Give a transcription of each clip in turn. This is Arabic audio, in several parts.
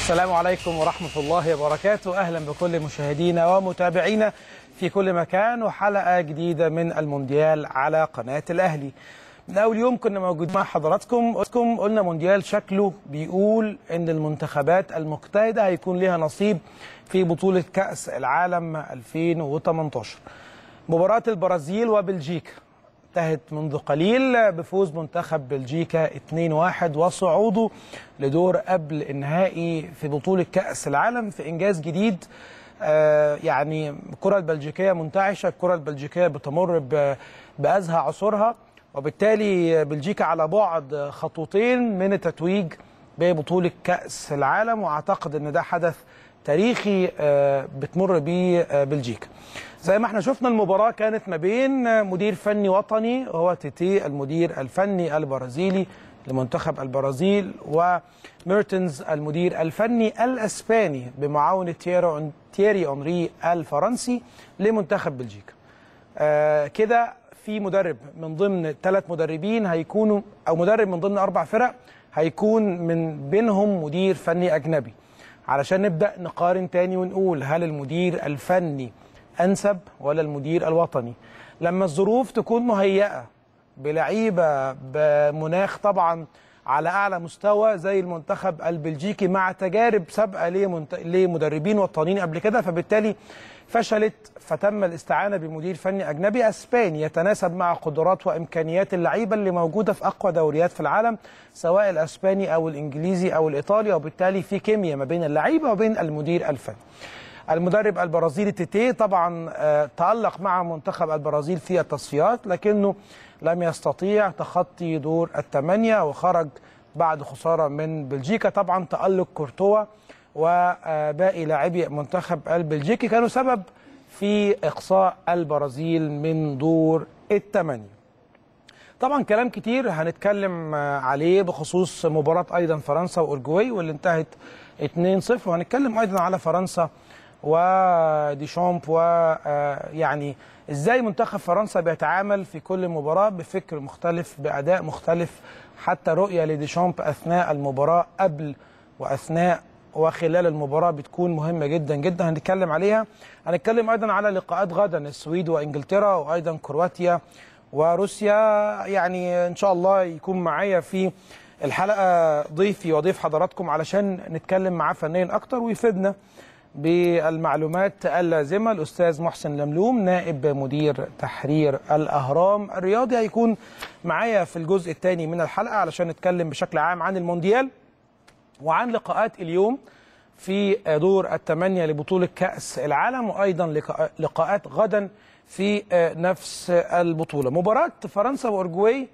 السلام عليكم ورحمة الله وبركاته. أهلا بكل مشاهدينا ومتابعينا في كل مكان وحلقة جديدة من المونديال على قناة الأهلي. من أول يوم كنا موجودين مع حضراتكم قلنا مونديال شكله بيقول إن المنتخبات المجتهدة هيكون لها نصيب في بطولة كأس العالم 2018. مباراة البرازيل وبلجيكا انتهت منذ قليل بفوز منتخب بلجيكا 2-1 وصعوده لدور قبل النهائي في بطولة كأس العالم في إنجاز جديد. يعني الكرة البلجيكية منتعشة، الكرة البلجيكية بتمر بأزهى عصورها، وبالتالي بلجيكا على بعد خطوتين من التتويج ببطولة كأس العالم، وأعتقد أن ده حدث تاريخي بتمر بيه بلجيكا. زي ما احنا شفنا المباراة كانت ما بين مدير فني وطني وهو تيتي المدير الفني البرازيلي لمنتخب البرازيل، وميرتنز المدير الفني الاسباني بمعاونة تييري أونري الفرنسي لمنتخب بلجيكا. كده في مدرب من ضمن 3 مدربين هيكونوا، او مدرب من ضمن 4 فرق هيكون من بينهم مدير فني اجنبي، علشان نبدأ نقارن تاني ونقول هل المدير الفني أنسب ولا المدير الوطني. لما الظروف تكون مهيئة بلعيبة بمناخ طبعا على أعلى مستوى زي المنتخب البلجيكي مع تجارب سابقة لمدربين وطنيين قبل كده، فبالتالي فشلت، فتم الاستعانة بمدير فني أجنبي أسباني يتناسب مع قدرات وإمكانيات اللعيبة اللي موجودة في أقوى دوريات في العالم سواء الأسباني أو الإنجليزي أو الإيطالي، وبالتالي في كيمياء ما بين اللعيبة وبين المدير الفني. المدرب البرازيلي تيتي طبعا تألق مع منتخب البرازيل في التصفيات، لكنه لم يستطيع تخطي دور ال8 وخرج بعد خسارة من بلجيكا. طبعا تألق كورتوا وباقي لاعبي منتخب البلجيكي كانوا سبب في إقصاء البرازيل من دور ال8. طبعا كلام كتير هنتكلم عليه بخصوص مباراة أيضا فرنسا وأورجواي واللي انتهت 2-0، وهنتكلم أيضا على فرنسا وديشامب ويعني ازاي منتخب فرنسا بيتعامل في كل مباراة بفكر مختلف بأداء مختلف، حتى رؤية لديشامب أثناء المباراة قبل وأثناء وخلال المباراة بتكون مهمة جدا جدا هنتكلم عليها. هنتكلم أيضا على لقاءات غدا السويد وإنجلترا وأيضا كرواتيا وروسيا. يعني إن شاء الله يكون معايا في الحلقة ضيفي وضيف حضراتكم علشان نتكلم معاه فنيا أكتر ويفيدنا بالمعلومات اللازمة. الأستاذ محسن لملوم نائب مدير تحرير الأهرام الرياضي هيكون معايا في الجزء الثاني من الحلقة علشان نتكلم بشكل عام عن المونديال وعن لقاءات اليوم في دور ال8 لبطولة كأس العالم، وأيضا لقاءات غدا في نفس البطولة. مباراة فرنسا وأورجواي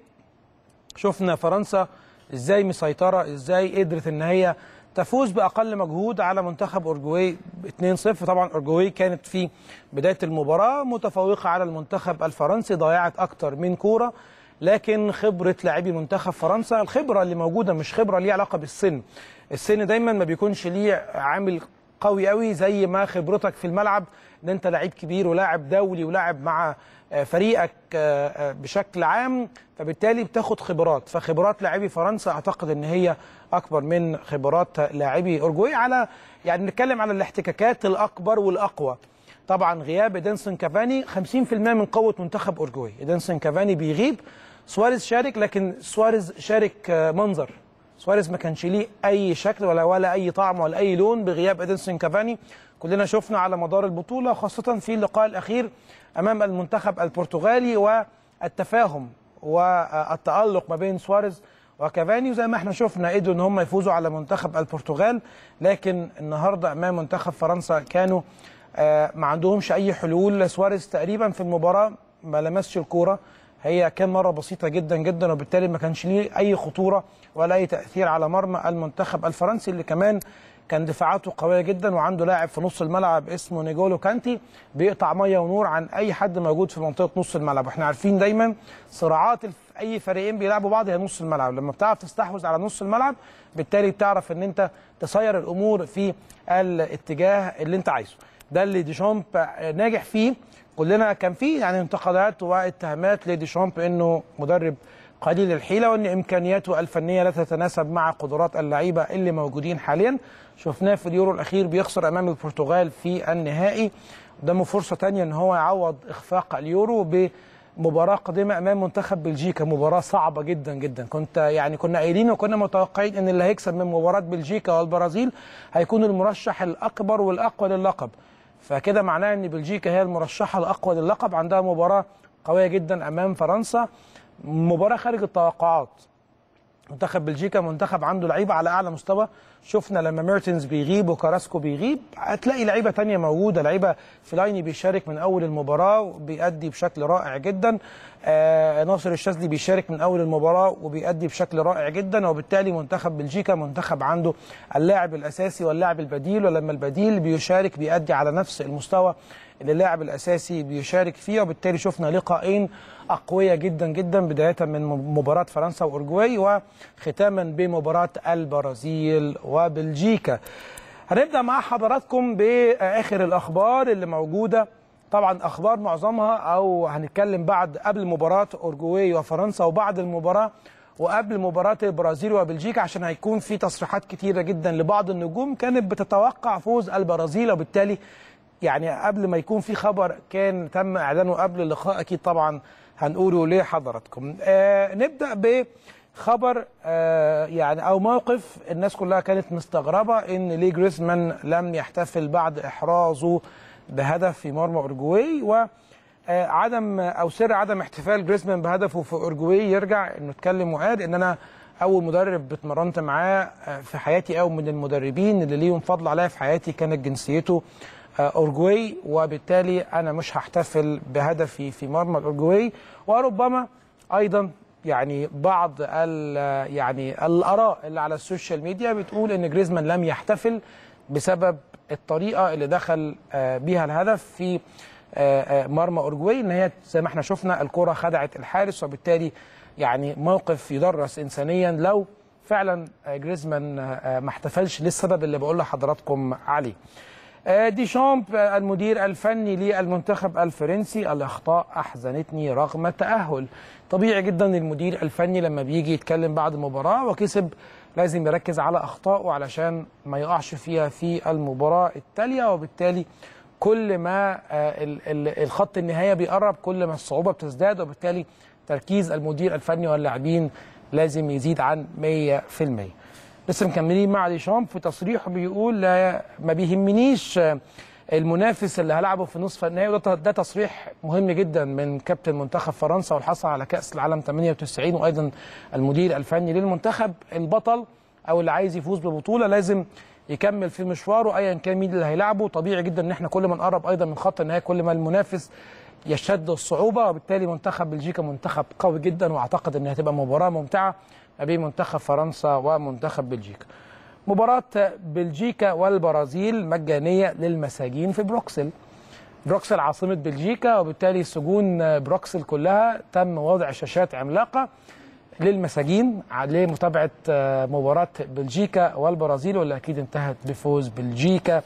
شفنا فرنسا ازاي مسيطرة، ازاي قدرت ان هي تفوز بأقل مجهود على منتخب أورجواي 2-0. طبعا أورجواي كانت في بداية المباراة متفوقة على المنتخب الفرنسي، ضيعت أكتر من كورة، لكن خبرة لاعبي منتخب فرنسا، الخبرة اللي موجودة مش خبرة ليها علاقة بالسن، السن دايما ما بيكونش ليه عامل قوي قوي زي ما خبرتك في الملعب، ان انت لاعب كبير ولاعب دولي ولاعب مع فريقك بشكل عام، فبالتالي بتاخد خبرات، فخبرات لاعبي فرنسا اعتقد ان هي اكبر من خبرات لاعبي اورجواي. على يعني نتكلم على الاحتكاكات الاكبر والاقوى. طبعا غياب إدنسون كافاني 50% من قوه منتخب اورجواي، إدنسون كافاني بيغيب، سواريز شارك لكن سواريز شارك منظر، سواريز ما كانش ليه اي شكل ولا اي طعم ولا اي لون بغياب إدنسون كافاني. كلنا شفنا على مدار البطوله خاصه في اللقاء الاخير امام المنتخب البرتغالي والتفاهم والتألق ما بين سواريز وكافاني، وزي ما احنا شفنا قدروا ان هم يفوزوا على منتخب البرتغال، لكن النهارده امام منتخب فرنسا كانوا ما عندهمش اي حلول. سواريز تقريبا في المباراه ما لمسش الكوره، هي كان مره بسيطه جدا جدا، وبالتالي ما كانش ليه اي خطوره ولا اي تاثير على مرمى المنتخب الفرنسي اللي كمان كان دفاعاته قويه جدا، وعنده لاعب في نص الملعب اسمه نيجولو كانتي بيقطع ميه ونور عن اي حد موجود في منطقه نص الملعب. واحنا عارفين دايما صراعات اي فريقين بيلعبوا بعض هي نص الملعب، لما بتعرف تستحوذ على نص الملعب بالتالي بتعرف ان انت تسير الامور في الاتجاه اللي انت عايزه. ده اللي ديشامب ناجح فيه. كلنا كان فيه يعني انتقادات واتهامات لديشامب انه مدرب قليل الحيله، وان امكانياته الفنيه لا تتناسب مع قدرات اللعيبه اللي موجودين حاليا. شفناه في اليورو الاخير بيخسر امام البرتغال في النهائي، قدامه فرصه ثانيه ان هو يعوض اخفاق اليورو بمباراه قادمه امام منتخب بلجيكا، مباراه صعبه جدا جدا. كنا قايلين وكنا متوقعين ان اللي هيكسب من مباراه بلجيكا والبرازيل هيكون المرشح الاكبر والاقوى للقب، فكده معناه ان بلجيكا هي المرشحه الاقوى للقب، عندها مباراه قويه جدا امام فرنسا، مباراه خارج التوقعات. منتخب بلجيكا منتخب عنده لعيبه على اعلى مستوى، شفنا لما ميرتنز بيغيب وكاراسكو بيغيب هتلاقي لعيبه ثانيه موجوده، لعيبه فلايني بيشارك من اول المباراه وبيأدي بشكل رائع جدا، ناصر الشاذلي بيشارك من اول المباراه وبيأدي بشكل رائع جدا، وبالتالي منتخب بلجيكا منتخب عنده اللاعب الاساسي واللاعب البديل، ولما البديل بيشارك بيأدي على نفس المستوى اللي اللاعب الاساسي بيشارك فيه، وبالتالي شفنا لقاءين اقوياء جدا جدا، بدايه من مباراه فرنسا واورجواي وختاما بمباراه البرازيل وبلجيكا. هنبدا مع حضراتكم باخر الاخبار اللي موجوده، طبعا اخبار معظمها او هنتكلم قبل مباراه اورجواي وفرنسا وبعد المباراه وقبل مباراه البرازيل وبلجيكا، عشان هيكون في تصريحات كتيره جدا لبعض النجوم كانت بتتوقع فوز البرازيل، وبالتالي يعني قبل ما يكون في خبر كان تم اعلانه قبل اللقاء اكيد طبعا هنقوله لحضراتكم. نبدا بخبر يعني او موقف الناس كلها كانت مستغربه ان ليه جريزمان لم يحتفل بعد احرازه بهدف في مرمى اورجواي، وعدم او سر عدم احتفال جريزمان بهدفه في اورجواي يرجع انه اتكلم وقال ان انا اول مدرب اتمرنت معاه في حياتي او من المدربين اللي ليهم فضل عليا في حياتي كانت جنسيته اورجواي، وبالتالي انا مش هحتفل بهدفي في مرمى الاورجواي. وربما ايضا يعني بعض الاراء اللي على السوشيال ميديا بتقول ان جريزمان لم يحتفل بسبب الطريقه اللي دخل بيها الهدف في مرمى اورجواي، ان هي زي ما احنا شفنا الكره خدعت الحارس، وبالتالي يعني موقف يدرس انسانيا لو فعلا جريزمان ما احتفلش للسبب اللي بقول لحضراتكم عليه. ديشامب المدير الفني للمنتخب الفرنسي: الاخطاء احزنتني رغم التاهل. طبيعي جدا المدير الفني لما بيجي يتكلم بعد مباراه وكسب لازم يركز على اخطائه علشان ما يقعش فيها في المباراه التاليه، وبالتالي كل ما الخط النهايه بيقرب كل ما الصعوبه بتزداد، وبالتالي تركيز المدير الفني واللاعبين لازم يزيد عن 100%. لسه مكملين مع ديشامب في تصريحه بيقول ما بيهمنيش المنافس اللي هلعبه في نصف النهائي، وده تصريح مهم جدا من كابتن منتخب فرنسا والحصل على كأس العالم 98، وايضا المدير الفني للمنتخب. البطل او اللي عايز يفوز ببطوله لازم يكمل في مشواره ايا كان مين اللي هيلعبه. طبيعي جدا ان احنا كل ما نقرب ايضا من خط النهائي كل ما المنافس يشتد الصعوبه، وبالتالي منتخب بلجيكا منتخب قوي جدا، واعتقد انها هتبقى مباراه ممتعه ما بين منتخب فرنسا ومنتخب بلجيكا. مباراة بلجيكا والبرازيل مجانية للمساجين في بروكسل. بروكسل عاصمة بلجيكا، وبالتالي سجون بروكسل كلها تم وضع شاشات عملاقة للمساجين لمتابعة مباراة بلجيكا والبرازيل، واللي أكيد انتهت بفوز بلجيكا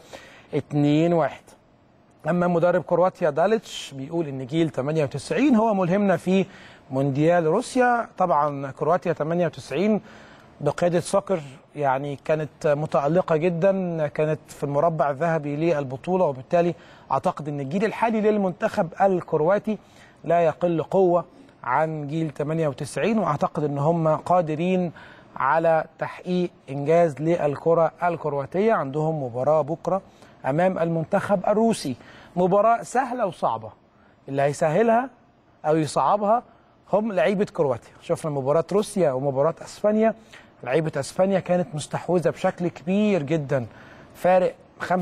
2-1. أما مدرب كرواتيا داليتش بيقول إن جيل 98 هو ملهمنا في مونديال روسيا. طبعا كرواتيا 98 بقيادة صقر يعني كانت متألقة جدا، كانت في المربع الذهبي للبطولة، وبالتالي أعتقد أن الجيل الحالي للمنتخب الكرواتي لا يقل قوة عن جيل 98، وأعتقد أن هم قادرين على تحقيق إنجاز للكرة الكرواتية. عندهم مباراة بكرة أمام المنتخب الروسي، مباراة سهلة وصعبة، اللي هيسهلها أو يصعبها هم لعيبة كرواتيا. شفنا مباراة روسيا ومباراة أسبانيا، لعيبة أسبانيا كانت مستحوذة بشكل كبير جدا، فارق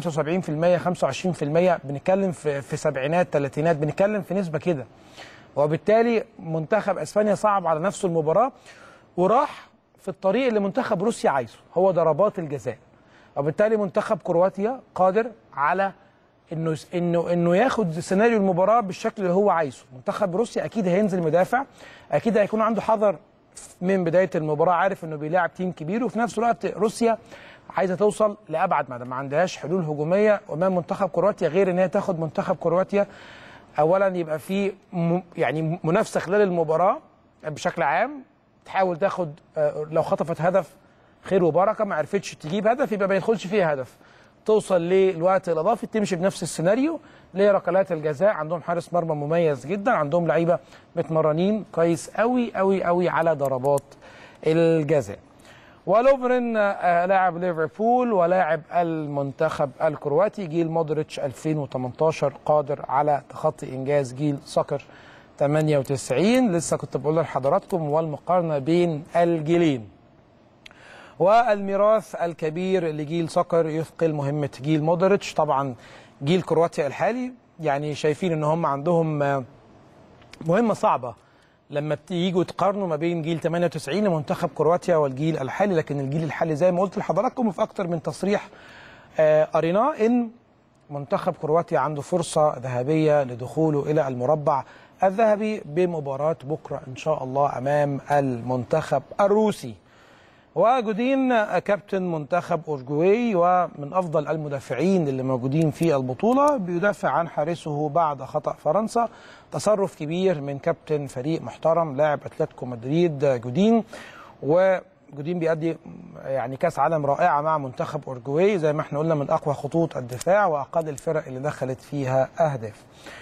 75% 25%، بنتكلم في سبعينات ثلاثينات، بنتكلم في نسبة كده، وبالتالي منتخب أسبانيا صعب على نفسه المباراة وراح في الطريق اللي منتخب روسيا عايزه، هو ضربات الجزاء، وبالتالي منتخب كرواتيا قادر على انه ياخد سيناريو المباراه بالشكل اللي هو عايزه. منتخب روسيا اكيد هينزل مدافع، اكيد هيكون عنده حذر من بدايه المباراه، عارف انه بيلاعب تيم كبير، وفي نفس الوقت روسيا عايزه توصل لابعد مدى، ما عندهاش حلول هجوميه امام منتخب كرواتيا غير ان هي تاخد منتخب كرواتيا اولا يبقى في يعني منافسه خلال المباراه بشكل عام، تحاول تاخد لو خطفت هدف خير وبركه، ما عرفتش تجيب هدف يبقى ما يدخلش فيها هدف، توصل للوقت الاضافي تمشي بنفس السيناريو لركلات الجزاء. عندهم حارس مرمى مميز جدا، عندهم لعيبه متمرنين كويس قوي قوي قوي على ضربات الجزاء. ولوفرين لاعب ليفربول ولاعب المنتخب الكرواتي جيل مودريتش 2018 قادر على تخطي انجاز جيل سكر 98. لسه كنت بقول لحضراتكم والمقارنه بين الجيلين. والميراث الكبير لجيل سكر يثقل مهمه جيل مودريتش. طبعا جيل كرواتيا الحالي يعني شايفين ان هم عندهم مهمه صعبه لما بتيجوا تقارنوا ما بين جيل 98 لمنتخب كرواتيا والجيل الحالي. لكن الجيل الحالي زي ما قلت لحضراتكم في اكتر من تصريح قريناه ان منتخب كرواتيا عنده فرصه ذهبيه لدخوله الى المربع الذهبي بمباراه بكره ان شاء الله امام المنتخب الروسي. وجودين كابتن منتخب أورجواي ومن أفضل المدافعين اللي موجودين في البطولة بيدافع عن حارسه بعد خطأ فرنسا. تصرف كبير من كابتن فريق محترم لاعب أتلتيكو مدريد جودين. وجودين بيأدي يعني كأس عالم رائعة مع منتخب أورجواي زي ما احنا قلنا من أقوى خطوط الدفاع وأقل الفرق اللي دخلت فيها أهداف.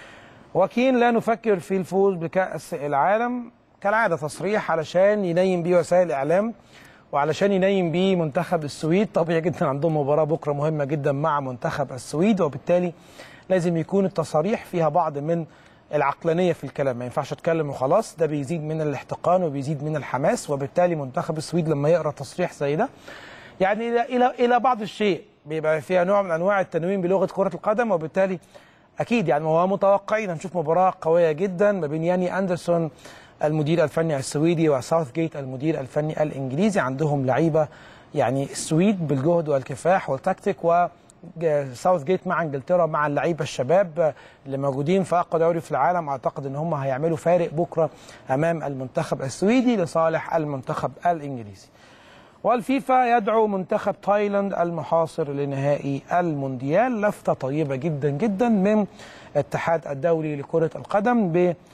وكين لا نفكر في الفوز بكأس العالم كالعادة تصريح علشان ينيم بيه وسائل الإعلام وعلشان ينيم بيه منتخب السويد. طبيعي جدا عندهم مباراة بكرة مهمة جدا مع منتخب السويد وبالتالي لازم يكون التصاريح فيها بعض من العقلانية في الكلام، ما ينفعش اتكلم وخلاص، ده بيزيد من الاحتقان وبيزيد من الحماس. وبالتالي منتخب السويد لما يقرأ تصريح زي ده يعني إلى بعض الشيء بيبقى فيها نوع من أنواع التنوين بلغة كرة القدم. وبالتالي أكيد يعني هو متوقعين هنشوف مباراة قوية جدا ما بين ياني أندرسون المدير الفني السويدي وساوث جيت المدير الفني الانجليزي. عندهم لعيبه يعني السويد بالجهد والكفاح والتكتيك، وساوث جيت مع انجلترا مع اللعيبه الشباب اللي موجودين في اقوى دوري في العالم. اعتقد ان هم هيعملوا فارق بكره امام المنتخب السويدي لصالح المنتخب الانجليزي. والفيفا يدعو منتخب تايلاند المحاصر لنهائي المونديال. لفته طيبه جدا جدا من الاتحاد الدولي لكره القدم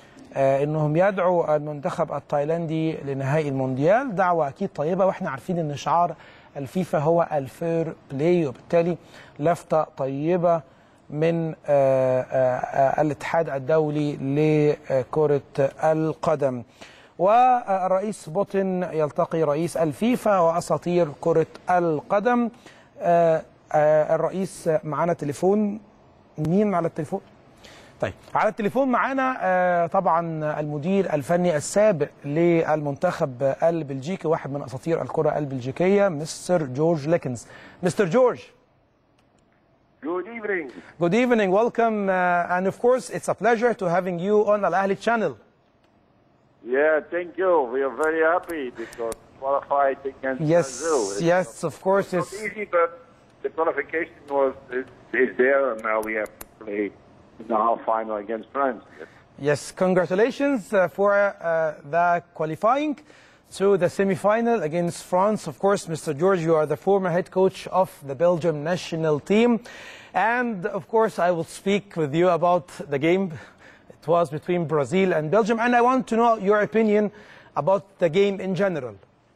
انهم يدعوا المنتخب التايلاندي لنهائي المونديال. دعوه اكيد طيبه واحنا عارفين ان شعار الفيفا هو الفير بلاي، وبالتالي لفته طيبه من الاتحاد الدولي لكره القدم. والرئيس بوتين يلتقي رئيس الفيفا واساطير كره القدم. الرئيس معانا تليفون. مين على التليفون؟ طيب على التليفون معانا طبعا المدير الفني السابق للمنتخب البلجيكي واحد من اساطير الكره البلجيكيه مستر جورج ليكنز. مستر جورج. Good evening. Good evening. Welcome and of course it's a pleasure to having you on Al Ahly channel. Yeah, thank you. We are very happy because qualified against Brazil. Yes, of course. It's not easy, but the qualification is there, and now we have to play in the half final against France. Yes, congratulations for the qualifying to the semi-final against France. Of course, Mr. George, you are the former head coach of the Belgium national team, and of course, I will speak with you about the game. It was between Brazil and Belgium, and I want to know your opinion about the game in general.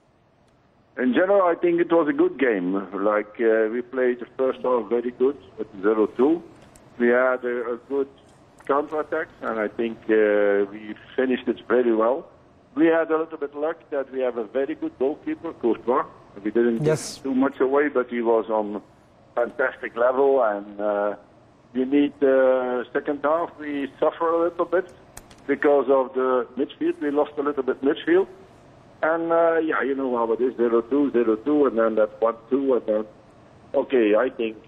In general, I think it was a good game. Like we played the first half very good at 0-2. We had a good counter-attack, and I think we finished it very well. We had a little bit luck that we have a very good goalkeeper, Courtois. We didn't get too much away, but he was on fantastic level. And you need second half. We suffer a little bit because of the midfield. We lost a little bit midfield. And yeah, you know how it is, 0-2, 0-2, and then that 1-2, and then okay, I think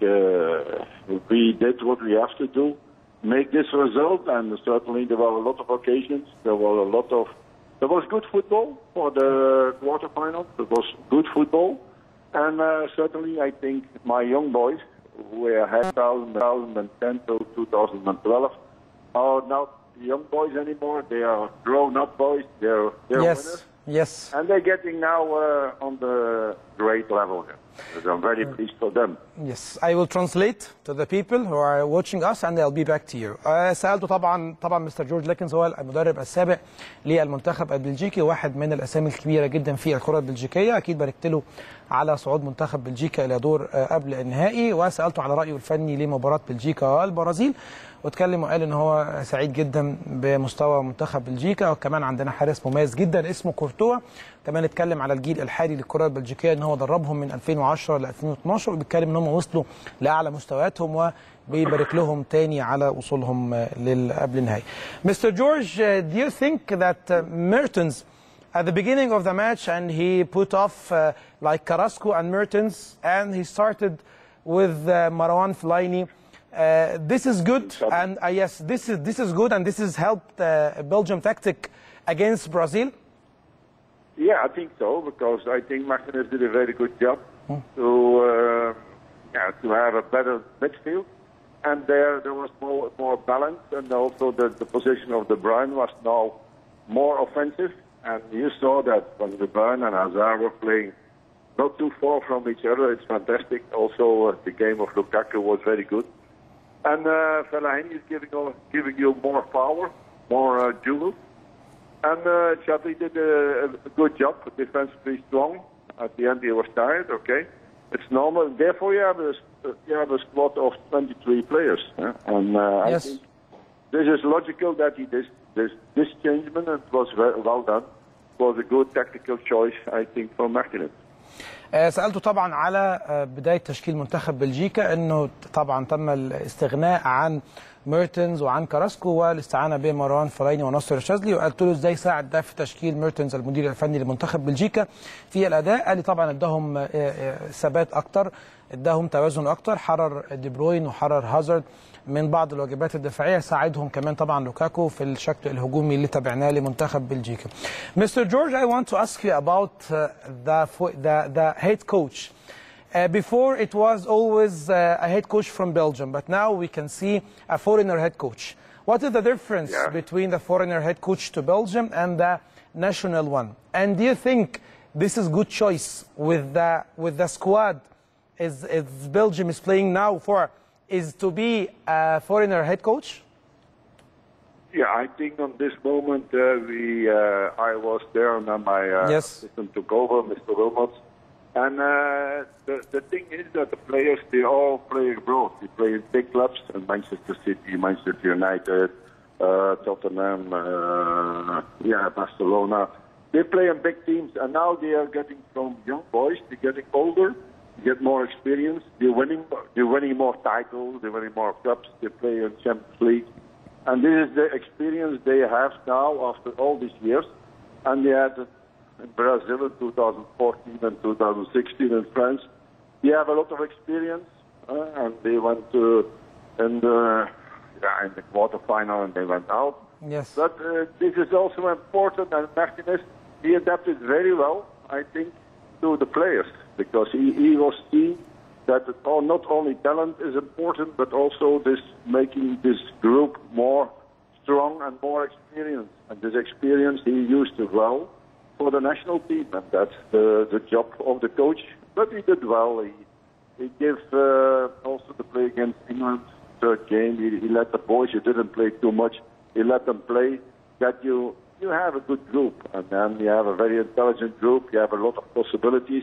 we did what we have to do, make this result, and certainly there were a lot of occasions. There was good football for the quarterfinal. There was good football, and certainly I think my young boys, who had 2010 to 2012, are not young boys anymore. They are grown-up boys. They're winners. Yes. And they're getting now on the great level here. I'm very pleased for them. Yes, I will translate to the people who are watching us and I'll be back to you. سألته طبعا مستر جورج ليكنز هو المدرب السابق للمنتخب البلجيكي، واحد من الأسامي الكبيرة جدا في الكرة البلجيكية، أكيد باركت له على صعود منتخب بلجيكا إلى دور قبل النهائي، وسألته على رأيه الفني لمباراة بلجيكا والبرازيل، واتكلم وقال ان هو سعيد جدا بمستوى منتخب بلجيكا، وكمان عندنا حارس مميز جدا اسمه كورتوا. كمان اتكلم على الجيل الحالي للكره البلجيكيه ان هو دربهم من 2010 ل 2012، وبيتكلم ان هم وصلوا لاعلى مستوياتهم، وبيبارك لهم تاني على وصولهم قبل النهائي. Mr. George, do you think that Mertens at the beginning of the match and he put off like Carrasco and Mertens and he started with Marouane Fellaini? This is good, and yes, this is good, and this has helped Belgium tactic against Brazil. Yeah, I think so, because I think Martinez did a very good job to have a better midfield, and there was more balance, and also the position of De Bruyne was now more offensive, and you saw that when De Bruyne and Hazard were playing not too far from each other. It's fantastic. Also, the game of Lukaku was very good. And Fellaini is giving you more power, more duels. And Xavi did a good job, defensively strong. At the end, he was tired. Okay, it's normal. Therefore, you have a squad of 23 players, and yes. I think this is logical that he did this changement, and it was well done. It was a good tactical choice, I think, for Martinez. سألته طبعا على بداية تشكيل منتخب بلجيكا، انه طبعا تم الاستغناء عن ميرتنز وعن كاراسكو والاستعانة بمروان فلايني وناصر الشاذلي، وقلت له ازاي ساعد ده في تشكيل ميرتنز المدير الفني لمنتخب بلجيكا في الاداء. قال لي طبعا اداهم ثبات اكتر، اداهم توازن اكتر، حرر دي بروين وحرر هازارد من بعض الواجبات الدفاعيه، ساعدهم كمان طبعا لوكاكو في الشكل الهجومي اللي تابعناه لمنتخب بلجيكا. Mr. George, I want to ask you about the head coach. Before it was always a head coach from Belgium, but now we can see a foreigner head coach. What is the difference between the foreigner head coach to Belgium and the national one? And do you think this is good choice with the squad is Belgium is playing now for? Is to be a foreigner head coach? Yeah, I think on this moment I was there and my assistant took over, Mr. Wilmots. And the thing is that the players, they all play abroad. They play in big clubs, in Manchester City, Manchester United, Tottenham, Barcelona. They play in big teams, and now they are getting from young boys, they're getting older, get more experience. They're winning more titles. They're winning more cups. They play in Champions League, and this is the experience they have now after all these years. And they had in Brazil in 2014 and 2016 in France. They have a lot of experience, and they went in the quarterfinal and they went out. Yes. But this is also important, and Martinez, he adapted very well, I think, to the players, because he was seeing that not only talent is important, but also this making this group more strong and more experienced. And this experience he used it well for the national team, and that's the job of the coach. But he did well. He gave also the play against England, third game. He let the boys, he didn't play too much. He let them play. That you have a good group, and then you have a very intelligent group. You have a lot of possibilities,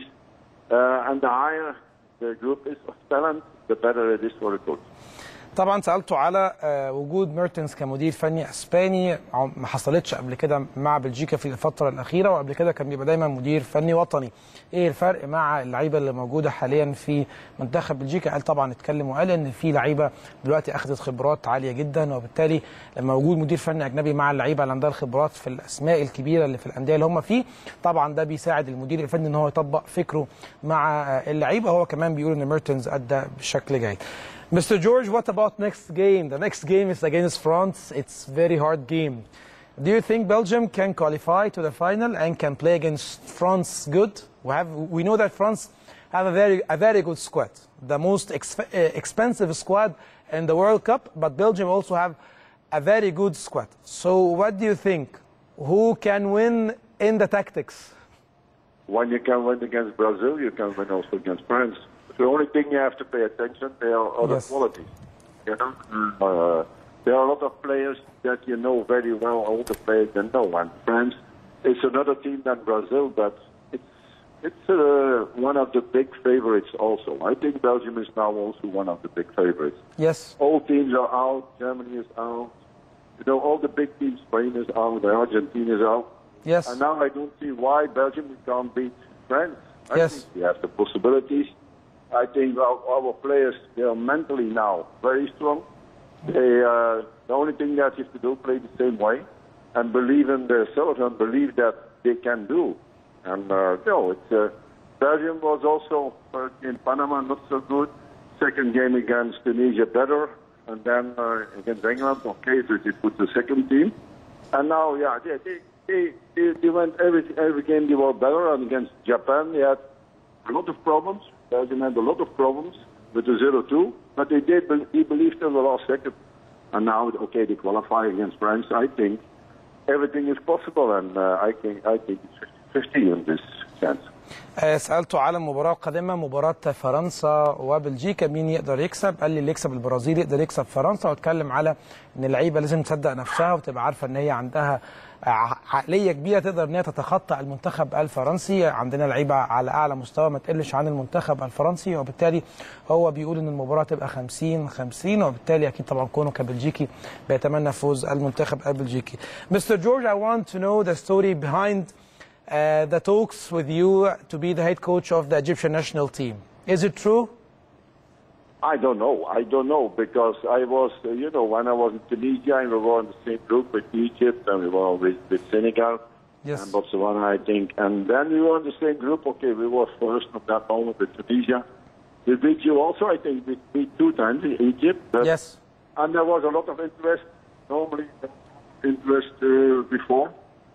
and the higher the group is of talent, the better it is for the coach. طبعا سألته على وجود ميرتنز كمدير فني اسباني، ما حصلتش قبل كده مع بلجيكا في الفتره الاخيره، وقبل كده كان بيبقى دايما مدير فني وطني. ايه الفرق مع اللعيبه اللي موجوده حاليا في منتخب بلجيكا؟ قال طبعا اتكلم وقال ان في لعيبه دلوقتي اخذت خبرات عاليه جدا، وبالتالي لما وجود مدير فني اجنبي مع اللعيبه اللي عندها الخبرات في الاسماء الكبيره اللي في الانديه اللي هم فيه، طبعا ده بيساعد المدير الفني ان هو يطبق فكره مع اللعيبه. هو كمان بيقول ان ميرتنز ادى بشكل جيد. Mr. George, what about next game? The next game is against France. It's a very hard game. Do you think Belgium can qualify to the final and can play against France good? We know that France have a very good squad, the most expensive squad in the World Cup, but Belgium also have a very good squad. So what do you think? Who can win in the tactics? when you can win against Brazil, you can win also against France. The only thing you have to pay attention, there are other qualities. You know, there are a lot of players that you know very well, all the players that know. And France is another team than Brazil, but it's one of the big favorites also. I think Belgium is now also one of the big favorites. Yes. All teams are out. Germany is out. You know, all the big teams, Spain is out, Argentina is out. Yes. And now I don't see why Belgium can't beat France. I think we have the possibilities. I think our players, they are mentally now very strong. They, the only thing that you have to do, play the same way and believe in themselves and believe that they can do. And Belgium was also in Panama not so good. Second game against Tunisia better. And then against England, okay, so they put the second team. And now, they went every game they were better. And against Japan, they had a lot of problems. Belgium had a lot of problems with the 0-2. But they believed in the last second. And now, okay, they qualify against France. I think everything is possible. And I think it's 50 in this sense. سألته على المباراة القادمة، مباراة فرنسا وبلجيكا، مين يقدر يكسب؟ قال لي اللي يكسب البرازيل يقدر يكسب فرنسا، واتكلم على ان اللعيبة لازم تصدق نفسها وتبقى عارفة ان هي عندها عقلية كبيرة تقدر ان هي تتخطى المنتخب الفرنسي. عندنا لعيبة على اعلى مستوى ما تقلش عن المنتخب الفرنسي، وبالتالي هو بيقول ان المباراة تبقى 50-50، وبالتالي اكيد طبعا كونه كبلجيكي بيتمنى فوز المنتخب البلجيكي. Mr. George, I want to know the story behind the talks with you to be the head coach of the Egyptian national team. Is it true? I don't know because I was, when I was in Tunisia, we were in the same group with Egypt and we were with Senegal and Botswana, I think. And then we were in the same group. Okay, we were first at that moment with Tunisia. We beat you also, I think. We beat 2 times in Egypt. Yes. And there was a lot of interest, normally interest before.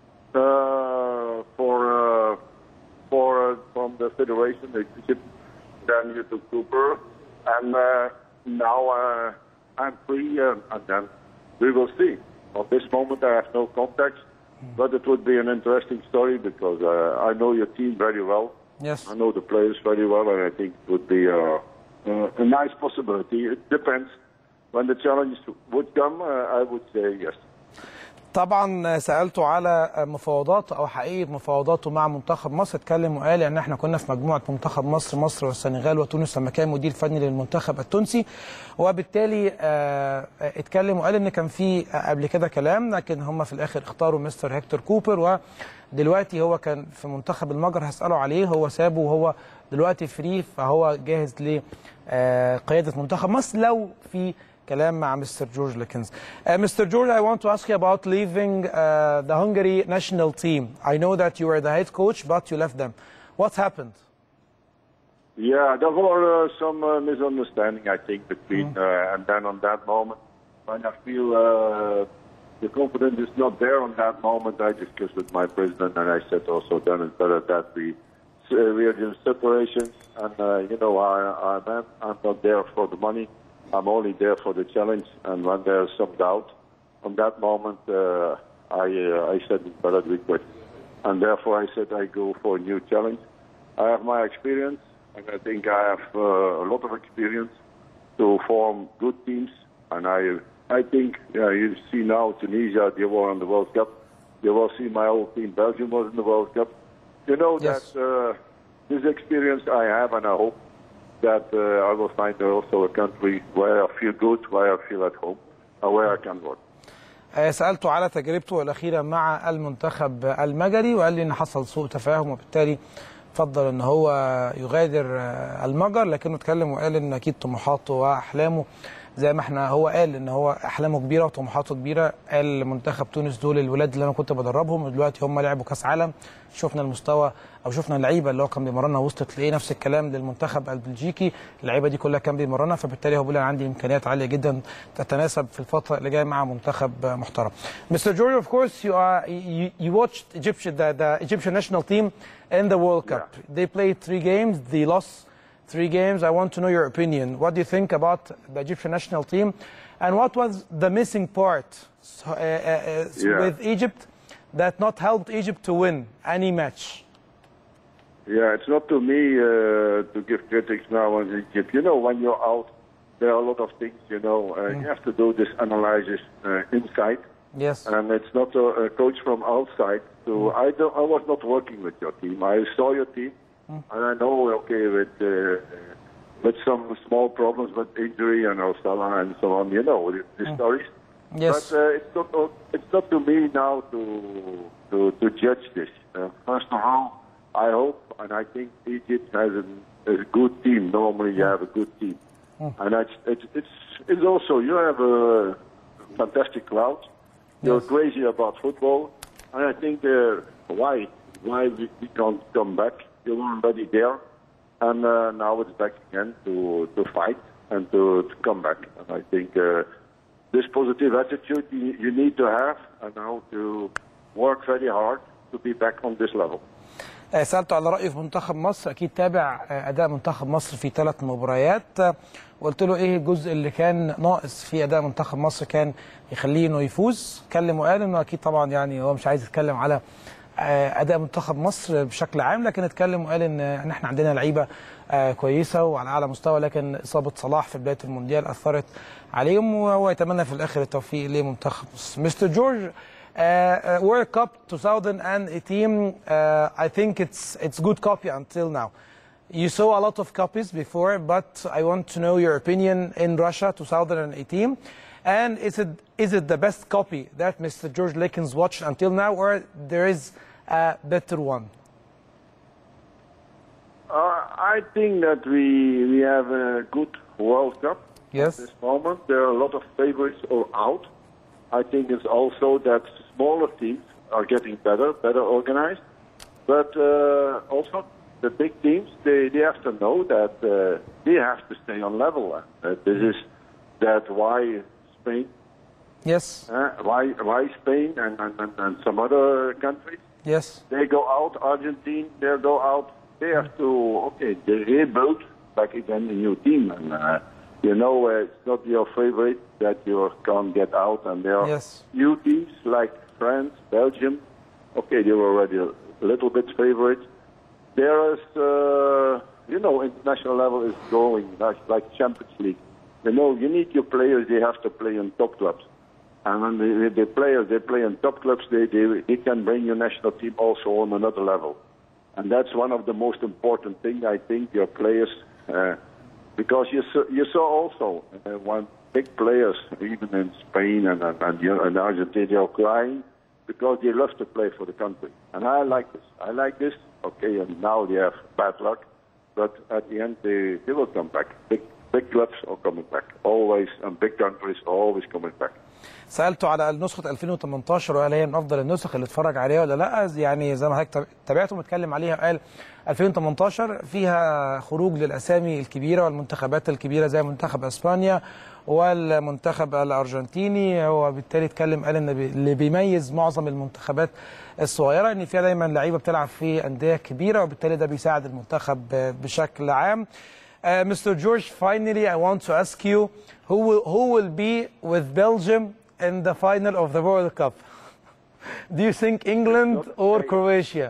From the federation, then you took Cooper, and now I'm free, and then we will see. At this moment, I have no contacts, but it would be an interesting story because I know your team very well. Yes. I know the players very well, and I think it would be a nice possibility. It depends. When the challenge would come, I would say yes. طبعا سألته على مفاوضات او حقيقه مفاوضاته مع منتخب مصر. اتكلم وقال ان احنا كنا في مجموعه منتخب مصر والسنغال وتونس لما كان مدير فني للمنتخب التونسي، وبالتالي اتكلم وقال ان كان في قبل كده كلام، لكن هم في الاخر اختاروا مستر هيكتور كوبر، ودلوقتي هو كان في منتخب المجر هسأله عليه، هو سابه وهو دلوقتي فري، فهو جاهز لقياده منتخب مصر لو في كلام مع مستر جورج ليكنز. Mr. George, I want to ask you about leaving the Hungary national team. I know that you were the head coach, but you left them. What happened? Yeah, there were some misunderstanding, I think, between, and then on that moment, when I feel the confidence is not there on that moment, I discussed with my president, and I said also then it's better that we are in separation, and I'm not there for the money. I'm only there for the challenge, and when there's some doubt, on that moment, I said it's better we quit. And therefore I said I go for a new challenge. I have my experience, and I think I have a lot of experience to form good teams. And I think you see now Tunisia, they were in the World Cup. You will see my old team, Belgium was in the World Cup. You know that this experience I have, and I hope that I will find also a country where I feel good, where I feel at home, and where I can work. سألته على تجربته الأخيرة مع المنتخب المجري، وقال لي إن حصل سوء تفاهم، وبالتالي فضل إن هو يغادر المجر، لكنه اتكلم وقال إن أكيد طموحاته وأحلامه زي ما هو قال ان هو احلامه كبيره وطموحاته كبيره. قال منتخب تونس دول الولاد اللي انا كنت بدربهم، ودلوقتي هم لعبوا كاس عالم، شفنا المستوى او شفنا اللعيبه اللي هو كان بيمرنها وصلت لايه. نفس الكلام للمنتخب البلجيكي، اللعيبه دي كلها كان بيمرنها، فبالتالي هو بيقول انا عندي امكانيات عاليه جدا تتناسب في الفتره اللي جايه مع منتخب محترم. Mr. George, of course you watched the Egyptian national team in the World Cup. Yeah. They played 3 games, they lost 3 games. I want to know your opinion. What do you think about the Egyptian national team, and what was the missing part with Egypt that not helped Egypt to win any match? Yeah, it's not to me to give critics now on Egypt. You know, when you're out, there are a lot of things, you know. You have to do this analysis inside. Yes. And it's not a coach from outside. So I was not working with your team. I saw your team, and I know, okay, with some small problems with injury and Salah and so on, you know, the stories. Yes. But it's not to me now to judge this. First of all, I hope, and I think Egypt has a good team. Normally, you have a good team, and it's also, you have a fantastic crowd. You're crazy about football, and I think why we can't come back. You're already there, and now it's back again to fight and to come back. And I think this positive attitude you need to have, and now to work very hard to be back on this level. سألته على رأيه في منتخب مصر. أكيد تابع أداء منتخب مصر في 3 مباريات، وقلت له إيه الجزء اللي كان ناقص في أداء منتخب مصر كان يخليه إنه يفوز. اتكلم وقال إنه أكيد طبعا يعني هو مش عايز يتكلم على أداء منتخب مصر بشكل عام، لكن اتكلم وقال إن إحنا عندنا لعيبة كويسة وعلى أعلى مستوى، لكن إصابة صلاح في بداية المونديال أثرت عليهم، وهو يتمنى في الآخر التوفيق لمنتخب مصر. مستر جورج, World Cup 2018, I think it's good copy until now. You saw a lot of copies before, but I want to know your opinion in Russia 2018. And is it the best copy that Mr. George Likens watched until now, or there is a better one? I think that we have a good World Cup. Yes. At this moment, there are a lot of favorites all out. I think it's also that smaller teams are getting better organized. But also the big teams, they have to know that they have to stay on level. This is why Spain. Yes. Why Spain and some other countries. Yes. They go out, Argentina, they go out. They have to, they rebuild back again a new team. And, you know, it's not your favorite that you can't get out. And there are new teams like France, Belgium. Okay, they were already a little bit favorite. There is, you know, international level is growing, like Champions League. You know, you need your players, they have to play in top clubs. And when the players, they play in top clubs, they can bring your national team also on another level. And that's one of the most important things, I think, your players, because you saw also one big players, even in Spain and Argentina, they are crying because they love to play for the country. And I like this. Okay, and now they have bad luck, but at the end they will come back. Big clubs are coming back, always, and big countries are always coming back. سألته على نسخة 2018 وقال هي من أفضل النسخ اللي اتفرج عليها ولا لا. يعني زي ما حضرتك تابعته متكلم عليها، قال 2018 فيها خروج للأسامي الكبيرة والمنتخبات الكبيرة زي منتخب إسبانيا والمنتخب الأرجنتيني. هو بالتالي اتكلم قال إن اللي بيميز معظم المنتخبات الصغيرة إن فيها دايما لعيبة بتلعب في أندية كبيرة، وبالتالي ده بيساعد المنتخب بشكل عام. Mr. George, finally, I want to ask you, who will be with Belgium in the final of the World Cup? Do you think England or Croatia?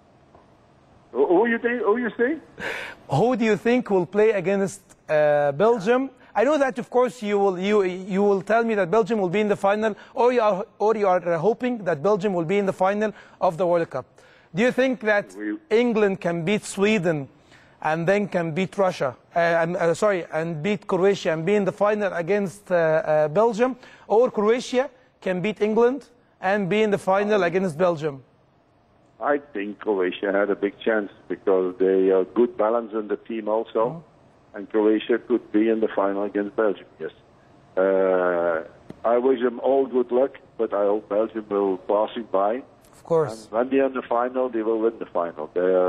Who you say? Who do you think will play against Belgium? I know that, of course, you will tell me that Belgium will be in the final, or you are hoping that Belgium will be in the final of the World Cup. Do you think that England can beat Sweden and then can beat Russia, and beat Croatia and be in the final against Belgium, or Croatia can beat England and be in the final against Belgium? I think Croatia had a big chance because they are good balance in the team also, and Croatia could be in the final against Belgium, yes. I wish them all good luck, but I hope Belgium will pass it by. Of course. And when they are in the final, they will win the final.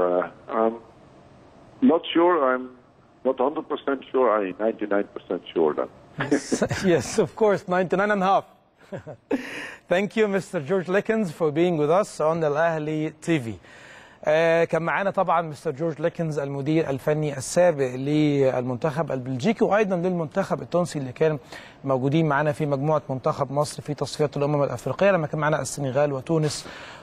Not sure. I'm not 100% sure. I'm 99% sure that. Yes, of course, 99.5. Thank you, Mr. George Likens, for being with us on Al Ahly TV. كان معانا طبعا مستر جورج ليكنز المدير الفني السابق للمنتخب البلجيكي وايضا للمنتخب التونسي اللي كان موجودين معانا في مجموعه منتخب مصر في تصفيات الامم الافريقيه لما كان معانا السنغال وتونس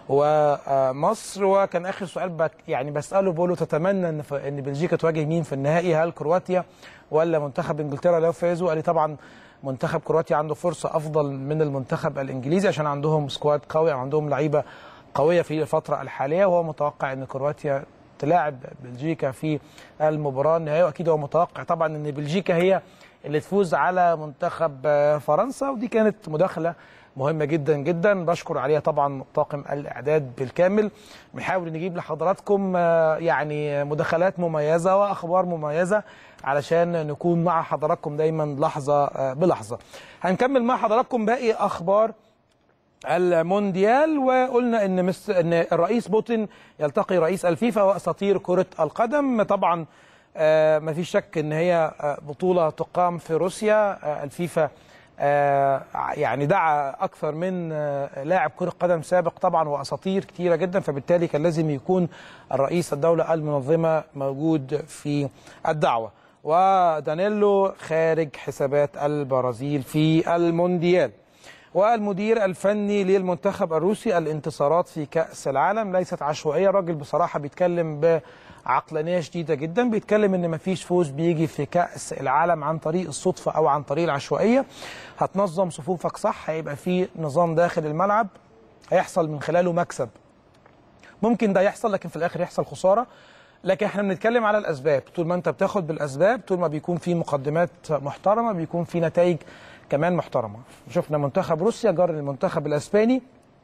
ومصر. وكان اخر سؤال يعني بساله بقول له تتمنى ان بلجيكا تواجه مين في النهائي، هل كرواتيا ولا منتخب انجلترا لو فازوا؟ قال لي طبعا منتخب كرواتيا عنده فرصه افضل من المنتخب الانجليزي عشان عندهم سكواد قوي، عندهم لعيبه قويه في الفتره الحاليه، وهو متوقع ان كرواتيا تلاعب بلجيكا في المباراه النهائيه، واكيد هو متوقع طبعا ان بلجيكا هي اللي تفوز على منتخب فرنسا. ودي كانت مداخله مهمه جدا جدا بشكر عليها طبعا طاقم الاعداد بالكامل. بنحاول نجيب لحضراتكم يعني مداخلات مميزه واخبار مميزه علشان نكون مع حضراتكم دايما لحظه بلحظه. هنكمل مع حضراتكم باقي اخبار المونديال، وقلنا ان الرئيس بوتين يلتقي رئيس الفيفا واساطير كرة القدم. طبعا ما فيش شك ان هي بطولة تقام في روسيا. الفيفا يعني دعا اكثر من لاعب كرة قدم سابق طبعا واساطير كتيرة جدا، فبالتالي كان لازم يكون الرئيس الدولة المنظمة موجود في الدعوة. ودانيلو خارج حسابات البرازيل في المونديال. والمدير الفني للمنتخب الروسي الانتصارات في كأس العالم ليست عشوائية. راجل بصراحة بيتكلم بعقلانية شديدة جدا، بيتكلم ان مفيش فوز بيجي في كأس العالم عن طريق الصدفة او عن طريق العشوائية. هتنظم صفوفك صح، هيبقى في نظام داخل الملعب هيحصل من خلاله مكسب. ممكن ده يحصل لكن في الاخر يحصل خسارة، لكن احنا بنتكلم على الاسباب. طول ما انت بتاخد بالاسباب، طول ما بيكون في مقدمات محترمة، بيكون في نتائج كمان محترمه. شفنا منتخب روسيا جر المنتخب الاسباني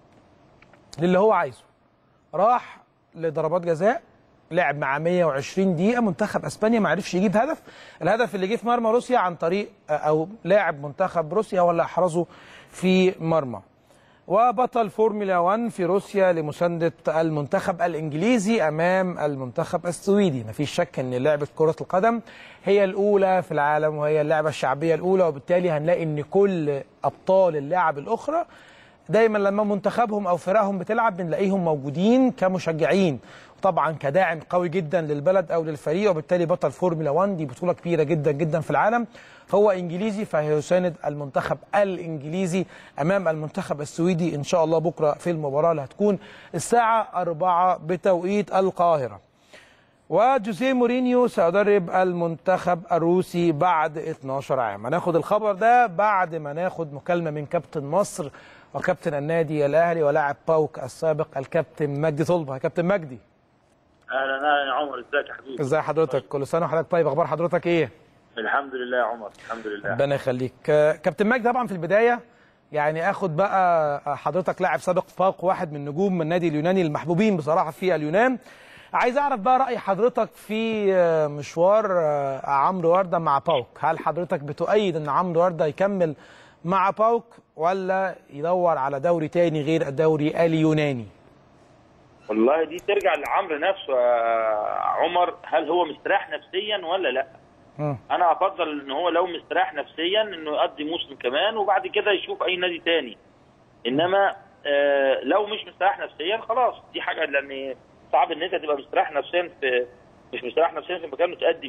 للي هو عايزه، راح لضربات جزاء، لعب مع 120 دقيقه، منتخب اسبانيا ما عرفش يجيب هدف. الهدف اللي جه في مرمى روسيا عن طريق او لاعب منتخب روسيا هو اللي احرزه في مرمى. وبطل فورمولا 1 في روسيا لمسانده المنتخب الانجليزي امام المنتخب السويدي. مفيش شك ان لعبه كره القدم هي الاولى في العالم وهي اللعبه الشعبيه الاولى، وبالتالي هنلاقي ان كل ابطال اللعب الاخرى دايما لما منتخبهم او فرقهم بتلعب بنلاقيهم موجودين كمشجعين، وطبعا كداعم قوي جدا للبلد او للفريق. وبالتالي بطل فورمولا 1 دي بطوله كبيره جدا جدا في العالم، فهو انجليزي، فهيساند المنتخب الانجليزي امام المنتخب السويدي ان شاء الله بكره في المباراه اللي هتكون الساعه 4 بتوقيت القاهره. وجوزيه مورينيو سيدرب المنتخب الروسي بعد 12 عام. هناخد الخبر ده بعد ما ناخد مكالمه من كابتن مصر وكابتن النادي الاهلي ولاعب باوك السابق الكابتن مجدي طلبه. يا كابتن مجدي. اهلا يا عمر، ازيك يا حبيبي؟ ازي حضرتك؟ كل سنه وحضرتك طيب. اخبار حضرتك ايه؟ الحمد لله يا عمر، الحمد لله. ربنا يخليك. كابتن مجدي، طبعا في البدايه يعني اخد بقى حضرتك لاعب سابق باوك، واحد من نجوم النادي اليوناني المحبوبين بصراحه في اليونان. عايز اعرف بقى راي حضرتك في مشوار عمرو ورده مع باوك. هل حضرتك بتؤيد ان عمرو ورده يكمل مع باوك ولا يدور على دوري تاني غير الدوري اليوناني؟ والله دي ترجع لعمرو نفسه يا عمر، هل هو مستريح نفسيا ولا لا؟ انا افضل ان هو لو مستريح نفسيا انه يقضي موسم كمان وبعد كده يشوف اي نادي تاني. انما لو مش مستريح نفسيا خلاص دي حاجه، لان صعب ان انت تبقى مستريح نفسيا مش مستريح نفسيا في مكان وتأدي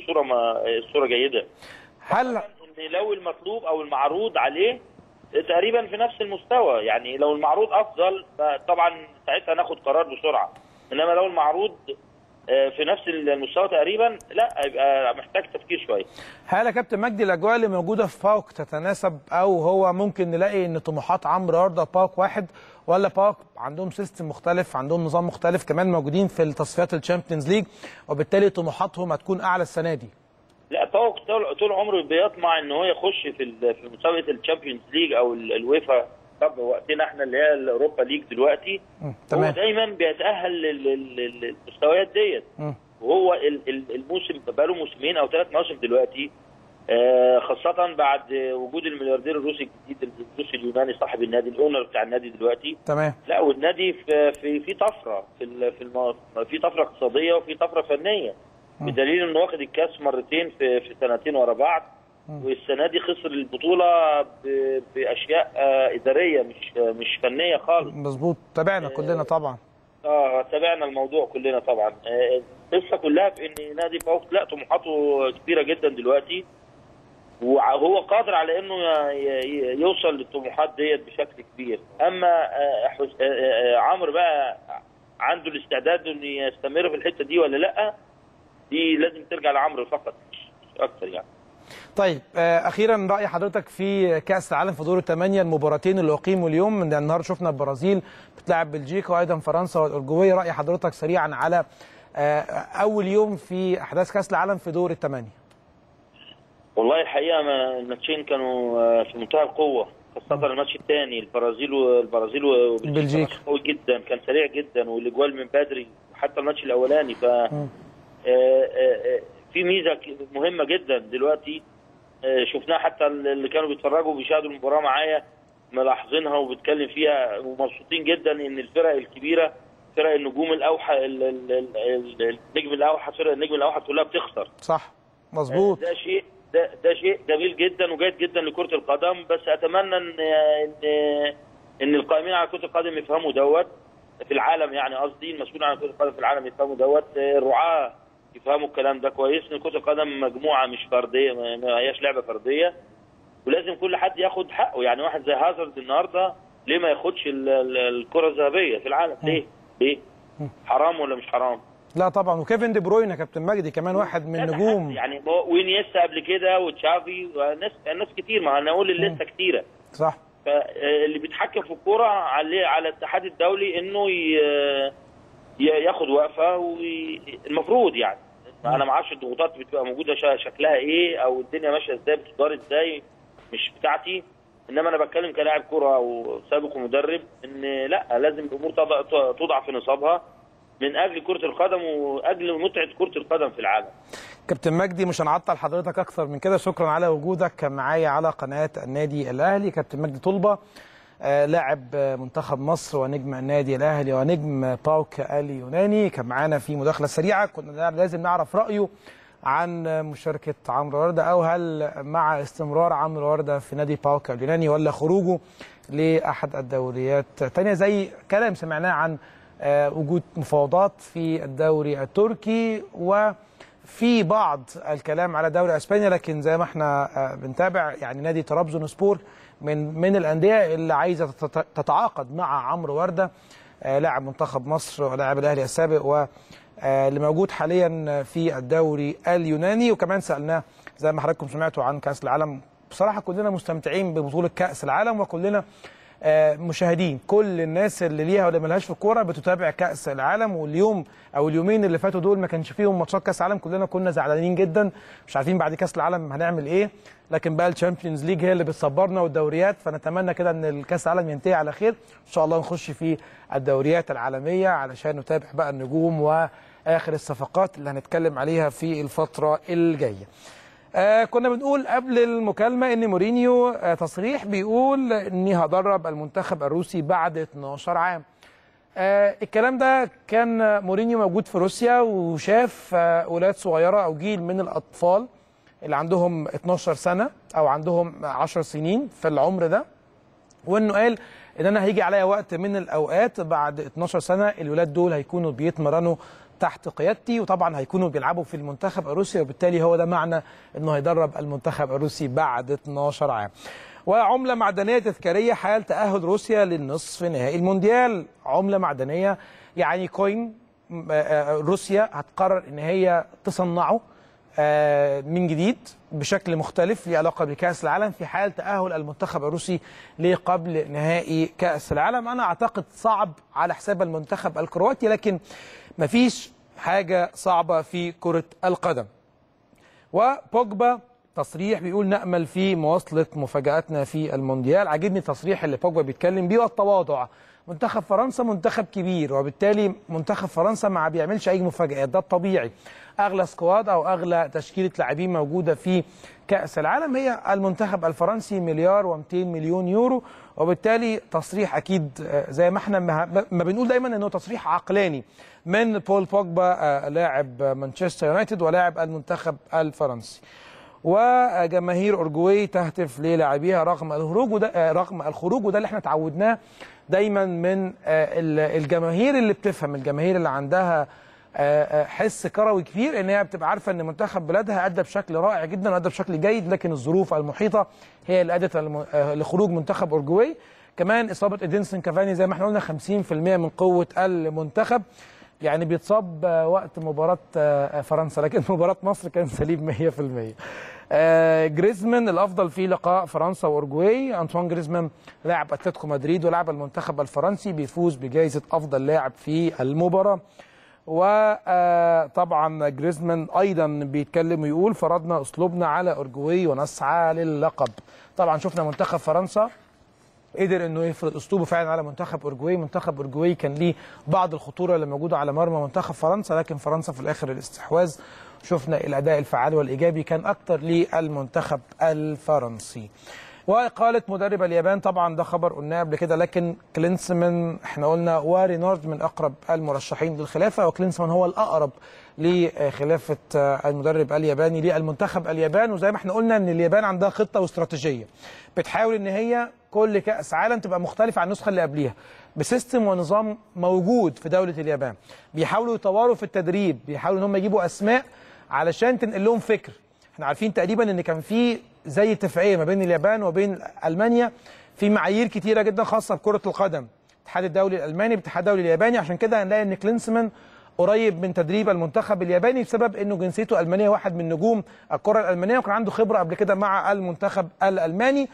بصوره جيده. هل ان لو المطلوب او المعروض عليه تقريبا في نفس المستوى، يعني لو المعروض افضل فطبعا ساعتها ناخد قرار بسرعه، انما لو المعروض في نفس المستوى تقريبا لا، يبقى محتاج تفكير شويه. هل يا كابتن مجدي الاجواء اللي موجوده في باوك تتناسب، او هو ممكن نلاقي ان طموحات عمرو ورده باوك واحد، ولا باوك عندهم سيستم مختلف، عندهم نظام مختلف، كمان موجودين في التصفيات الشامبيونز ليج وبالتالي طموحاتهم هتكون اعلى السنه دي؟ لا، باوك طول عمره بيطمع ان هو يخش في مسابقه الشامبيونز ليج او الويفا كاب وقتنا احنا اللي هي الاوروبا ليج دلوقتي. هو دايما بيتاهل للمستويات ديت، وهو الموسم بقاله موسمين او 3 مواسم دلوقتي، خاصه بعد وجود الملياردير الروسي الجديد الروسي اليوناني صاحب النادي، الاونر بتاع النادي دلوقتي. تمام. لا، والنادي في طفره في طفره اقتصاديه وفي طفره فنيه، بدليل انه واخد الكاس مرتين في سنتين ورا بعض، والسنه دي خسر البطوله باشياء اداريه مش فنيه خالص. مظبوط، تابعنا كلنا طبعا. تابعنا الموضوع كلنا طبعا. القصه كلها في ان نادي باوك لا طموحاته كبيره جدا دلوقتي، وهو قادر على انه يوصل للطموحات ديت بشكل كبير. اما عمرو بقى عنده الاستعداد انه يستمر في الحته دي ولا لا، دي لازم ترجع لعمرو فقط مش اكتر يعني. طيب اخيرا راي حضرتك في كاس العالم في دور الثمانيه، المباراتين اللي اقيموا اليوم. من النهارده شفنا البرازيل بتلعب بلجيكا وايضا فرنسا والاورجواي. راي حضرتك سريعا على اول يوم في احداث كاس العالم في دور الثمانيه. والله الحقيقه الماتشين كانوا في منتهى القوه، خاصه الماتش الثاني البرازيل وبلجيكا قوي جدا، كان سريع جدا والاجوال من بدري، حتى الماتش الاولاني. ف في ميزه مهمه جدا دلوقتي شفناها، حتى اللي كانوا بيتفرجوا وبيشاهدوا المباراه معايا ملاحظينها وبتكلم فيها ومبسوطين جدا، ان الفرق الكبيره، فرق النجوم الاوحى، النجم الاوحى، فرق النجم الاوحى كلها بتخسر. صح مظبوط. ده شيء جميل جدا وجيد جدا لكره القدم. بس اتمنى ان القائمين على كره القدم يفهموا دوت في العالم، يعني قصدي المسؤولين عن كره القدم في العالم يفهموا دوت، الرعاه يفهموا الكلام ده كويس، ان كره القدم مجموعه مش فرديه، ما هياش لعبه فرديه، ولازم كل حد ياخد حقه. يعني واحد زي هازارد النهارده ليه ما ياخدش الكره الذهبيه في العالم؟ ليه؟ حرام ولا مش حرام؟ لا طبعا. وكيفن دي بروين يا كابتن مجدي كمان واحد من النجوم، يعني وينيستا قبل كده وتشافي وناس كتير، ما انا اقول الليسته كتيره. صح. فاللي بيتحكم في الكوره على الاتحاد الدولي انه ياخد وقفه، والمفروض يعني انا ما اعرفش الضغوطات بتبقى موجوده شكلها ايه، او الدنيا ماشيه ازاي، بتدار ازاي، مش بتاعتي. انما انا بتكلم كلاعب كوره او سابق ومدرب، ان لا، لازم الامور توضع في نصابها من اجل كره القدم واجل متعه كره القدم في العالم. كابتن مجدي مش هنعطل حضرتك اكثر من كده، شكرا على وجودك معايا على قناه النادي الاهلي. كابتن مجدي طلبه لاعب منتخب مصر ونجم النادي الاهلي ونجم باوك اليوناني، كان معانا في مداخله سريعه. كنا لازم نعرف رايه عن مشاركه عمرو ورده، او هل مع استمرار عمرو ورده في نادي باوك اليوناني ولا خروجه لاحد الدوريات الثانيه، زي كلام سمعناه عن وجود مفاوضات في الدوري التركي وفي بعض الكلام على دوري اسبانيا. لكن زي ما احنا بنتابع يعني نادي طرابزونسبور من الانديه اللي عايزه تتعاقد مع عمرو ورده، لاعب منتخب مصر ولاعب الاهلي السابق واللي موجود حاليا في الدوري اليوناني. وكمان سالناه زي ما حضراتكم سمعتوا عن كاس العالم. بصراحه كلنا مستمتعين ببطوله كاس العالم، وكلنا مشاهدين، كل الناس اللي ليها واللي ملهاش في الكوره بتتابع كاس العالم. واليوم او اليومين اللي فاتوا دول ما كانش فيهم ماتشات كاس العالم، كلنا كنا زعلانين جدا، مش عارفين بعد كاس العالم هنعمل ايه. لكن بقى الشامبيونز ليج هي اللي بتصبرنا والدوريات، فنتمنى كده ان الكاس العالم ينتهي على خير ان شاء الله، نخش في الدوريات العالميه علشان نتابع بقى النجوم واخر الصفقات اللي هنتكلم عليها في الفتره الجايه. كنا بنقول قبل المكالمة ان مورينيو تصريح بيقول اني هدرب المنتخب الروسي بعد 12 عام. الكلام ده كان مورينيو موجود في روسيا وشاف اولاد صغيرة او جيل من الاطفال اللي عندهم 12 سنة او عندهم 10 سنين في العمر ده، وانه قال ان انا هيجي عليا وقت من الاوقات بعد 12 سنة الولاد دول هيكونوا بيتمرنوا تحت قيادتي، وطبعا هيكونوا بيلعبوا في المنتخب الروسي، وبالتالي هو ده معنى انه هيدرب المنتخب الروسي بعد 12 عام. وعملة معدنية تذكارية حال تأهل روسيا للنصف نهائي المونديال. عملة معدنية يعني كوين، روسيا هتقرر ان هي تصنعه من جديد بشكل مختلف له علاقه بكاس العالم في حال تأهل المنتخب الروسي لقبل نهائي كاس العالم. انا اعتقد صعب على حساب المنتخب الكرواتي، لكن مفيش حاجه صعبه في كره القدم. وبوجبا تصريح بيقول نأمل في مواصله مفاجاتنا في المونديال. عجبني التصريح اللي بوجبا بيتكلم بيه والتواضع. منتخب فرنسا منتخب كبير، وبالتالي منتخب فرنسا ما بيعملش اي مفاجآت، ده الطبيعي. اغلى سكواد او اغلى تشكيله لاعبين موجوده في كاس العالم هي المنتخب الفرنسي، مليار و200 مليون يورو. وبالتالي تصريح اكيد زي ما احنا ما بنقول دايما انه تصريح عقلاني من بول بوجبا لاعب مانشستر يونايتد ولاعب المنتخب الفرنسي. وجماهير اورجواي تهتف للاعبيها رغم الخروج، وده اللي احنا تعودناه دايما من الجماهير اللي بتفهم، الجماهير اللي عندها حس كروي كبير، ان هي بتبقى عارفه ان منتخب بلادها ادى بشكل رائع جدا وادى بشكل جيد، لكن الظروف المحيطه هي اللي ادت لخروج منتخب اورجواي. كمان اصابه ادينسون كافاني زي ما احنا قلنا 50% من قوه المنتخب، يعني بيتصاب وقت مباراه فرنسا، لكن مباراه مصر كان سليم 100%. جريزمان الافضل في لقاء فرنسا واورجواي. انطوان جريزمان لاعب اتلتيكو مدريد ولاعب المنتخب الفرنسي بيفوز بجائزه افضل لاعب في المباراه. وطبعا جريزمان ايضا بيتكلم ويقول فرضنا اسلوبنا على اورجواي ونسعى للقب. طبعا شفنا منتخب فرنسا قدر انه يفرض اسلوبه فعلا على منتخب اورجواي. منتخب اورجواي كان ليه بعض الخطوره اللي موجوده على مرمى منتخب فرنسا، لكن فرنسا في الاخر الاستحواذ، شفنا الاداء الفعال والايجابي كان اكتر للمنتخب الفرنسي. وإقالة مدرب اليابان طبعا ده خبر قلناه قبل كده، لكن كلينسمان احنا قلنا ورينارد من اقرب المرشحين للخلافه، وكلينسمان هو الاقرب لخلافه المدرب الياباني للمنتخب اليابان. وزي ما احنا قلنا ان اليابان عندها خطه واستراتيجيه بتحاول ان هي كل كاس عالم تبقى مختلفه عن النسخه اللي قبليها بسيستم ونظام موجود في دوله اليابان. بيحاولوا يطوروا في التدريب، بيحاولوا ان هم يجيبوا اسماء علشان تنقل لهم فكر. احنا عارفين تقريبا ان كان في زي اتفاقيه ما بين اليابان وبين المانيا في معايير كتيره جدا خاصه بكره القدم، الاتحاد الدولي الالماني بالاتحاد الدولي الياباني. عشان كده هنلاقي ان كلينسمان قريب من تدريب المنتخب الياباني بسبب انه جنسيته المانيه، واحد من نجوم الكره الالمانيه، وكان عنده خبره قبل كده مع المنتخب الالماني.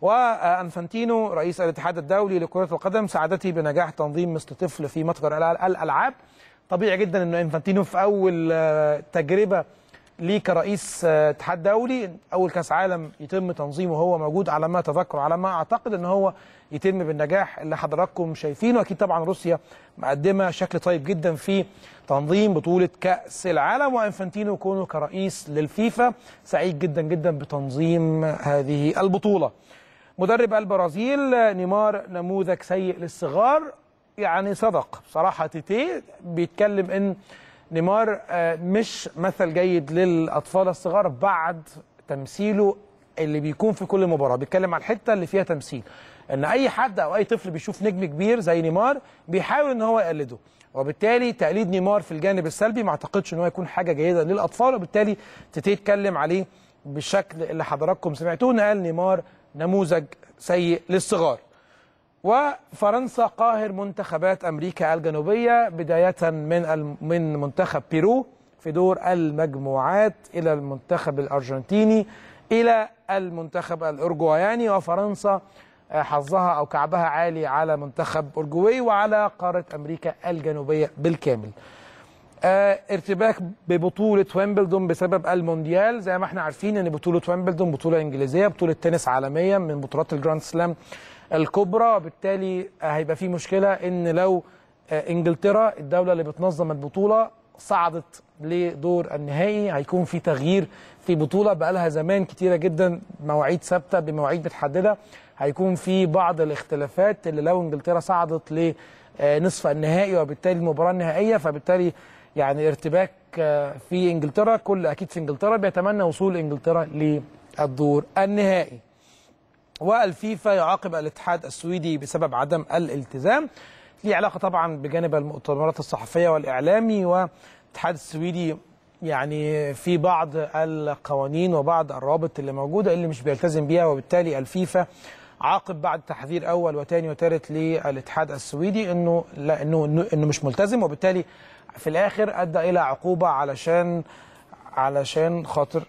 وانفانتينو رئيس الاتحاد الدولي لكره القدم سعادتي بنجاح تنظيم مثل طفل في متجر الالعاب. طبيعي جدا انه انفانتينو في اول تجربه ليه كرئيس اتحاد دولي، اول كاس عالم يتم تنظيمه وهو موجود، على ما اتذكر على ما اعتقد ان هو يتم بالنجاح اللي حضراتكم شايفينه. اكيد طبعا روسيا مقدمه شكل طيب جدا في تنظيم بطوله كاس العالم، وانفانتينو كونه كرئيس للفيفا سعيد جدا جدا بتنظيم هذه البطوله. مدرب البرازيل نيمار نموذج سيء للصغار، يعني صدق بصراحه تيتي بيتكلم ان نيمار مش مثل جيد للاطفال الصغار بعد تمثيله اللي بيكون في كل مباراه. بيتكلم على الحته اللي فيها تمثيل، ان اي حد او اي طفل بيشوف نجم كبير زي نيمار بيحاول ان هو يقلده، وبالتالي تقليد نيمار في الجانب السلبي ما اعتقدش ان هو يكون حاجه جيده للاطفال، وبالتالي تتكلم عليه بالشكل اللي حضراتكم سمعتوه، قال نيمار نموذج سيء للصغار. وفرنسا قاهر منتخبات امريكا الجنوبيه بدايه من منتخب بيرو في دور المجموعات الى المنتخب الارجنتيني الى المنتخب الاورجواياني. وفرنسا حظها او كعبها عالي على منتخب اورجواي وعلى قاره امريكا الجنوبيه بالكامل. ارتباك ببطوله ويمبلدون بسبب المونديال. زي ما احنا عارفين ان بطوله ويمبلدون بطوله انجليزيه، بطوله تنس عالميه من بطولات الجراند سلام الكبرى، وبالتالي هيبقى في مشكله ان لو انجلترا الدوله اللي بتنظم البطوله صعدت لدور النهائي هيكون في تغيير في بطوله بقى لها زمان كتيره جدا، مواعيد ثابته بمواعيد متحدده، هيكون في بعض الاختلافات اللي لو انجلترا صعدت لنصف النهائي وبالتالي المباراه النهائيه، فبالتالي يعني ارتباك في انجلترا، كل اكيد في انجلترا بيتمنى وصول انجلترا للدور النهائي. والفيفا يعاقب الاتحاد السويدي بسبب عدم الالتزام. ليه علاقه طبعا بجانب المؤتمرات الصحفيه والاعلامي، والاتحاد السويدي يعني في بعض القوانين وبعض الروابط اللي موجوده اللي مش بيلتزم بيها، وبالتالي الفيفا عاقب بعد تحذير اول وثاني وثالث للاتحاد السويدي انه لا انه مش ملتزم، وبالتالي في الاخر ادى الى عقوبه علشان خاطر.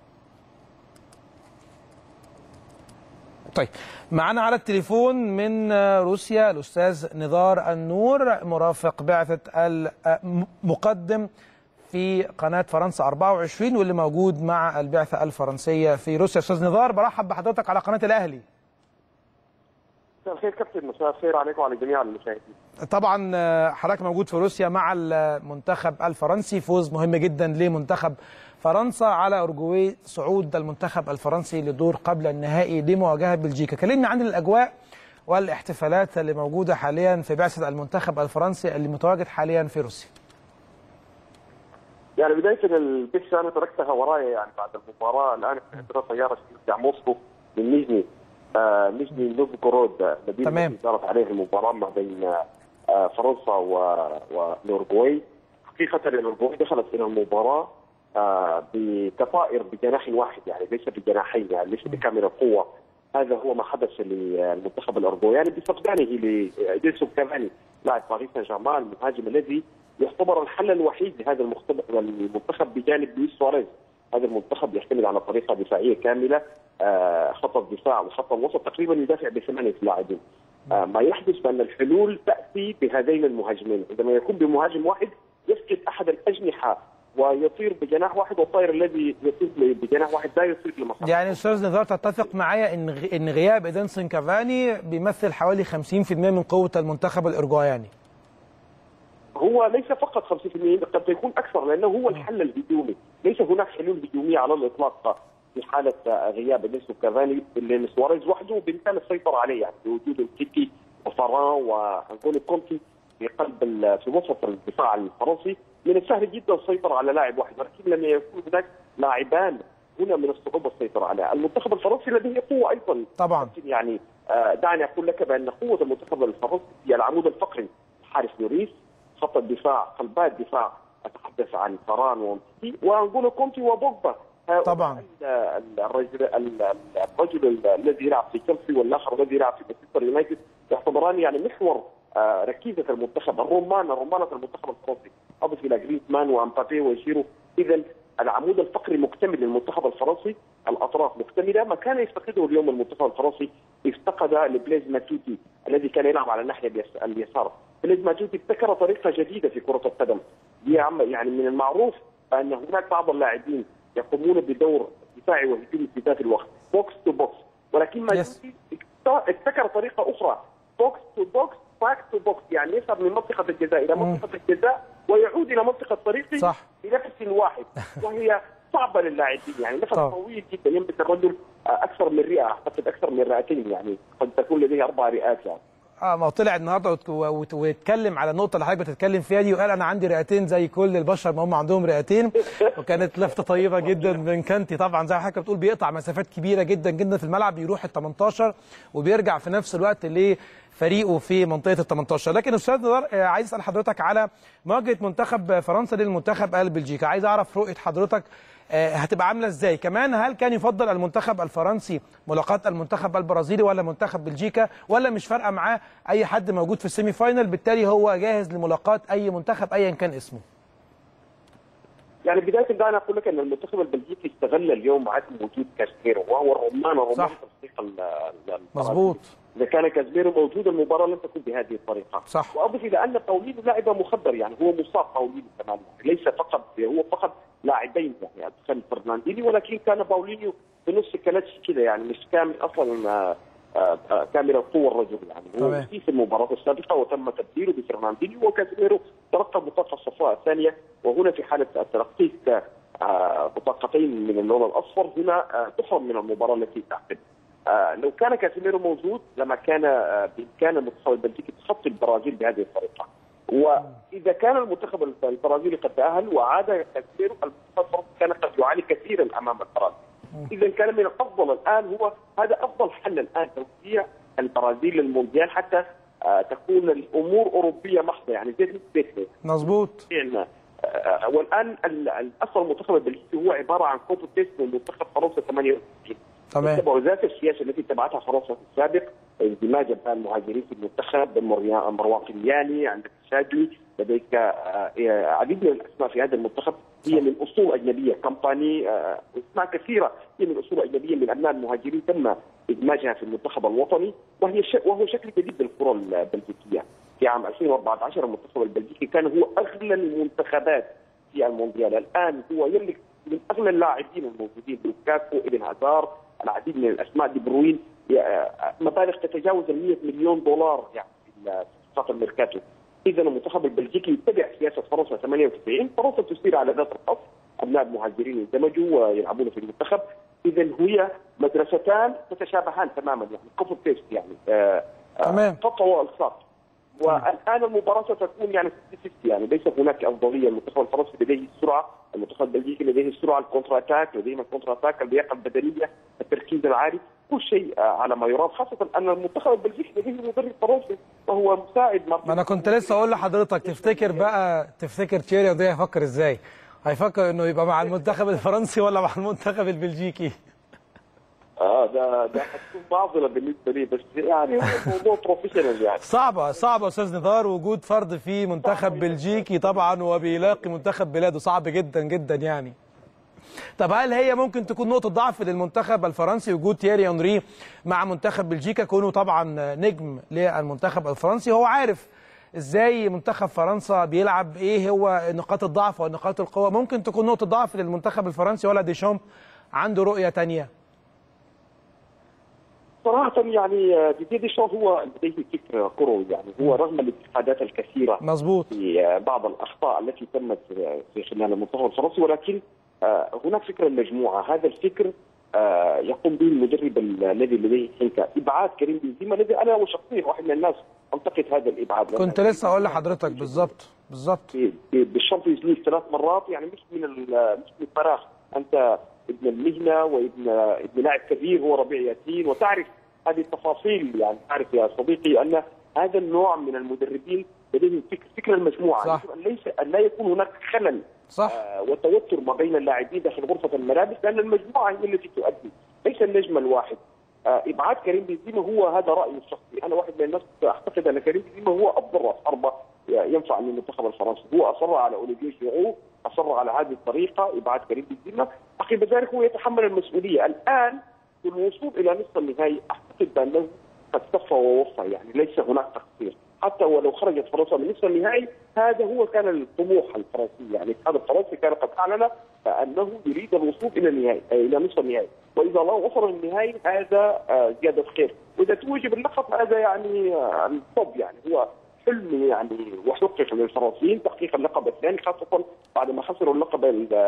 طيب معنا على التليفون من روسيا الاستاذ نزار النور مرافق بعثه المقدم في قناه فرنسا 24، واللي موجود مع البعثه الفرنسيه في روسيا. استاذ نزار برحب بحضرتك على قناه الاهلي. مساء الخير كابتن، مساء الخير عليكم وعلى جميع المشاهدين. طبعا حضرتك موجود في روسيا مع المنتخب الفرنسي، فوز مهم جدا لمنتخب فرنسا على اورجواي، صعود المنتخب الفرنسي لدور قبل النهائي لمواجهه بلجيكا. كلمنا عن الاجواء والاحتفالات اللي موجوده حاليا في بعثه المنتخب الفرنسي اللي متواجد حاليا في روسيا. يعني بدايه البكسه انا تركتها ورايا يعني بعد المباراه. الان عندنا طياره ترجع موسكو من نيجني نوفغورود، المدينه التي دارت عليها المباراه ما بين فرنسا والأورجواي. حقيقه الأورجواي دخلت الى المباراه كطائر بجناح واحد، يعني ليس بجناحين، يعني ليس بكامل القوه. هذا هو ما حدث للمنتخب الأورجواي يعني بفقدانه لإدريسو كافاني لاعب باريس سان جيرمان المهاجم الذي يعتبر الحل الوحيد لهذا المنتخب بجانب لويس سواريز. هذا المنتخب يعتمد على طريقه دفاعيه كامله، خط الدفاع وخط الوسط تقريبا يدافع ب8 لاعبين. ما يحدث بان الحلول تاتي بهذين المهاجمين، عندما يكون بمهاجم واحد يفقد احد الاجنحه ويطير بجناح واحد، والطائر الذي يطير بجناح واحد لا يصير لمصلحته. يعني استاذ نزار تتفق معايا ان غياب إدنسون كافاني بيمثل حوالي 50% من قوه المنتخب الأورجواياني؟ هو ليس فقط 50%، قد يكون اكثر، لانه هو الحل الهجومي. ليس هناك حلول هجوميه على الاطلاق في حاله غياب إدنسون كافاني، لان سواريز وحده بامكان السيطره عليه، يعني بوجود الكيكي وفاران وانغولو كونتي في وسط الدفاع الفرنسي من السهل جدا السيطره على لاعب واحد، ولكن لما يكون هناك لاعبان هنا من الصعوبه السيطره عليه. المنتخب الفرنسي لديه قوه ايضا طبعا، يعني دعني اقول لك بان قوه المنتخب الفرنسي هي العمود الفقري، حارس لوريس، خط الدفاع، قلبي الدفاع، اتحدث عن فران ومتي وانغولو كونتي وبوجبا. طبعا الرجل الذي يلعب في تشيلسي والاخر الذي يلعب في مانشستر يونايتد يعتبران يعني محور ركيزه المنتخب، رمانه المنتخب الفرنسي، اضف الى جريزمان وامبابي وجيرو. اذا العمود الفقري مكتمل للمنتخب الفرنسي، الاطراف مكتمله. ما كان يفتقده اليوم المنتخب الفرنسي افتقد لبليز ماتوتي الذي كان يلعب على الناحيه اليسار. بليز ماتوتي ابتكر طريقه جديده في كره القدم، يعني من المعروف ان هناك بعض اللاعبين يقومون بدور دفاعي وهجومي في ذات الوقت، بوكس تو بوكس، ولكن ماتوتي ابتكر طريقه اخرى، بوكس تو بوكس باك تو بوكس، يعني يذهب من منطقه الجزاء الى منطقه الجزاء ويعود الى منطقه طريقه بنفس واحد، وهي صعبه لللاعبين، يعني نفس طويل جدا. يملك الرجل اكثر من رئه، اعتقد اكثر من رئتين، يعني قد تكون لديه 4 رئات يعني. ما طلع النهارده واتكلم على النقطه اللي حضرتك بتتكلم فيها دي، وقال انا عندي رئتين زي كل البشر ما هم عندهم رئتين، وكانت لفته طيبه جدا من كانتي. طبعا زي ما حضرتك بتقول بيقطع مسافات كبيره جدا جدا في الملعب، بيروح ال 18 وبيرجع في نفس الوقت لفريقه في منطقه ال 18. لكن استاذ نزار عايز اسال حضرتك على مواجهه منتخب فرنسا للمنتخب بلجيكا، عايز اعرف رؤيه حضرتك هتبقى عامله ازاي؟ كمان هل كان يفضل المنتخب الفرنسي ملاقاه المنتخب البرازيلي ولا منتخب بلجيكا، ولا مش فارقه معاه اي حد موجود في السيمي فاينل بالتالي هو جاهز لملاقاه اي منتخب ايا كان اسمه؟ يعني بدايه دعنا اقول لك ان المنتخب البلجيكي استغل اليوم عدم وجود كاسميرو، وهو الرمان تسويق مظبوط. اذا كان كاسميرو موجود المباراه لن تكون بهذه الطريقه. صح. واضف الى ان باولينو لاعب مخضر، يعني هو مصاب باولينو كمان، ليس فقط هو فقط لاعبين، يعني ادخل فرنانديني، ولكن كان باولينيو بنص كلاتش كده، يعني مش كامل اصلا كامل القوه الرجل، يعني هو في المباراه السابقه وتم تبديله بفرناندينيو، وكاسميرو تلقى بطاقه الصفراء الثانيه، وهنا في حاله تلقيه بطاقتين من اللون الاصفر هنا تحرم من المباراه التي تعقد. لو كان كاسيميرو موجود لما كان بامكان المنتخب البلجيكي تخطي البرازيل بهذه الطريقه، واذا كان المنتخب البرازيلي قد تاهل وعاد كاسيميرو، المنتخب الفرنسي كان قد يعاني كثيرا امام البرازيل. اذا كان من الافضل الان هو هذا افضل حل الان، توسيع البرازيل للمونديال حتى تكون الامور اوروبيه محضه، يعني زي بيتنا. مظبوط. والان اصلا المنتخب البلجيكي هو عباره عن كوبي بيست من منتخب فرنسا 68. تمام. اتبعوا ذات السياسه التي اتبعتها فرنسا في السابق، اندماج المهاجرين في المنتخب، مروان فيلياني، عندك شادلي، لديك عديد من الاسماء في هذا المنتخب هي من اصول اجنبيه، كامباني، اسماء كثيره هي من اصول اجنبيه من ابناء المهاجرين تم ادماجها في المنتخب الوطني، وهو شكل جديد للكره البلجيكيه. في عام 2014 المنتخب البلجيكي كان هو اغلى المنتخبات في المونديال، الان هو يملك من اغلى اللاعبين الموجودين، لوكاكو، ايدن هازارد، العديد من الاسماء، دي بروين، مبالغ تتجاوز $100 مليون يعني في صفقات الميركاتو. اذا المنتخب البلجيكي يتبع سياسه فرنسا 98، فرنسا تسير على ذات الخط، ابناء المهاجرين يندمجوا ويلعبون في المنتخب. اذا هي مدرستان تتشابهان تماما، يعني كوبي بيست، يعني تمام، قطع والصاق. والان المباراه ستكون يعني 50-50 يعني ليس هناك افضليه. المنتخب الفرنسي لديه السرعه، المنتخب البلجيكي لديه السرعه، الكونتر اتاك، لديهم الكونتر اتاك، اللياقه البدنيه، التركيز العالي، كل شيء على ما يرام، خاصه ان المنتخب البلجيكي لديه مدرب فرنسي وهو مساعد ما انا كنت لسه اقول لحضرتك، تفتكر تشيري ده هيفكر ازاي؟ هيفكر انه يبقى مع المنتخب الفرنسي ولا مع المنتخب البلجيكي؟ ده هتكون معضله بالنسبه لي، بس يعني هو موضوع بروفيشنال يعني. صعبه استاذ نضار، وجود فرد في منتخب بلجيكي طبعا وبيلاقي منتخب بلاده صعب جدا جدا يعني. طب هل هي ممكن تكون نقطه ضعف للمنتخب الفرنسي وجود تييري أونري مع منتخب بلجيكا، كونه طبعا نجم للمنتخب الفرنسي، هو عارف ازاي منتخب فرنسا بيلعب، ايه هو نقاط الضعف ونقاط القوه؟ ممكن تكون نقطه ضعف للمنتخب الفرنسي ولا ديشامب عنده رؤيه ثانيه؟ صراحة يعني ديدييه ديشامب هو لديه فكر كروي، يعني هو رغم الانتقادات الكثيرة مظبوط في بعض الأخطاء التي تمت في خلال المنتخب الفرنسي، ولكن هناك فكر المجموعة. هذا الفكر يقوم به المدرب الذي لديه حنكة. إبعاد كريم بنزيما الذي أنا وشخصيا واحد من الناس أنتقد هذا الإبعاد، كنت لسه أقول لحضرتك بالظبط بالشامبيونز ليج 3 مرات، يعني مش من الفراغ. أنت ابن المهنه وابن لاعب كبير هو ربيع ياسين، وتعرف هذه التفاصيل. يعني تعرف يا صديقي ان هذا النوع من المدربين لديهم فكر المجموعه، صح. ان لا يكون هناك خلل صح. وتوتر ما بين اللاعبين داخل غرفه الملابس، لان المجموعه هي التي تؤدي ليس النجم الواحد. ابعاد كريم بنزيما هو هذا رايي الشخصي، انا واحد من الناس اعتقد ان كريم بنزيما هو افضل راس حربه ينفع للمنتخب الفرنسي. هو اصر على اوليفيه جيرو، اصر على هذه الطريقه ابعاد كريم بنزيما، عقب ذلك هو يتحمل المسؤوليه. الان في الوصول الى نصف النهائي اعتقد بانه قد كفى ووفى، يعني ليس هناك تقصير. حتى ولو خرجت فرنسا من نصف النهائي هذا هو كان الطموح الفرنسي، يعني الاتحاد الفرنسي كان قد اعلن انه يريد الوصول الى النهائي الى نصف النهائي، واذا الله وصل للنهائي هذا زياده خير، واذا توج باللقب هذا يعني الطب، يعني هو حلم يعني وحقق للفرنسيين تحقيق اللقب الثاني، خاصه بعد ما خسروا اللقب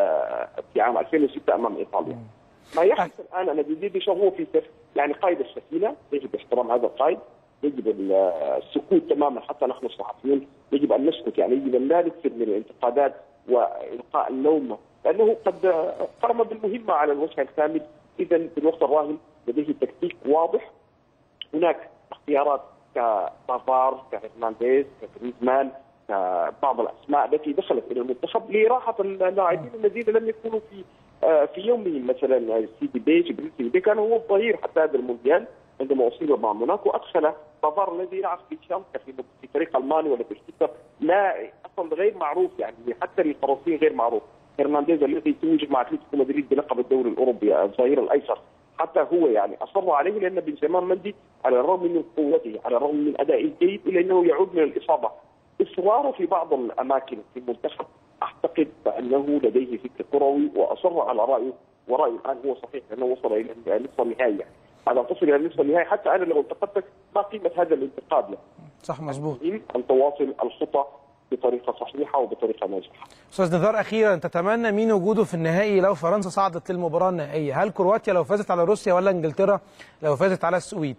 في عام 2006 امام ايطاليا. ما يحدث الان ان ديدييه ديشامب هو في يعني قائد السفينه، يجب احترام هذا القائد، يجب السكوت تماما حتى نحن الصحفيين يجب ان نسكت، يعني يجب ان لا نكثر من الانتقادات والقاء اللوم، لانه قد قام بالمهمه على الوجه الكامل. اذا في الوقت الراهن لديه تكتيك واضح، هناك اختيارات كبافار، كهرنانديز، كغريزمان، كبعض الاسماء التي دخلت الى المنتخب لراحه اللاعبين الذين لم يكونوا في يومهم، مثلا سيدي بي، جبريل سيدي بي كان هو الظهير حتى هذا المونديال عندما اصيب مع موناكو، وادخل بافار الذي يلعب في شامكا في فريق الماني ولا في شتوتغارت، لا اصلا غير معروف، يعني حتى للفرنسيين غير معروف. هرنانديز الذي توج مع اتلتيكو مدريد بلقب الدوري الاوروبي الظهير الايسر، حتى هو يعني اصر عليه، لان بنزيما مندي على الرغم من قوته على الرغم من ادائه الجيد الا انه يعود من الاصابه. اصراره في بعض الاماكن في المنتخب اعتقد بانه لديه فكر كروي واصر على رايه، ورايه الان هو صحيح لانه وصل الى نصف النهائي. يعني على تصل الى نصف النهائي حتى انا لو انتقدتك ما قيمه هذا الانتقاد له. صح مظبوط. ان تواصل الخطى بطريقه صحيحه وبطريقه ناجحه. استاذ نزار، اخيرا تتمنى مين وجوده في النهائي لو فرنسا صعدت للمباراه النهائيه؟ هل كرواتيا لو فازت على روسيا ولا انجلترا لو فازت على السويد؟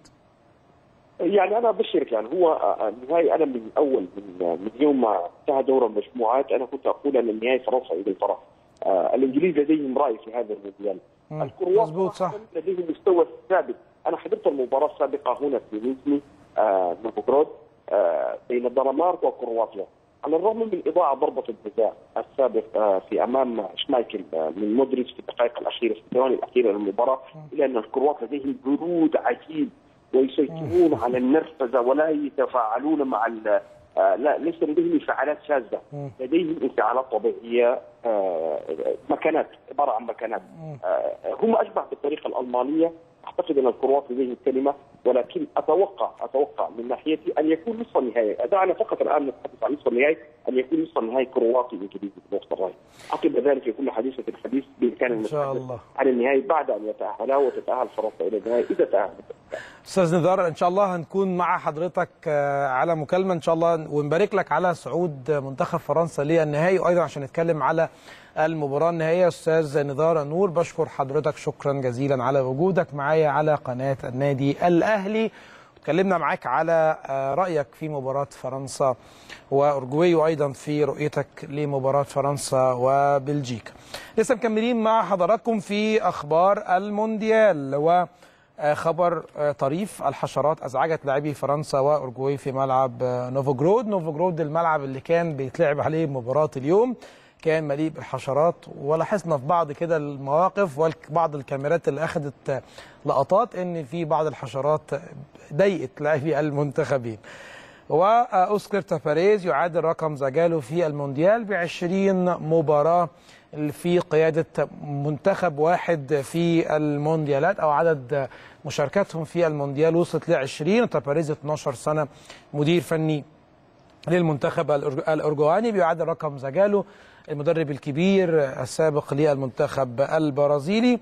يعني انا ابشرك، يعني هو النهائي انا من اول من يوم ما انتهى دور المجموعات انا كنت اقول ان النهائي فرنسا وانجلترا. الانجليز لديهم راي في هذا المونديال. الكروات صح لديهم مستوى ثابت. انا حضرت المباراه السابقه هنا في نيزني نوفغراد بين الدنمارك وكرواتيا. على الرغم من اضاعه ضربه الجزاء السابق في امام شمايكل من مودريتش في الدقائق الاخيره في الثواني الاخيره للمباراه، الا ان الكروات لديهم برود عجيب ويسيطرون على النرفزه ولا يتفاعلون مع لا ليس لديهم انفعالات شاذه، لديهم انفعالات طبيعيه، مكانات، عباره عن مكانات. هم اشبه بالطريقه الالمانيه. اعتقد ان الكروات لديهم كلمه، ولكن اتوقع من ناحيتي ان يكون نصف النهائي، دعنا فقط الان نتحدث عن نصف النهائي، ان يكون نصف النهائي كرواتي انجليزي في الوقت الراهن. عقب ذلك يكون حديثه الحديث بامكان المتحدث عن النهائي بعد ان يتاهلا وتتاهل فرنسا الى النهائي اذا تاهلت. استاذ نزار، ان شاء الله هنكون مع حضرتك على مكالمه ان شاء الله، ونبارك لك على صعود منتخب فرنسا للنهائي، وايضا عشان نتكلم على المباراه النهائيه. استاذ نزار نور، بشكر حضرتك شكرا جزيلا على وجودك معايا على قناه النادي الاهلي. اتكلمنا معاك على رايك في مباراه فرنسا واورجواي، وايضا في رؤيتك لمباراه فرنسا وبلجيكا. لسه مكملين مع حضراتكم في اخبار المونديال، وخبر طريف: الحشرات ازعجت لاعبي فرنسا واورجواي في ملعب نوفوغرود. نوفوغرود الملعب اللي كان بيتلعب عليه مباراه اليوم كان مليء بالحشرات، ولاحظنا في بعض كده المواقف وبعض الكاميرات اللي اخذت لقطات ان في بعض الحشرات ضايقت لاعبي المنتخبين. واوسكار تافاريز يعادل رقم زاجالو في المونديال ب20 مباراه في قياده منتخب واحد في المونديالات، او عدد مشاركاتهم في المونديال وصلت ل20. تافاريز 12 سنه مدير فني للمنتخب الأورجواني، بيعادل رقم زاجالو المدرب الكبير السابق للمنتخب البرازيلي.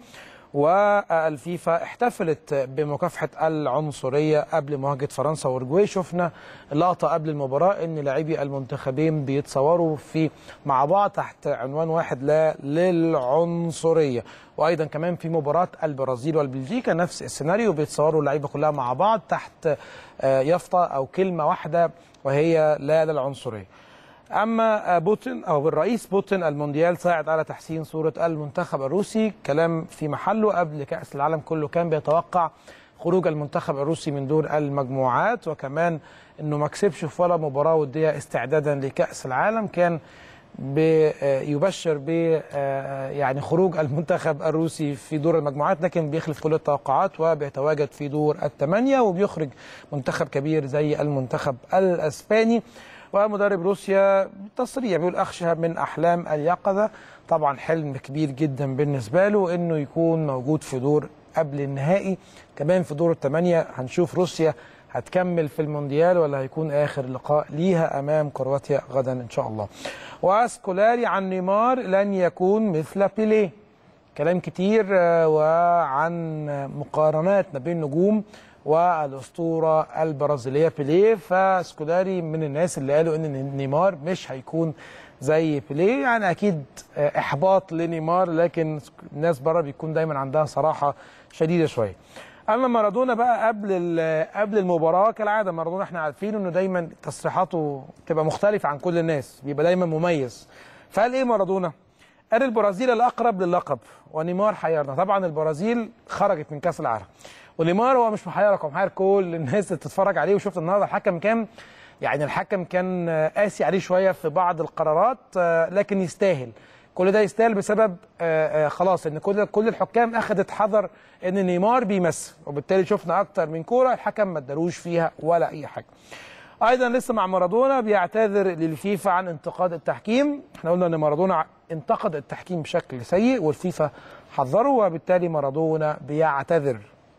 والفيفا احتفلت بمكافحة العنصرية قبل مواجهة فرنسا وأورجواي. شفنا اللقطة قبل المباراة ان لاعبي المنتخبين بيتصوروا مع بعض تحت عنوان واحد: لا للعنصرية. وايضا كمان في مباراة البرازيل والبلجيكا نفس السيناريو، بيتصوروا اللعيبة كلها مع بعض تحت يافطة او كلمة واحدة وهي لا للعنصرية. أما بوتين أو الرئيس بوتين المونديال صاعد على تحسين صورة المنتخب الروسي، كلام في محله. قبل كأس العالم كله كان بيتوقع خروج المنتخب الروسي من دور المجموعات، وكمان أنه ما كسبش في ولا مباراة ودية استعدادا لكأس العالم. كان يبشر ب يعني خروج المنتخب الروسي في دور المجموعات، لكن بيخلف كل التوقعات وبيتواجد في دور الثمانية وبيخرج منتخب كبير زي المنتخب الأسباني. ومدرب روسيا تصريح بيقول: أخشى من أحلام اليقظة. طبعا حلم كبير جدا بالنسبة له إنه يكون موجود في دور قبل النهائي، كمان في دور الثمانية. هنشوف روسيا هتكمل في المونديال ولا هيكون آخر لقاء ليها أمام كرواتيا غدا إن شاء الله. وسكولاري عن نيمار: لن يكون مثل بيليه. كلام كتير وعن مقارنات ما بين نجوم والأسطورة البرازيلية بيليه. فسكولاري من الناس اللي قالوا ان نيمار مش هيكون زي بيليه، يعني اكيد احباط لنيمار، لكن الناس بره بيكون دايما عندها صراحة شديدة شوية. اما مارادونا بقى قبل المباراة كالعادة، مارادونا احنا عارفين انه دايما تصريحاته تبقى مختلفة عن كل الناس، بيبقى دايما مميز. فقال ايه مارادونا؟ قال: البرازيل الأقرب للقب ونيمار حيرنا. طبعا البرازيل خرجت من كأس العالم، ونيمار هو مش محيرك، هو محير كل الناس اللي بتتفرج عليه. وشفت النهارده الحكم كان قاسي عليه شويه في بعض القرارات، لكن يستاهل. كل ده يستاهل بسبب خلاص ان كل الحكام اخذت حذر ان نيمار بيمثل، وبالتالي شفنا اكتر من كوره الحكم ما ادالوش فيها ولا اي حاجه. ايضا لسه مع مارادونا بيعتذر للفيفا عن انتقاد التحكيم. احنا قلنا ان مارادونا انتقد التحكيم بشكل سيء والفيفا حذره، وبالتالي مارادونا بيعتذر.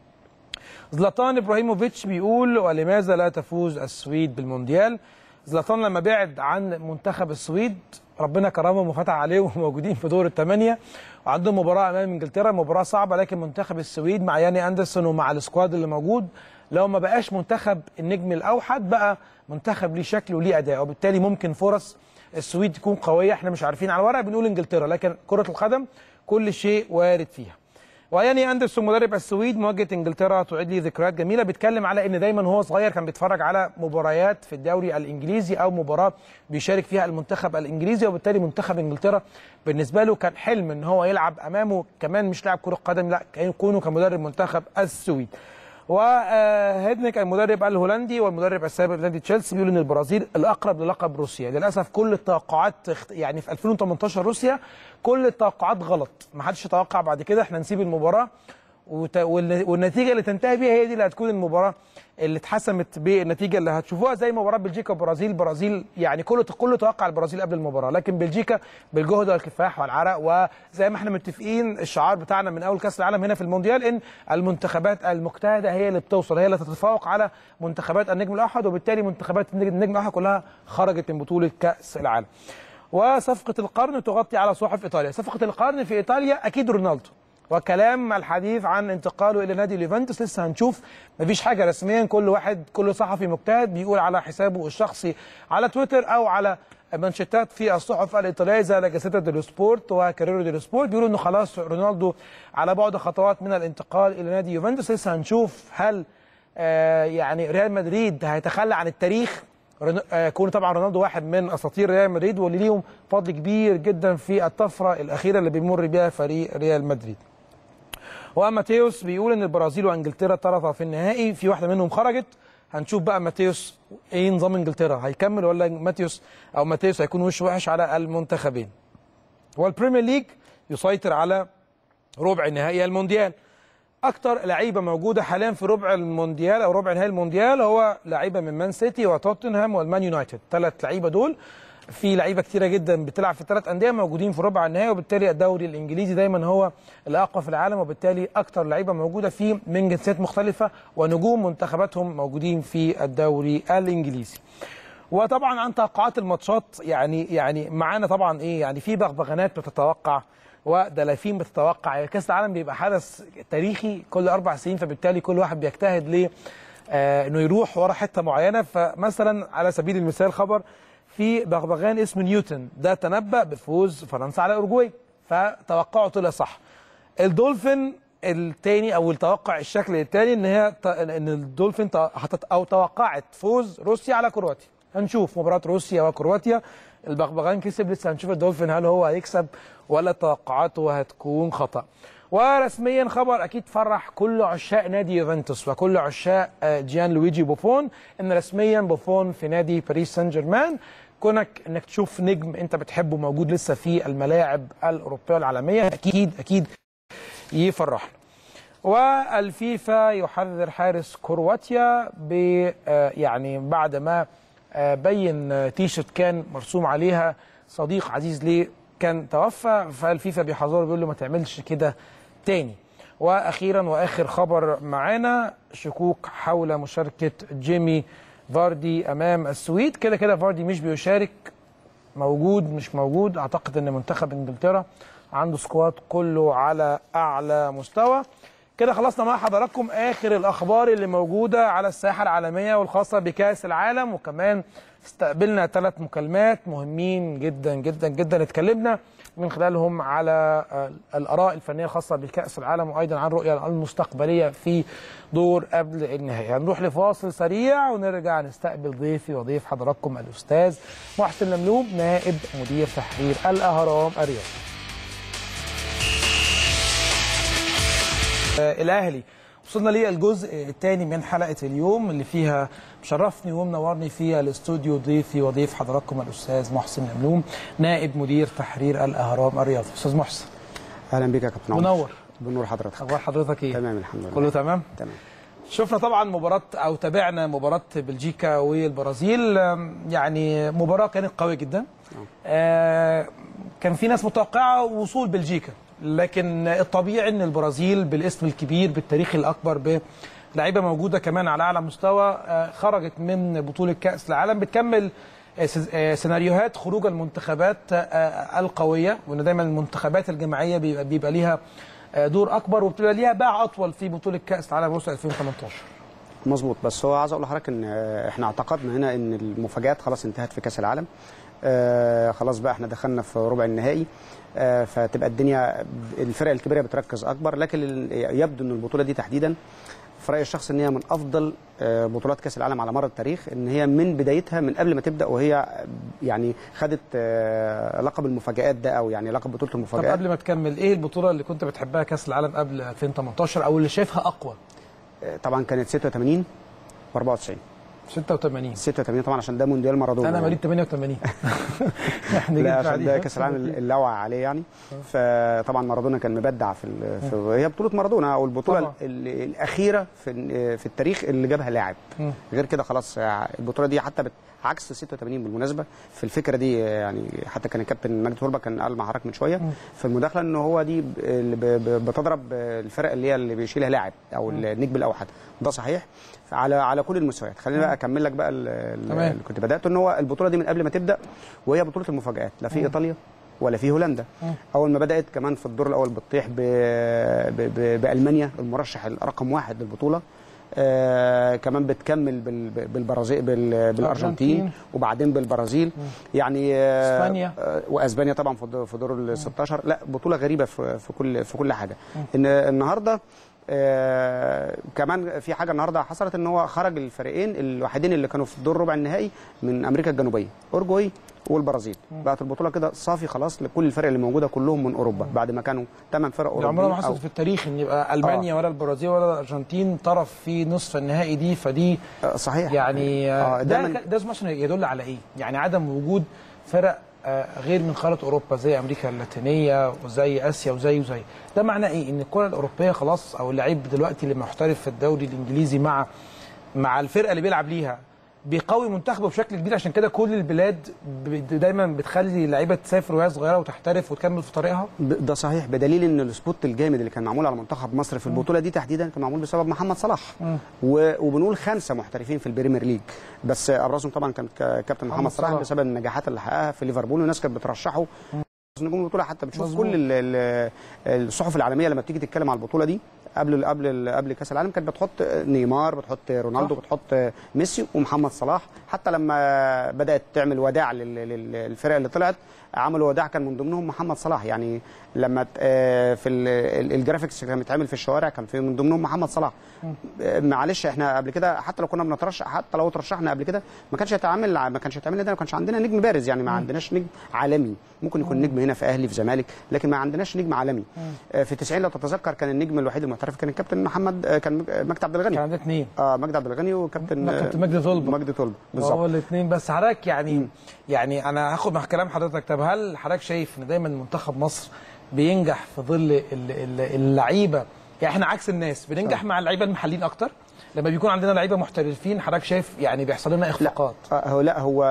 زلاتان ابراهيموفيتش بيقول: ولماذا لا تفوز السويد بالمونديال؟ زلاتان لما بعد عن منتخب السويد ربنا كرمهم وفتح عليهم وموجودين في دور الثمانية، وعندهم مباراة امام انجلترا، مباراة صعبة، لكن منتخب السويد مع ياني اندرسون ومع السكواد اللي موجود لو ما بقاش منتخب النجم الاوحد بقى منتخب ليه شكل وليه اداء، وبالتالي ممكن فرص السويد تكون قوية. احنا مش عارفين، على الورق بنقول انجلترا، لكن كرة القدم كل شيء وارد فيها. وياني اندرسون مدرب السويد: مواجهه انجلترا تعيد لي ذكريات جميله. بيتكلم على ان دايما وهو صغير كان بيتفرج على مباريات في الدوري الانجليزي او مباراه بيشارك فيها المنتخب الانجليزي، وبالتالي منتخب انجلترا بالنسبه له كان حلم ان هو يلعب امامه كمان مش لاعب كره قدم، لا كان يكون كمدرب منتخب السويد. وهيدنيك المدرب الهولندي والمدرب السابق لنادي تشيلسي بيقول ان البرازيل الاقرب للقب روسيا. للاسف كل التوقعات يعني في 2018 روسيا كل التوقعات غلط، ما حدش يتوقع بعد كده احنا نسيب المباراه والنتيجه اللي تنتهي بيها هي دي اللي هتكون المباراه اللي اتحسمت بالنتيجه اللي هتشوفوها، زي مباراه بلجيكا وبرازيل. يعني كله توقع البرازيل قبل المباراه، لكن بلجيكا بالجهد والكفاح والعرق، وزي ما احنا متفقين الشعار بتاعنا من اول كاس العالم هنا في المونديال ان المنتخبات المجتهده هي اللي بتوصل، هي اللي تتفوق على منتخبات النجم الاوحد، وبالتالي منتخبات النجم الاوحد كلها خرجت من بطوله كاس العالم. وصفقه القرن تغطي على صحف ايطاليا. صفقه القرن في ايطاليا اكيد رونالدو، وكلام الحديث عن انتقاله الى نادي اليوفنتوس لسه هنشوف، مفيش حاجه رسميا، كل صحفي مجتهد بيقول على حسابه الشخصي على تويتر او على منشطات في الصحف الايطاليه زي لا جازيتا ديلو سبورت وكاريرو ديلو سبورت بيقولوا انه خلاص رونالدو على بعد خطوات من الانتقال الى نادي يوفنتوس. لسه هنشوف هل يعني ريال مدريد هيتخلى عن التاريخ، كون طبعا رونالدو واحد من اساطير ريال مدريد واللي ليهم فضل كبير جدا في الطفره الاخيره اللي بيمر بها فريق ريال مدريد. وماتيوس بيقول ان البرازيل وانجلترا طرفا في النهائي، في واحده منهم خرجت. هنشوف بقى ماتيوس ايه نظام انجلترا، هيكمل ولا ماتيوس هيكون وش وحش على المنتخبين. والبريمير ليج يسيطر على ربع نهائي المونديال. اكتر لعيبه موجوده حاليا في ربع المونديال او ربع نهائي المونديال هو لعيبه من مان سيتي وتوتنهام والمان يونايتد. 3 لعيبه دول، في لعيبه كتيره جدا بتلعب في 3 انديه موجودين في ربع النهائي، وبالتالي الدوري الانجليزي دايما هو الاقوى في العالم، وبالتالي اكتر لعيبه موجوده فيه من جنسيات مختلفه ونجوم منتخباتهم موجودين في الدوري الانجليزي. وطبعا عن توقعات الماتشات، يعني معانا طبعا يعني في بغبغانات بتتوقع ودلافين بتتوقع. كاس العالم بيبقى حدث تاريخي كل 4 سنين، فبالتالي كل واحد بيجتهد ل انه يروح ورا حته معينه. فمثلا على سبيل المثال خبر في بغبغان اسمه نيوتن، ده تنبأ بفوز فرنسا على اورجواي، فتوقعه طلع صح. الدولفين الثاني او التوقع الشكل الثاني ان الدولفين توقعت فوز روسيا على كرواتيا. هنشوف مباراه روسيا وكرواتيا، البغبغان كسب، لسه هنشوف الدولفين هل هو هيكسب ولا توقعاته هتكون خطأ. ورسميا خبر اكيد فرح كل عشاق نادي يوفنتوس وكل عشاق جيان لويجي بوفون، ان رسميا بوفون في نادي باريس سان جيرمان. كونك انك تشوف نجم انت بتحبه موجود لسه في الملاعب الاوروبيه والعالميه اكيد يفرحنا. والفيفا يحذر حارس كرواتيا يعني بعد ما بين تيشرت كان مرسوم عليها صديق عزيز ليه كان توفى، فالفيفا بيحذره بيقول له ما تعملش كده تاني. واخيرا واخر خبر معانا، شكوك حول مشاركه جيمي فاردي امام السويد. كده فاردي مش بيشارك، موجود مش موجود، اعتقد ان منتخب انجلترا عنده سكواد كله على اعلى مستوى. كده خلصنا مع حضراتكم اخر الاخبار اللي موجوده على الساحه العالميه والخاصه بكاس العالم، وكمان استقبلنا 3 مكالمات مهمين جدا جدا جدا اتكلمنا من خلالهم على الاراء الفنيه الخاصه بكاس العالم، وايضا عن الرؤيه المستقبليه في دور قبل النهائي. هنروح لفاصل سريع ونرجع نستقبل ضيفي وضيف حضراتكم الاستاذ محسن لملوم نائب مدير تحرير الاهرام الرياضي. الاهلي وصلنا للجزء الثاني من حلقه اليوم اللي فيها مشرفني ومنورني فيها الاستوديو ضيفي وضيف حضراتكم الاستاذ محسن لملوم نائب مدير تحرير الاهرام الرياضي. استاذ محسن اهلا بك يا كابتن عمر. منور. بنور حضرتك. اخبار حضرتك ايه؟ تمام الحمد لله. كله تمام؟ تمام. شفنا طبعا تابعنا مباراه بلجيكا والبرازيل، يعني مباراه كانت قويه جدا. كان في ناس متوقعه وصول بلجيكا، لكن الطبيعي ان البرازيل بالاسم الكبير بالتاريخ الاكبر بلعيبه موجوده كمان على اعلى مستوى خرجت من بطوله كاس العالم، بتكمل سيناريوهات خروج المنتخبات القويه، وان دايما المنتخبات الجماعيه بيبقى ليها دور اكبر وبتبقى ليها باع اطول في بطوله كاس العالم روسيا 2018. مظبوط، بس هو عايز اقول لحضرتك ان احنا اعتقدنا هنا ان المفاجات خلاص انتهت في كاس العالم. خلاص بقى احنا دخلنا في ربع النهائي، فتبقى الدنيا الفرق الكبيره بتركز اكبر، لكن يبدو ان البطوله دي تحديدا في رايي الشخصي ان هي من افضل بطولات كاس العالم على مر التاريخ، ان هي من بدايتها من قبل ما تبدا وهي يعني خدت لقب المفاجآت ده، او يعني لقب بطوله المفاجآت. طب قبل ما تكمل، ايه البطوله اللي كنت بتحبها كاس العالم قبل 2018 او اللي شايفها اقوى؟ طبعا كانت 86 و94. 86 طبعا عشان ده مونديال مارادونا. انا مواليد 88. لا عشان ده كاس العالم اللي وعى عليه يعني. فطبعا مارادونا كان مبدع هي بطوله مارادونا او البطوله طبعا الاخيره في التاريخ اللي جابها لاعب. غير كده خلاص البطوله دي حتى عكس 86 بالمناسبه في الفكره دي، يعني حتى كان الكابتن مجدي تربه كان قال مع حضرتك من شويه في المداخله ان هو دي بتضرب الفرق اللي بيشيلها لاعب او النجم الاوحد، ده صحيح على كل المستويات. خليني بقى اكمل لك بقى اللي كنت بداته، ان هو البطوله دي من قبل ما تبدا وهي بطوله المفاجآت، لا في ايطاليا ولا في هولندا. اول ما بدات كمان في الدور الاول بتطيح بالمانيا المرشح رقم 1 للبطوله، كمان بتكمل بالبرازيل بالارجنتين وبعدين بالبرازيل، يعني اسبانيا واسبانيا طبعا في دور ال 16. لا بطوله غريبه في كل حاجه. ان النهارده كمان في حاجه النهارده حصلت، ان هو خرج الفريقين الوحيدين اللي كانوا في الدور ربع النهائي من امريكا الجنوبيه، اورجواي والبرازيل. بقت البطوله كده صافي خلاص لكل الفرق اللي موجوده كلهم من اوروبا، بعد ما كانوا 8 فرق اوروبيه. عمرها ما حصلت في التاريخ ان يبقى المانيا ولا البرازيل ولا الارجنتين طرف في نصف النهائي دي، فدي صحيح يعني ده مثلا يدل على ايه؟ يعني عدم وجود فرق غير من قاره اوروبا زي امريكا اللاتينيه وزي اسيا وزي ده معناه ايه؟ ان الكره الاوروبيه خلاص، او اللعيب دلوقتي اللي محترف في الدوري الانجليزي مع الفرقه اللي بيلعب ليها بيقوي منتخبه بشكل كبير. عشان كده كل البلاد دايما بتخلي اللعيبه تسافر وهي صغيره وتحترف وتكمل في طريقها. ده صحيح، بدليل ان السبوت الجامد اللي كان معمول على منتخب مصر في البطوله دي تحديدا كان معمول بسبب محمد صلاح. وبنقول 5 محترفين في البريمير ليج، بس ابرزهم طبعا كان كابتن محمد صلاح بسبب النجاحات اللي حققها في ليفربول، والناس كانت بترشحه نجوم البطوله. حتى بتشوف كل الصحف العالميه لما بتيجي تتكلم على البطوله دي قبل كاس العالم كانت بتحط نيمار، بتحط رونالدو، بتحط ميسي ومحمد صلاح. حتى لما بدات تعمل وداع للفرق اللي طلعت عملوا وداع كان من ضمنهم محمد صلاح. يعني لما في الجرافيكس كان بيتعمل في الشوارع كان في من ضمنهم محمد صلاح. معلش احنا قبل كده حتى لو كنا بنترشح، حتى لو ترشحنا قبل كده ما كانش هيتعمل ده، ما كانش عندنا نجم بارز. يعني ما عندناش نجم عالمي، ممكن يكون نجم هنا في اهلي في زمالك، لكن ما عندناش نجم عالمي. في 90 لو تتذكر كان النجم الوحيد المحترف كان الكابتن محمد، كان مجدي عبد الغني. كان عندنا 2 مجدي عبد الغني وكابتن مجدي طلبه بالظبط. هو الاثنين. بس حضرتك يعني انا هاخد مع كلام حضرتك. طب هل حضرتك شايف ان دايما منتخب مصر بينجح في ظل اللعيبه؟ يعني احنا عكس الناس بننجح مع اللعيبه المحليين اكتر، لما بيكون عندنا لعيبه محترفين حضرتك شايف يعني بيحصل لنا اخفاقات؟ هو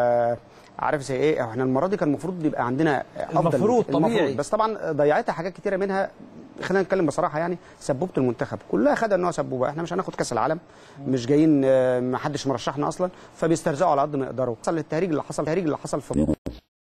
عارف زي ايه، احنا المره دي كان المفروض يبقى عندنا افضل، المفروض طبيعي، بس طبعا ضيعتها حاجات كتيره منها. خلينا نتكلم بصراحه، يعني سبوبه المنتخب كلها خدها ان هو سبوبه. احنا مش هناخد كاس العالم، مش جايين، ما حدش مرشحنا اصلا، فبيسترزقوا على قد ما يقدروا. حصل التهريج اللي حصل في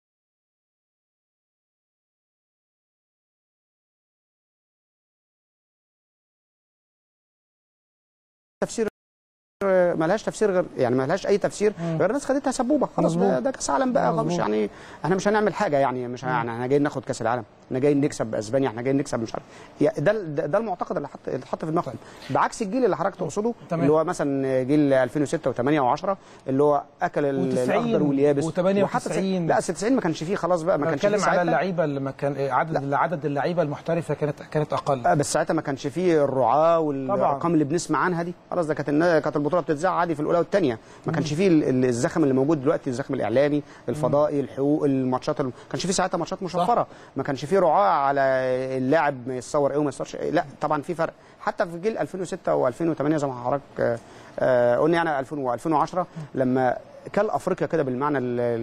تفسير، ما لهاش تفسير غير، يعني ما لهاش اي تفسير غير الناس خدتها سبوبه خلاص. ده كاس عالم بقى، مش يعني احنا مش هنعمل حاجه، يعني مش يعني احنا جايين ناخد كاس العالم، احنا جايين نكسب اسبانيا، احنا جايين نكسب مش عارف. ده المعتقد اللي اتحط في دماغهم. بعكس الجيل اللي حضرتك تقصده، اللي هو مثلا جيل 2006 و8 و10 اللي هو اكل الاخضر واليابس و98. لا 90 ما كانش فيه خلاص بقى، ما كانش فيه. بتكلم على اللعيبه اللي ما كان عدد اللعيبه المحترفه كانت اقل. بس ساعتها ما كانش فيه الرعاه والارقام اللي بنسمع عنها دي. خلاص ده كانت البطوله بتتذاع عادي في الاولى والثانيه، ما كانش فيه الزخم اللي موجود دلوقتي، الزخم الاعلامي الفضائي، الحقوق، الماتشات، ما كانش فيه ساعتها ماتشات مشفره، ما كانش فيه رعاه على اللاعب ما يتصور ايه وما يتصورش ايه. لا طبعا في فرق. حتى في جيل 2006 و2008 زي ما حضرتك قلنا، يعني 2000 و2010 لما كل افريقيا كده بالمعنى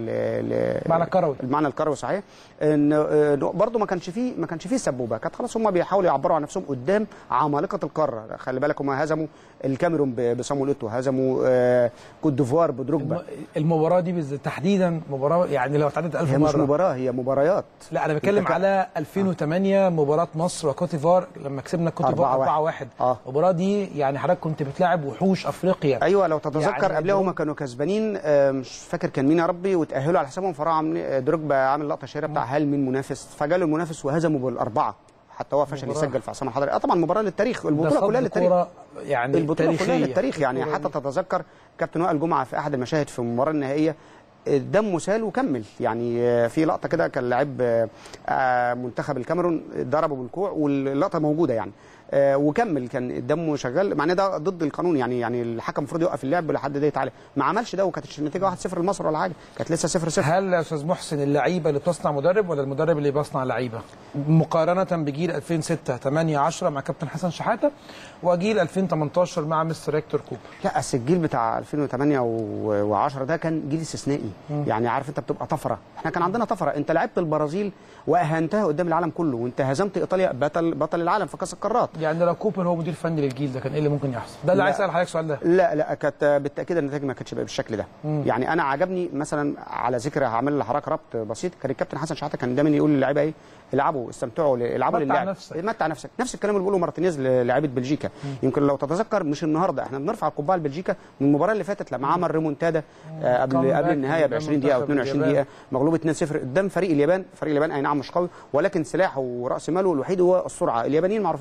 المعنى الكروي صحيح، ان برضه ما كانش فيه سبوبه. كانت خلاص هم بيحاولوا يعبروا عن نفسهم قدام عمالقه القاره. خلي بالك هم هزموا الكاميرون بصامويل ايتو، هزموا كوت ديفوار بدروجبا. المباراه دي تحديدا مباراه يعني لو اتعدت 1000 مره، هي مش مباراه، هي مباريات. لا انا بتكلم على 2008 مباراه مصر وكوت ديفوار لما كسبنا كوت ديفوار 4-1. المباراه دي يعني حضرتك كنت بتلاعب وحوش افريقيا. ايوه لو تتذكر يعني قبلها هم كانوا كسبانين، مش فاكر كان مين يا ربي، وتاهلوا على حسابهم. فراح دروجبا عامل لقطه شهيره بتاع هل من منافس، فجاله المنافس وهزموا بالاربعه، حتى هو فشل يسجل في عصام الحضري. طبعا مباراه للتاريخ، البطوله كلها للتاريخ، يعني البطوله كلها للتاريخ. يعني حتى تتذكر كابتن وائل جمعه في احد المشاهد في المباراه النهائيه دمه سال وكمل. يعني في لقطه كده كان لاعب منتخب الكاميرون ضربه بالكوع واللقطه موجوده يعني، وكمل كان دمه شغال، مع ان ده ضد القانون. يعني الحكم المفروض يوقف اللعب لحد ده يتعالج، ما عملش ده، وكانت النتيجه 1-0 لمصر ولا حاجه، كانت لسه 0-0. هل يا استاذ محسن اللعيبه اللي بتصنع مدرب ولا المدرب اللي بيصنع لعيبه؟ مقارنه بجيل 2006 8 10 مع كابتن حسن شحاته وجيل 2018 مع مستر هيكتور كوبر. لا اصل الجيل بتاع 2008 و10 ده كان جيل استثنائي. يعني عارف انت بتبقى طفره، احنا كان عندنا طفره. انت لعبت البرازيل واهنتها قدام العالم كله، وانت هزمت ايطاليا بطل العالم في كاس القارات. يعني لو كوبر هو مدير فني للجيل ده كان ايه اللي ممكن يحصل؟ ده اللي عايز اسال حضرتك السؤال ده. لا كانت بالتاكيد النتائج ما كانتش بالشكل ده. يعني انا عجبني مثلا، على ذكر هعمل لحضرتك ربط بسيط، كان الكابتن حسن شحاته كان دايما يقول للعيبه ايه، العبوا استمتعوا، العبوا للعب، متع نفسك. نفس الكلام اللي بيقوله مارتينيز للاعيبه بلجيكا. يمكن لو تتذكر مش النهارده احنا بنرفع القبعه لبلجيكا من المباراه اللي فاتت لما عمل ريمونتادا قبل النهايه ب 20 دقيقه او 22 دقيقه، مغلوب 2-0 قدام فريق اليابان. فريق اليابان اي نعم مش قوي، ولكن سلاحه وراس ماله الوحيد هو السرعه. اليابانيين معروفين بالسرعه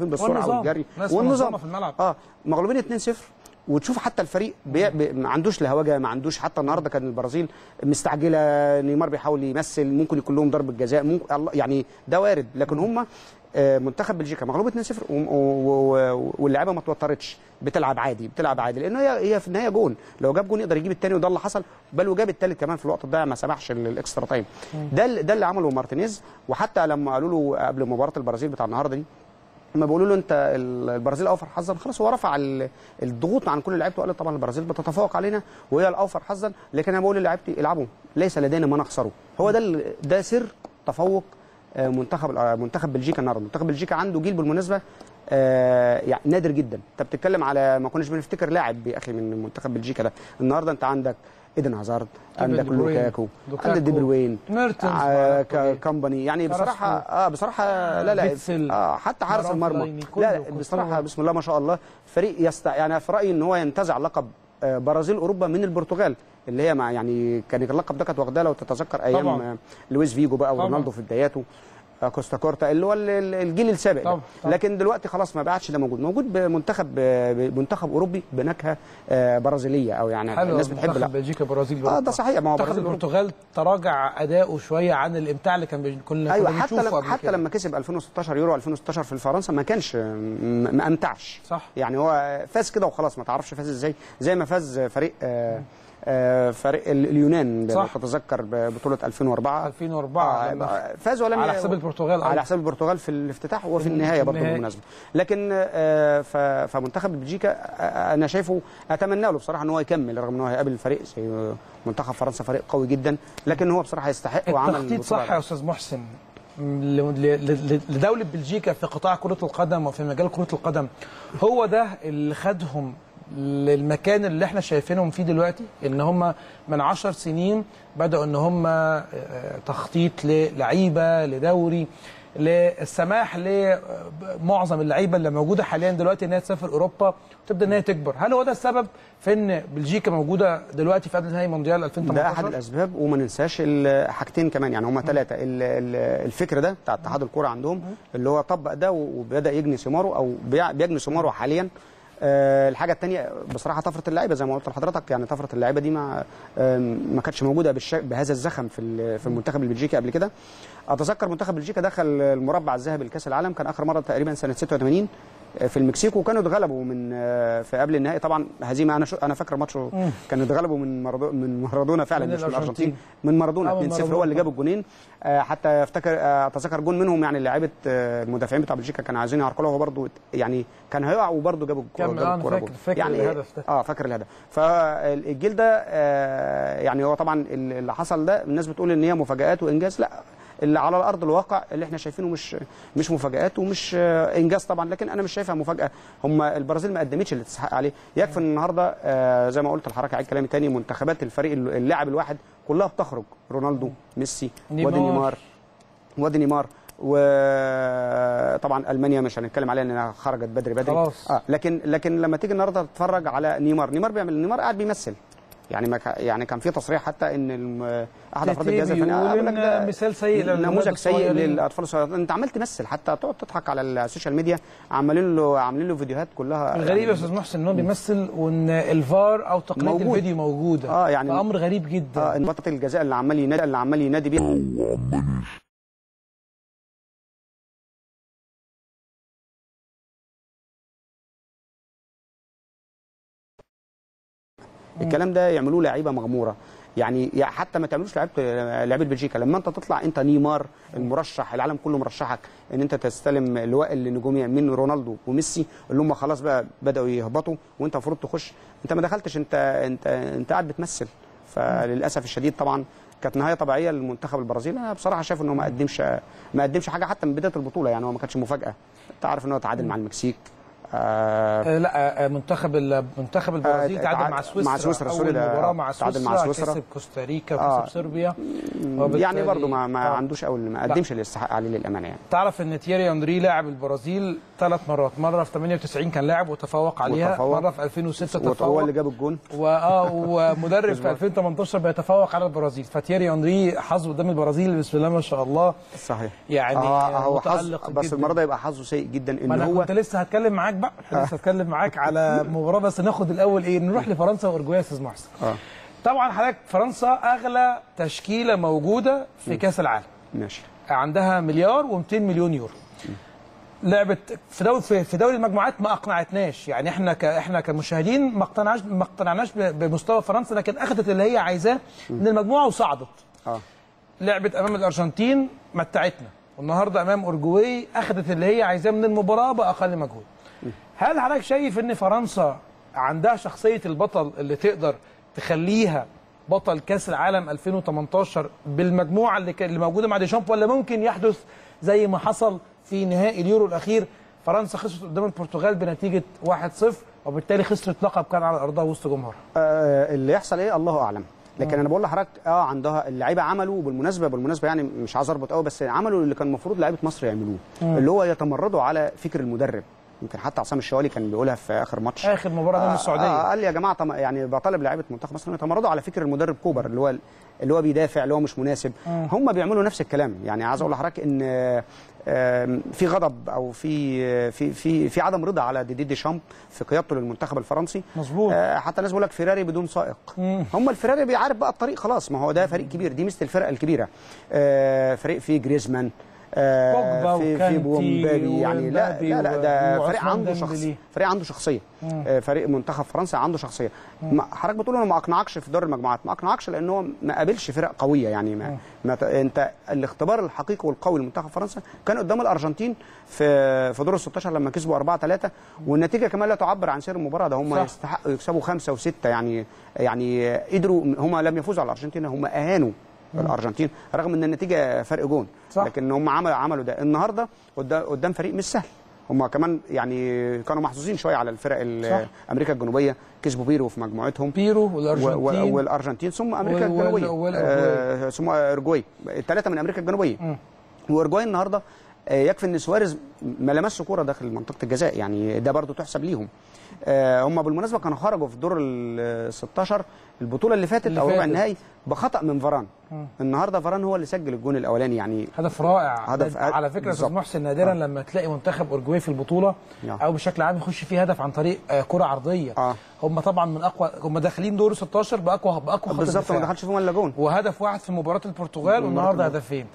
والجري والنظام في الملعب. مغلوبين 2-0. وتشوف حتى الفريق ما عندوش لهوجه، ما عندوش. حتى النهارده كان البرازيل مستعجله، نيمار بيحاول يمثل، ممكن يكون لهم ضربه جزاء، يعني ده وارد. لكن هم منتخب بلجيكا مغلوب 2-0 واللعيبه ما توترتش، بتلعب عادي لان هي في النهايه جون، لو جاب جون يقدر يجيب الثاني، وده اللي حصل، بل وجاب الثالث كمان في الوقت الضايع، ما سمحش الاكسترا تايم. ده اللي عمله مارتينيز. وحتى لما قالوا له قبل مباراه البرازيل بتاع النهارده دي، لما بيقولوا له انت البرازيل اوفر حظا، خلاص هو رفع الضغوط عن كل لعيبته، وقال طبعا البرازيل بتتفوق علينا وهي الاوفر حظا، لكن انا بقول للاعيبتي العبوا، ليس لدينا ما نخسره. هو ده سر تفوق منتخب بلجيكا النهارده. منتخب بلجيكا عنده جيل بالمناسبه يعني نادر جدا. انت بتتكلم على ما كناش بنفتكر لاعب يا اخي من منتخب بلجيكا ده. النهارده انت عندك ايدن هازارد، عندك لوكاكو، عندك دي بروين، كامباني، يعني بصراحه لا حتى حارس المرمى، لا بصراحه بسم الله ما شاء الله. فريق يعني في رايي ان هو ينتزع لقب برازيل اوروبا من البرتغال، اللي هي يعني كان اللقب ده كانت واخداه لو تتذكر ايام لويس فيجو بقى ورونالدو في بداياته، كوستا كورتا اللي هو الجيل السابق طبعا. لكن دلوقتي خلاص ما بعدش ده موجود بمنتخب اوروبي بنكهه برازيليه، او يعني الناس بتحب بلجيكا برازيل ده صحيح. ما هو منتخب البرتغال تراجع اداؤه شويه عن الامتاع اللي كان كنا بنشوفه حتى لما كسب 2016 يورو 2016 في فرنسا ما كانش ما امتعش، صح. يعني هو فاز كده وخلاص، ما تعرفش فاز ازاي، زي ما فاز فريق اليونان لو تتذكر ببطوله 2004 فازوا على حساب البرتغال، على حساب البرتغال في الافتتاح وفي النهايه برضه بالمناسبه. لكن فمنتخب بلجيكا انا شايفه، اتمنى له بصراحه ان هو يكمل، رغم ان هو هيقابل فريق زي منتخب فرنسا، فريق قوي جدا، لكن هو بصراحه يستحق وعمل التخطيط صح يا استاذ محسن لدوله بلجيكا في قطاع كره القدم وفي مجال كره القدم. هو ده اللي خدهم للمكان اللي احنا شايفينهم فيه دلوقتي، ان هم من 10 سنين بدأوا ان هم تخطيط للعيبه، لدوري، للسماح لمعظم اللعيبه اللي موجوده حاليا دلوقتي انها تسافر اوروبا وتبدا انها تكبر. هل هو ده السبب في ان بلجيكا موجوده دلوقتي في قبل نهائي مونديال 2018؟ ده احد الاسباب، وما ننساش حاجتين كمان، يعني هم ثلاثه. الفكر ده بتاع اتحاد الكوره عندهم اللي هو طبق ده وبدا يجني ثماره، او بيجني ثماره حاليا. الحاجه الثانيه بصراحه طفره اللعيبه، زي ما قلت لحضرتك، يعني طفره اللعيبه دي ما كانتش موجوده بهذا الزخم في المنتخب البلجيكي قبل كده. اتذكر منتخب بلجيكا دخل المربع الذهبي لكاس العالم، كان اخر مره تقريبا سنه 86 في المكسيك، وكانوا اتغلبوا من في قبل النهائي طبعا هزيمه. انا فاكر ماتشه كانوا اتغلبوا من مارادونا فعلا، مش من الارجنتين، من مارادونا 2-0 هو اللي جاب الجونين. حتى اتذكر جون منهم، يعني لعيبه المدافعين بتاع بلجيكا كانوا عايزين يعرقلوا، هو برده يعني كان هيقع وبرده جابوا الكوره. يعني الهدف ده فاكر الهدف. فالجيل ده يعني هو طبعا اللي حصل ده الناس بتقول ان هي مفاجآت وانجاز، لا، اللي على الارض الواقع اللي احنا شايفينه مش مفاجآت ومش انجاز طبعا، لكن انا مش شايفها مفاجاه. هم البرازيل ما قدمتش اللي تستحق عليه. يكفي النهارده زي ما قلت لحضرتك، عيد كلامي تاني، منتخبات الفريق اللاعب الواحد كلها بتخرج، رونالدو، ميسي، وادي نيمار، وطبعا المانيا مش هنتكلم عليها انها خرجت بدري خلاص. لكن لما تيجي النهارده تتفرج على نيمار قاعد بيمثل، يعني كان في تصريح حتى ان احد افراد الجهاز الفني مثال سيء، نموذج سيء للاطفال الصغيرين. انت عمال تمثل، حتى تقعد تضحك على السوشيال ميديا، عاملين له فيديوهات كلها. الغريب يا استاذ محسن ان هو بيمثل وان الفار او تقنيه الفيديو موجوده. يعني امر غريب جدا. نقطه الجزاء اللي عمال ينادي بيها الكلام ده يعملوه لعيبه مغموره، يعني حتى ما تعملوش لعيبه بلجيكا. لما انت تطلع انت نيمار المرشح، العالم كله مرشحك ان انت تستلم لواء النجوميه من رونالدو وميسي، اللي هم خلاص بقى بداوا يهبطوا، وانت المفروض تخش، انت ما دخلتش، انت قاعد بتمثل. فللاسف الشديد طبعا كانت نهايه طبيعيه للمنتخب البرازيلي. انا بصراحه شايف انه ما قدمش حاجه حتى من بدايه البطوله، يعني هو ما كانش مفاجاه. انت عارف ان هو تعادل مع المكسيك، لا منتخب البرازيل تعادل مع سويسرا سوري، اول مباراه مع سويسرا كسب كوستاريكا وكسب صربيا. يعني برضه ما عندوش ما قدمش اللي يستحق عليه للامانه. يعني تعرف ان تييري أنري لاعب البرازيل 3 مرات، مره في 98 كان لاعب وتفوق عليها، مره في 2006 تفوق وهو اللي جاب الجون، ومدرب في 2018 بيتفوق على البرازيل. فتييري أنري حظه قدام البرازيل بسم الله ما شاء الله صحيح يعني هو حظ، بس المره ده يبقى حظه سيء جدا ان هو كنت لسه هتكلم معاك بقى لسه هتكلم معاك على مباراه، بس ناخد الاول نروح لفرنسا واورجواي يا استاذ محسن. طبعا حضرتك فرنسا اغلى تشكيله موجوده في كاس العالم، ماشي، عندها مليار و200 مليون يورو. لعبت في دوري المجموعات ما اقنعتناش، يعني احنا كمشاهدين ما اقتنعناش بمستوى فرنسا، لكن اخذت اللي هي عايزاه من المجموعه وصعدت. لعبت امام الارجنتين متعتنا، والنهارده امام اورجواي اخذت اللي هي عايزاه من المباراه باقل مجهود. هل حضرتك شايف ان فرنسا عندها شخصيه البطل اللي تقدر تخليها بطل كاس العالم 2018 بالمجموعه اللي موجوده مع ديشامب، ولا ممكن يحدث زي ما حصل في نهائي اليورو الاخير فرنسا خسرت قدام البرتغال بنتيجه 1-0 وبالتالي خسرت لقب كان على ارضها وسط جمهورها؟ اللي يحصل ايه الله اعلم، لكن انا بقول لحضرتك عندها اللعيبه عملوا بالمناسبه يعني مش عايز اربط قوي، بس عملوا اللي كان المفروض لعيبه مصر يعملوه، اللي هو يتمردوا على فكر المدرب. يمكن حتى عصام الشوالي كان بيقولها في اخر ماتش، اخر مباراه من السعوديه، قال لي يا جماعه يعني بطالب لعيبه منتخب مصر يتمردوا على فكر المدرب كوبر اللي هو بيدافع، اللي هو مش مناسب. هم بيعملوا نفس الكلام. يعني عايز اقول لحضرتك ان في غضب او في عدم رضا على ديشامب في قيادته للمنتخب الفرنسي. مظبوط. حتى الناس بيقول لك فيراري بدون سائق. هم الفيراري بيعرف بقى الطريق خلاص، ما هو ده فريق كبير، دي ميزه الفرق الكبيره. فريق فيه جريزمان، في بومبابي، يعني لا ده فريق عنده شخصيه، فريق عنده شخصيه. فريق منتخب فرنسا عنده شخصيه. حضرتك بتقول انه ما اقنعكش في دور المجموعات، ما اقنعكش لان هو ما قابلش فرق قويه. يعني انت الاختبار الحقيقي والقوي لمنتخب فرنسا كان قدام الارجنتين في دور ال 16 لما كسبوا 4-3، والنتيجه كمان لا تعبر عن سير المباراه. ده هم يستحقوا يكسبوا 5 و6، يعني قدروا. هم لم يفوزوا على الارجنتين، هم اهانوا الارجنتين رغم ان النتيجه فرق جون، لكن هم عملوا ده النهارده قدام فريق مش سهل. هم كمان يعني كانوا محظوظين شويه على الفرق امريكا الجنوبيه، كسبوا بيرو في مجموعتهم، بيرو والارجنتين ثم امريكا الجنوبيه ثم اورجواي، الثلاثه من امريكا الجنوبيه. واورجواي النهارده يكفي ان سواريز ما لمسش كوره داخل منطقه الجزاء، يعني ده برضو تحسب ليهم. هم بالمناسبه كانوا خرجوا في دور ال 16 البطوله اللي فاتت او ربع النهائي بخطا من فاران. النهارده فاران هو اللي سجل الجون الاولاني، يعني هدف رائع. على فكره يا استاذ محسن نادرا لما تلاقي منتخب اورجواي في البطوله او بشكل عام يخش فيه هدف عن طريق كره عرضيه. هم طبعا من اقوى، هم داخلين دور 16 باقوى خط بالظبط، ما دخلش فيهم الا جون، وهدف واحد في مباراه البرتغال، والنهارده هدفين.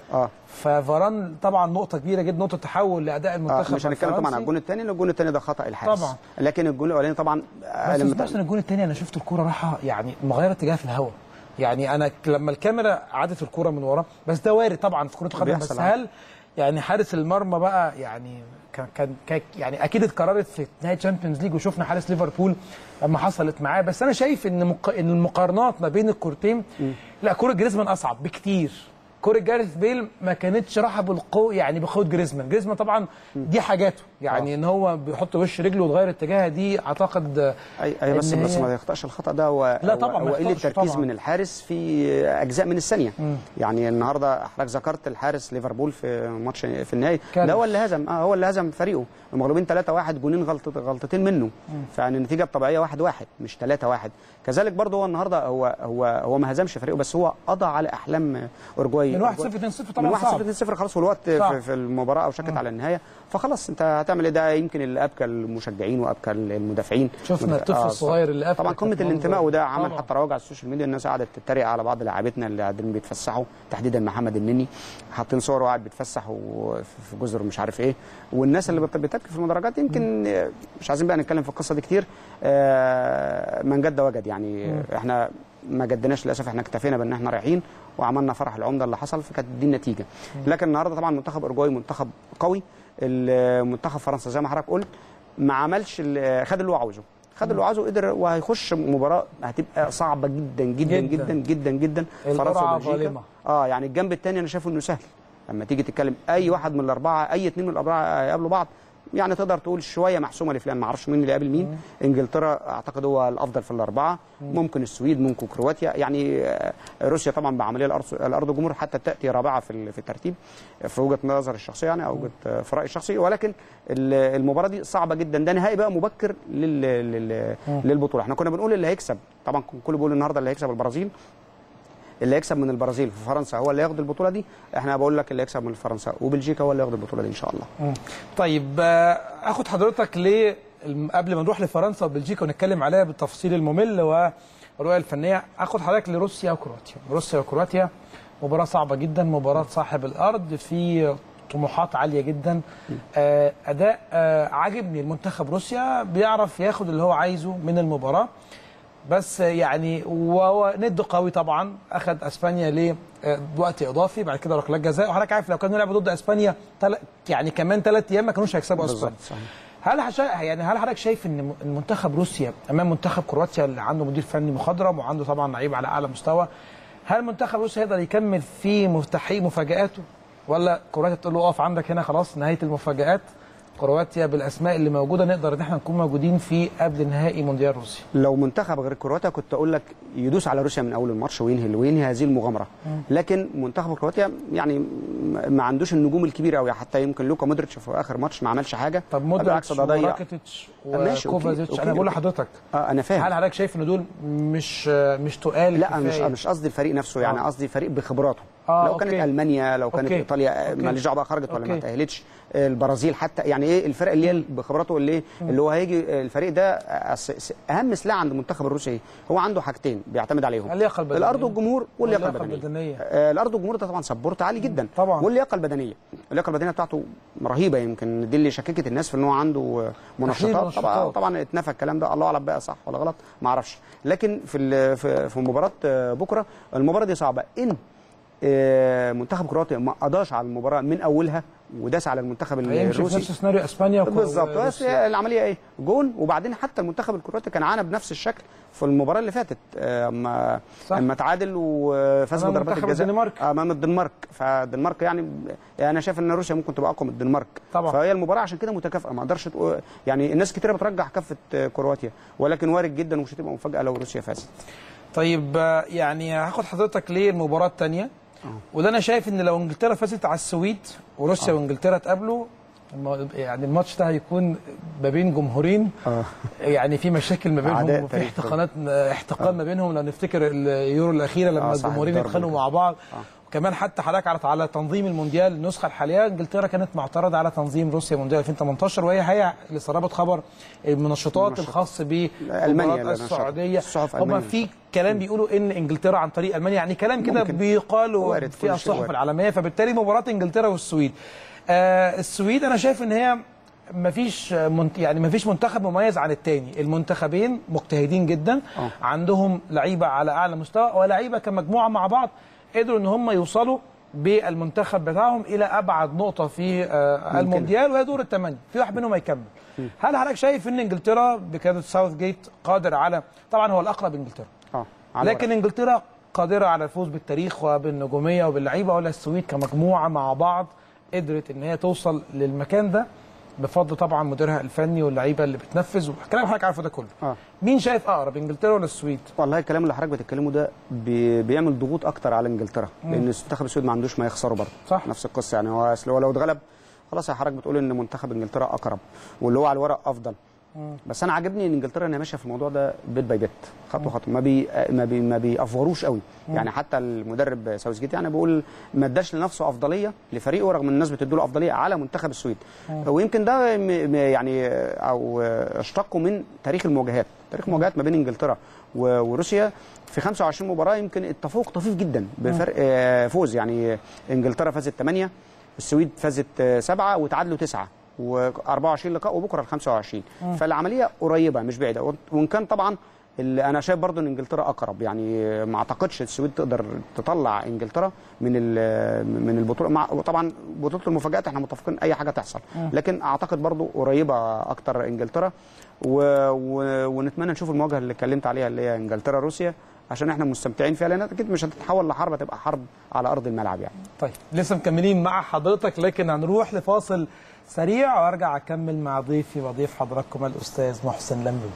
ففاران طبعا نقطه كبيره جدا، نقطه تحول لاداء المنتخب. مش هنتكلم طبعا عن الجون الثاني، الجون الثاني ده خطا الحارس طبعا، لكن الجون الاولاني طبعا بس الجون الثاني انا شفت الكوره رايحه يعني مغيره اتجاه في الهواء. يعني انا لما الكاميرا عادت الكوره من ورا، بس ده وارد طبعا في كره القدم، بس هل يعني حارس المرمى بقى يعني كان يعني اكيد اتكررت في نهائي تشامبيونز ليج وشفنا حارس ليفربول لما حصلت معاه. بس انا شايف ان المقارنات ما بين الكورتين، لا كوره جريزمان اصعب بكتير. كوره جاريث بيل ما كانتش راحه بالقوه، يعني بقوه جريزمان طبعا دي حاجاته، يعني ان هو بيحط وش رجله وتغير اتجاهها، دي اعتقد بس ما يخطاش الخطا ده. لا طبعا وقله التركيز من الحارس في اجزاء من الثانيه. يعني النهارده حضرتك ذكرت الحارس ليفربول في ماتش في النهائي، ده هو اللي هزم فريقه، مغلوبين 3-1، جونين غلطتين منه، فيعني النتيجه الطبيعيه 1-1 مش 3-1. كذلك برضه هو النهارده هو ما هزمش فريقه، بس هو قضى على احلام اورجواي من 1-0 2-0 طبعا، من 1-0 2-0 خلاص، والوقت في المباراه اوشكت على النهايه، فخلاص انت هتعمل ايه؟ ده يمكن اللي ابكى المشجعين وابكى المدافعين. شفنا الطفل الصغير اللي ابكى طبعا قمه الانتماء، وده عمل حتى رواج على السوشيال ميديا. الناس قعدت تتريق على بعض لاعبتنا اللي قاعدين بيتفسحوا، تحديدا محمد النني، حاطين صور وقاعد بيتفسح في جزر مش عارف ايه، والناس اللي بتبكي في المدرجات. يمكن مش عايزين بقى نتكلم في القصه دي كتير، من جد وجد. يعني احنا ما جدناش للاسف، احنا اكتفينا بان احنا رايحين وعملنا فرح العمده اللي حصل، فكانت دي النتيجه. لكن النهارده طبعا منتخب اورجواي منتخب قوي. المنتخب فرنسا زي ما حضرتك قلت ما عملش، خد اللي هو عاوزه، قدر، وهيخش مباراه هتبقى صعبه جدا جدا جدا جدا جدا. فرنسا وبلجيكا يعني الجنب الثاني انا شايفه انه سهل. لما تيجي تتكلم اي واحد من الاربعه، اي اثنين من الاربعه هيقابلوا بعض، يعني تقدر تقول شويه محسومه لفلان، ما اعرفش مين اللي قابل مين. انجلترا اعتقد هو الافضل في الاربعه، ممكن السويد، ممكن كرواتيا. يعني روسيا طبعا بعمليه الارض الجمهور حتى تاتي رابعه في الترتيب في وجهه نظر الشخصيه يعني، او وجهه في رايي الشخصي. ولكن المباراه دي صعبه جدا، ده نهائي بقى مبكر للبطوله. احنا كنا بنقول اللي هيكسب، طبعا كل بيقول النهارده اللي هيكسب البرازيل، اللي هيكسب من البرازيل في فرنسا هو اللي هياخد البطوله دي. احنا بقول لك اللي هيكسب من فرنسا وبلجيكا هو اللي هياخد البطوله دي ان شاء الله. طيب اخد حضرتك قبل ما نروح لفرنسا وبلجيكا ونتكلم عليها بالتفصيل الممل والرؤيه الفنيه، اخد حضرتك لروسيا وكرواتيا. روسيا وكرواتيا مباراه صعبه جدا، مباراه صاحب الارض، في طموحات عاليه جدا. اداء عاجبني المنتخب. روسيا بيعرف ياخد اللي هو عايزه من المباراه، بس يعني وهو ند قوي طبعا. اخذ اسبانيا لوقت اضافي، بعد كده ركلات جزاء. وحضرتك عارف لو كانوا لعبوا ضد اسبانيا يعني كمان 3 ايام ما كانوش هيكسبوا اسبانيا. هل حضرتك شايف ان المنتخب روسيا امام منتخب كرواتيا اللي عنده مدير فني مخضرم وعنده طبعا لعيبه على اعلى مستوى، هل منتخب روسيا يقدر يكمل في مفتاحي مفاجاته، ولا كرواتيا تقول له اقف عندك هنا خلاص نهايه المفاجات؟ كرواتيا بالاسماء اللي موجوده نقدر ان احنا نكون موجودين في قبل نهائي مونديال روسيا. لو منتخب غير كرواتيا كنت اقول لك يدوس على روسيا من اول الماتش وينهي هذه المغامره. لكن منتخب كرواتيا يعني ما عندوش النجوم الكبيره قوي، حتى يمكن لوكا مودريتش في اخر ماتش ما عملش حاجه. طب مودريتش وراكيتيتش وكوفازيتش انا بقول لحضرتك انا فاهم. هل حضرتك شايف ان دول مش تقال؟ لا مش قصدي الفريق نفسه، يعني قصدي فريق بخبراته. لو كانت المانيا، لو كانت ايطاليا، ماليش دعوه بقى خرجت ولا ما تاهلتش، البرازيل حتى، يعني ايه الفرق اللي هي بخبراته اللي هو هيجي الفريق ده. اهم سلاح عند المنتخب الروسي هو عنده حاجتين بيعتمد عليهم: الارض والجمهور واللياقه البدنيه. الارض والجمهور ده طبعا سبورت عالي جدا طبعا، واللياقه البدنيه بتاعته رهيبه. يمكن دي اللي شككت الناس في ان هو عنده منشطات. طبعا اتنفى الكلام ده، الله اعلم بقى صح ولا غلط ما اعرفش. لكن في مباراه بكره، المباراه دي صعبه. ان منتخب كرواتيا ما قضاش على المباراه من اولها وداس على المنتخب الروسي نفس سيناريو اسبانيا بالظبط. بس العمليه ايه؟ جون. وبعدين حتى المنتخب الكرواتي كان عانى بنفس الشكل في المباراه اللي فاتت اما تعادل وفاز بضربات الجزاء امام الدنمارك. فالدنمارك يعني انا شايف ان روسيا ممكن تبقى اقوى من الدنمارك طبعا. فهي المباراه عشان كده متكافئه، ما اقدرش يعني الناس كتير بترجح كفه كرواتيا، ولكن وارد جدا ومش هتبقى مفاجاه لو روسيا فازت. طيب يعني هاخد حضرتك للمباراه الثانيه، وده انا شايف ان لو انجلترا فازت على السويد وروسيا وانجلترا اتقابلوا، يعني الماتش ده هيكون ما بين جمهورين يعني في مشاكل ما بينهم وفي احتقان ما بينهم. لو نفتكر اليورو الاخيره لما الجمهورين اتخانقوا مع بعض. وكمان حتى حضرتك على تنظيم المونديال النسخه الحاليه، انجلترا كانت معترضه على تنظيم روسيا مونديال 2018، وهي اللي سربت خبر المنشطات الخاص بالمباراه السعوديه. هم في كلام بيقولوا ان انجلترا عن طريق المانيا، يعني كلام كده بيقال في الصحف العالميه. فبالتالي مباراه انجلترا والسويد، السويد انا شايف ان هي مفيش منتخب مميز عن الثاني. المنتخبين مجتهدين جدا، عندهم لعيبه على اعلى مستوى، ولاعيبه كمجموعه مع بعض قدروا ان هم يوصلوا بالمنتخب بتاعهم الى ابعد نقطه في المونديال، وهي دور الثمانيه. في واحد منهم هيكمل. هل حضرتك شايف ان انجلترا بقياده ساوث جيت قادر على، طبعا هو الاقرب انجلترا، لكن انجلترا قادره على الفوز بالتاريخ وبالنجوميه وباللعيبه، ولا السويد كمجموعه مع بعض قدرت ان هي توصل للمكان ده بفضل طبعا مديرها الفني واللعيبه اللي بتنفذ والكلام حضرتك عارفه ده كله؟ مين شايف اقرب، انجلترا ولا السويد؟ والله الكلام اللي حضرتك بتتكلمه ده بيعمل ضغوط اكتر على انجلترا، لان منتخب السويد ما عندوش ما يخسره برضه. صح، نفس القصه. يعني هو لو اتغلب خلاص يا حضرتك بتقول ان منتخب انجلترا اقرب واللي هو على الورق افضل. بس انا عاجبني ان انجلترا انها ماشيه في الموضوع ده بيت باي بيت، خطوه خطوه، ما بيأفوروش قوي. يعني حتى المدرب ساوث جيت يعني بيقول ما اداش لنفسه افضليه لفريقه، رغم ان الناس بتدي له افضليه على منتخب السويد. ويمكن ده يعني او اشتقوا من تاريخ المواجهات ما بين انجلترا وروسيا في 25 مباراه. يمكن التفوق طفيف جدا بفرق فوز. يعني انجلترا فازت 8، السويد فازت 7 وتعادلوا 9 و24 لقاء، وبكره ال 25. فالعمليه قريبه مش بعيده. وان كان طبعا انا شايف برضو ان انجلترا اقرب. يعني ما اعتقدش السويد تقدر تطلع انجلترا من البطوله. طبعا بطوله المفاجات احنا متفقين اي حاجه تحصل، لكن اعتقد برضو قريبه اكتر انجلترا. ونتمنى نشوف المواجهه اللي اتكلمت عليها اللي هي انجلترا روسيا عشان احنا مستمتعين فيها، لان اكيد مش هتتحول لحرب، هتبقى حرب على ارض الملعب يعني. طيب لسه مكملين مع حضرتك، لكن هنروح لفاصل سريع وارجع اكمل مع ضيفي وضيف حضراتكم الاستاذ محسن لملوي.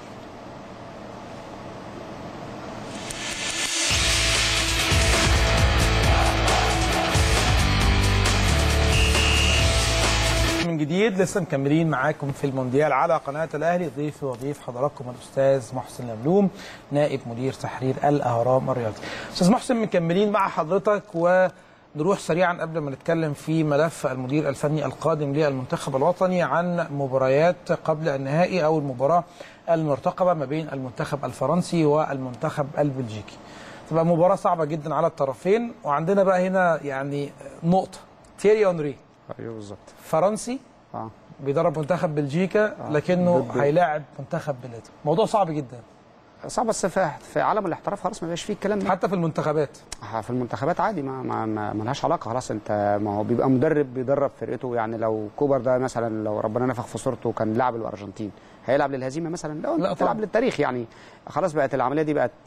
من جديد لسه مكملين معاكم في المونديال على قناه الاهلي. ضيفي وضيف حضراتكم الاستاذ محسن لملوم، نائب مدير تحرير الاهرام الرياضي. استاذ محسن، مكملين مع حضرتك ونروح سريعا قبل ما نتكلم في ملف المدير الفني القادم للمنتخب الوطني عن مباريات قبل النهائي او المباراه المرتقبه ما بين المنتخب الفرنسي والمنتخب البلجيكي. تبقى مباراه صعبه جدا على الطرفين، وعندنا بقى هنا يعني نقطه، تيري اونري ايوه بالظبط فرنسي بيدرب منتخب بلجيكا لكنه هيلاعب منتخب بلاده. موضوع صعب جدا. صعب، بس في عالم الاحتراف خلاص ما بقاش فيه الكلام ده. حتى في المنتخبات في المنتخبات عادي، ما لهاش علاقه خلاص. انت ما هو بيبقى مدرب بيدرب فرقته. يعني لو كوبر ده مثلا لو ربنا نفخ في صورته وكان لاعب الارجنتين، هيلعب للهزيمه مثلا؟ لا بتلعب للتاريخ. يعني خلاص بقت العمليه دي بقت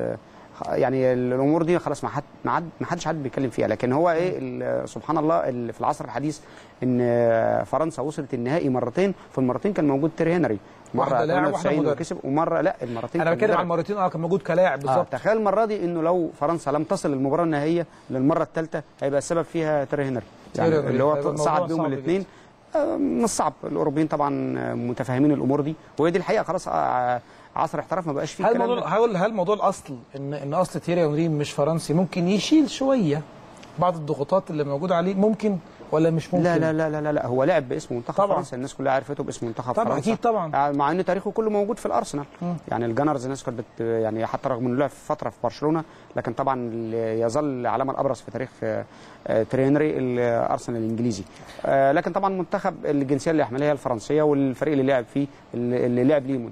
يعني الامور دي خلاص ما حدش بيتكلم فيها. لكن هو ايه سبحان الله في العصر الحديث ان فرنسا وصلت النهائي مرتين، في المرتين كان موجود تيري هنري، مره 98 وكسب، ومره لا المرتين انا بتكلم عن المرتين كان موجود كلاعب بالظبط. تخيل المره دي انه لو فرنسا لم تصل للمباراه النهائيه للمره الثالثه هيبقى السبب فيها تيري هنري، يعني اللي هو صعد بيهم الاثنين. مش صعب، الاوروبيين طبعا متفاهمين الامور دي، وهي دي الحقيقه. خلاص عصر احتراف ما بقاش فيه الكلام ده. هل موضوع الاصل ان اصل تيري اونري مش فرنسي ممكن يشيل شويه بعض الضغوطات اللي موجوده عليه، ممكن ولا مش ممكن؟ لا لا لا لا لا، هو لعب باسم منتخب فرنسا، الناس كلها عرفته باسم منتخب طبعا فرنسا اكيد طبعا، مع ان تاريخه كله موجود في الارسنال. يعني الجانرز الناس كانت يعني حتى رغم انه لعب فتره في برشلونه، لكن طبعا يظل العلامه الابرز في تاريخ تيري هنري الارسنال الانجليزي. لكن طبعا منتخب الجنسيه اللي يحملها هي الفرنسيه، والفريق اللي لعب فيه اللي لعب ليه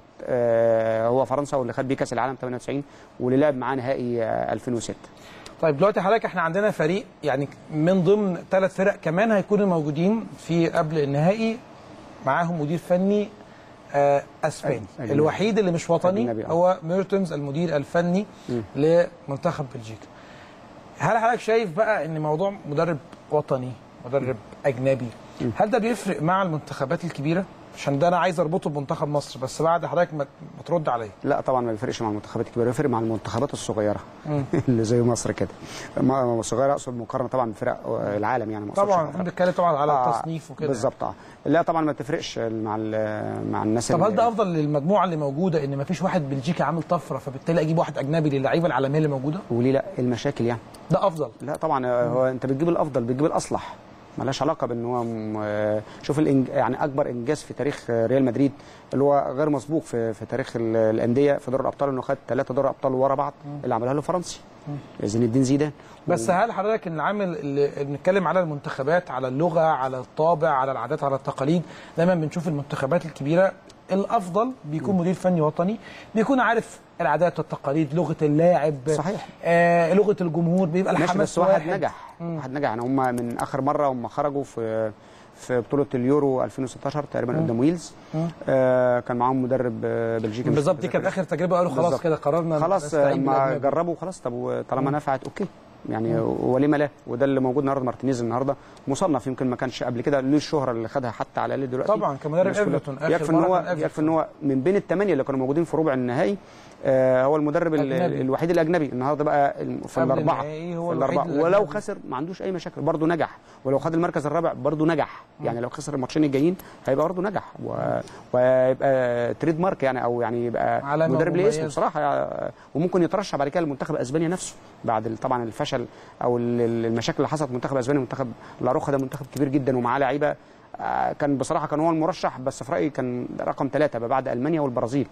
هو فرنسا، واللي خد بيه كاس العالم 98 واللي لعب معاه نهائي 2006. طيب دلوقتي حضرتك احنا عندنا فريق يعني من ضمن 3 فرق كمان هيكونوا موجودين في قبل النهائي، معاهم مدير فني اسباني. الوحيد اللي مش وطني هو ميرتنز المدير الفني لمنتخب بلجيكا. هل حضرتك شايف بقى ان موضوع مدرب وطني مدرب اجنبي هل ده بيفرق مع المنتخبات الكبيره؟ عشان ده انا عايز اربطه بمنتخب مصر، بس بعد حضرتك ما ترد عليا. لا طبعا ما بيفرقش مع المنتخبات الكبيره، بيفرق مع المنتخبات الصغيره اللي زي مصر كده. الصغيره اقصد مقارنه طبعا بفرق العالم، يعني طبعا بنتكلم طبعا على التصنيف وكده بالظبط. لا طبعا ما تفرقش مع الناس. طب هل ده افضل للمجموعه اللي موجوده ان ما فيش واحد بلجيكي عامل طفره فبالتالي اجيب واحد اجنبي للعيبه العالميه اللي موجوده؟ وليه لا؟ المشاكل يعني ده افضل؟ لا طبعا، هو انت بتجيب الافضل، بتجيب الاصلح، مالهاش علاقه بان هو شوف يعني اكبر انجاز في تاريخ ريال مدريد اللي هو غير مسبوق في تاريخ الانديه في دوري الابطال، انه خد 3 دوري ابطال ورا بعض اللي عملها له فرنسي زين الدين زيدان. بس هل حضرتك العامل اللي بنتكلم على المنتخبات، على اللغه، على الطابع، على العادات، على التقاليد، دايما بنشوف المنتخبات الكبيره الافضل بيكون مدير فني وطني بيكون عارف العادات والتقاليد، لغه اللاعب، صحيح، لغه الجمهور، بيبقى الحماس. بس واحد نجح يعني هم من اخر مره هم خرجوا في بطوله اليورو 2016 تقريبا قدام ويلز. كان معاهم مدرب بلجيكي بالظبط، دي كانت اخر تجربه، قالوا خلاص كده قررنا خلاص ما جربوا خلاص. طب طالما نفعت اوكي يعني ولما لا. وده اللي موجود النهارده، مارتينيز النهارده مصنف، يمكن ما كانش قبل كده له الشهره اللي خدها حتى على الاقل دلوقتي طبعا كمدرب ايفرتون. يكفي ان هو من بين ال8 اللي كانوا موجودين في ربع النهائي هو المدرب الوحيد الاجنبي. النهارده بقى في الاربعه ولو خسر ما عندوش اي مشاكل، برضه نجح. ولو خد المركز الرابع برضه نجح. يعني لو خسر الماتشين الجايين هيبقى برضه نجح، ويبقى تريد مارك يعني، او يعني يبقى مدرب ليه اسمه بصراحه. وممكن يترشح بعد كده لمنتخب اسبانيا نفسه بعد طبعا الفشل او المشاكل اللي حصلت. منتخب اسبانيا، منتخب لاروخا ده منتخب كبير جدا ومعاه لعيبه كان بصراحه كان هو المرشح، بس في رايي كان رقم 3 بعد المانيا والبرازيل.